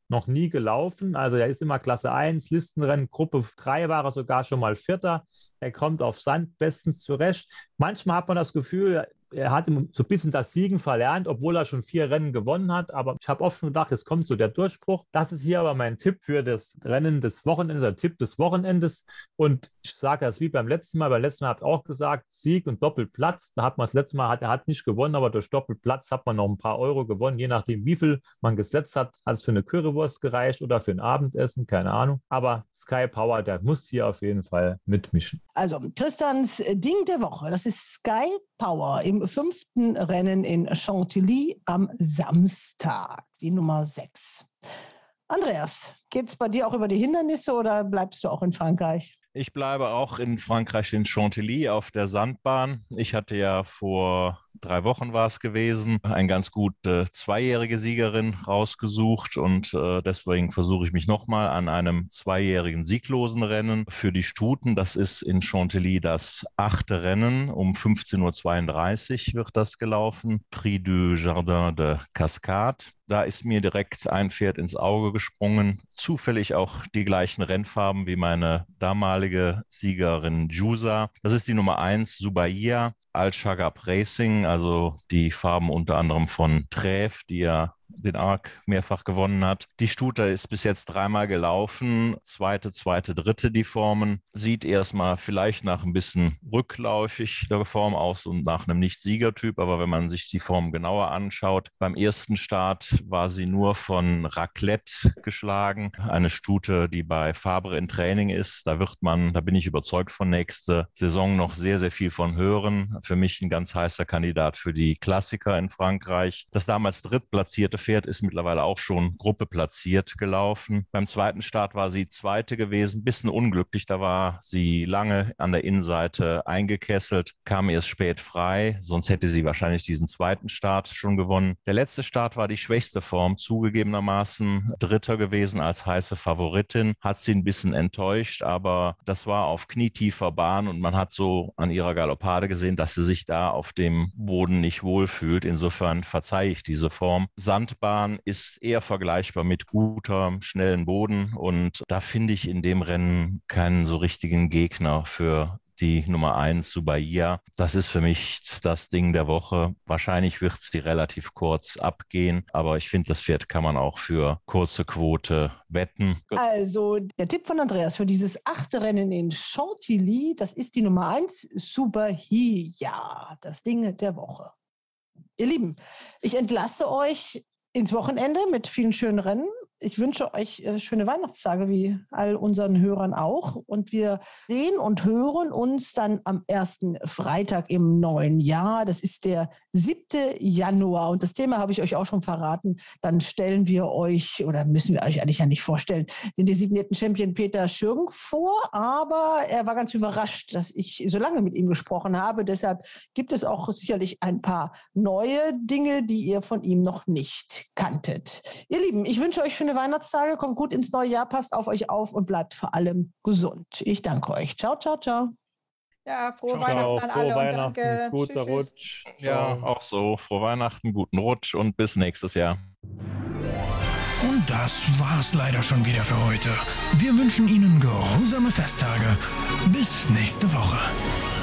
E: noch nie gelaufen. Also er ist immer Klasse 1, Listenrennen, Gruppe 3 war er sogar schon mal Vierter. Er kommt auf Sand bestens zurecht. Manchmal hat man das Gefühl, er hat so ein bisschen das Siegen verlernt, obwohl er schon 4 Rennen gewonnen hat. Aber ich habe oft schon gedacht, jetzt kommt so der Durchbruch. Das ist hier aber mein Tipp für das Rennen des Wochenendes, der Tipp des Wochenendes. Und ich sage das wie beim letzten Mal. Beim letzten Mal habt ihr auch gesagt, Sieg und Doppelplatz. Da hat man das letzte Mal, er hat nicht gewonnen, aber durch Doppelplatz hat man noch ein paar Euro gewonnen. Je nachdem, wie viel man gesetzt hat, hat es für eine Currywurst gereicht oder für ein Abendessen, keine Ahnung. Aber Sky Power, der muss hier auf jeden Fall mitmischen.
J: Also Tristans Ding der Woche, das ist Sky Power im 5. Rennen in Chantilly am Samstag, die Nummer 6. Andreas, geht es bei dir auch über die Hindernisse oder bleibst du auch in Frankreich?
C: Ich bleibe auch in Frankreich in Chantilly auf der Sandbahn. Ich hatte ja vor 3 Wochen war es gewesen, eine ganz gute 2-jährige Siegerin rausgesucht und deswegen versuche ich mich nochmal an einem 2-jährigen sieglosen Rennen für die Stuten. Das ist in Chantilly das 8. Rennen. Um 15.32 Uhr wird das gelaufen. Prix du Jardin de Cascade. Da ist mir direkt ein Pferd ins Auge gesprungen. Zufällig auch die gleichen Rennfarben wie meine damalige Siegerin Jusa. Das ist die Nummer 1, Zubaia. Al-Shagab Racing, also die Farben unter anderem von Trèves, die ja den Arc mehrfach gewonnen hat. Die Stute ist bis jetzt 3-mal gelaufen, 2., 3. die Formen. Sieht erstmal vielleicht nach ein bisschen rückläufig der Form aus und nach einem Nicht-Siegertyp, aber wenn man sich die Form genauer anschaut, beim ersten Start war sie nur von Raclette geschlagen. Eine Stute, die bei Fabre in Training ist. Da bin ich überzeugt von nächste Saison noch sehr, sehr viel von hören. Für mich ein ganz heißer Kandidat für die Klassiker in Frankreich. Das damals drittplatzierte Pferd ist mittlerweile auch schon Gruppe platziert gelaufen. Beim 2. Start war sie 2. gewesen, bisschen unglücklich. Da war sie lange an der Innenseite eingekesselt, kam erst spät frei, sonst hätte sie wahrscheinlich diesen 2. Start schon gewonnen. Der letzte Start war die schwächste Form, zugegebenermaßen 3. gewesen als heiße Favoritin. Hat sie ein bisschen enttäuscht, aber das war auf knietiefer Bahn und man hat so an ihrer Galoppade gesehen, dass sie sich da auf dem Boden nicht wohlfühlt. Insofern verzeihe ich diese Form. Sandbahn ist eher vergleichbar mit guter, schnellen Boden und da finde ich in dem Rennen keinen so richtigen Gegner für die Nummer 1, Zubaia. Das ist für mich das Ding der Woche. Wahrscheinlich wird sie relativ kurz abgehen, aber ich finde, das Pferd kann man auch für kurze Quote wetten.
J: Also der Tipp von Andreas für dieses 8. Rennen in Chantilly, das ist die Nummer 1, Zubaia, das Ding der Woche. Ihr Lieben, ich entlasse euch ins Wochenende mit vielen schönen Rennen. Ich wünsche euch schöne Weihnachtstage, wie all unseren Hörern auch. Und wir sehen und hören uns dann am 1. Freitag im neuen Jahr. Das ist der 7. Januar. Und das Thema habe ich euch auch schon verraten. Dann stellen wir euch, oder müssen wir euch eigentlich ja nicht vorstellen, den designierten Champion Peter Schürgen vor. Aber er war ganz überrascht, dass ich so lange mit ihm gesprochen habe. Deshalb gibt es auch sicherlich ein paar neue Dinge, die ihr von ihm noch nicht kanntet. Ihr Lieben, ich wünsche euch schöne Weihnachtstage, kommt gut ins neue Jahr, passt auf euch auf und bleibt vor allem gesund. Ich danke euch. Ciao, ciao, ciao.
D: Ja, frohe Weihnachten an alle und danke.
E: Guter Rutsch.
C: Ja, auch so. Frohe Weihnachten, guten Rutsch und bis nächstes Jahr.
A: Und das war's leider schon wieder für heute. Wir wünschen Ihnen geruhsame Festtage. Bis nächste Woche.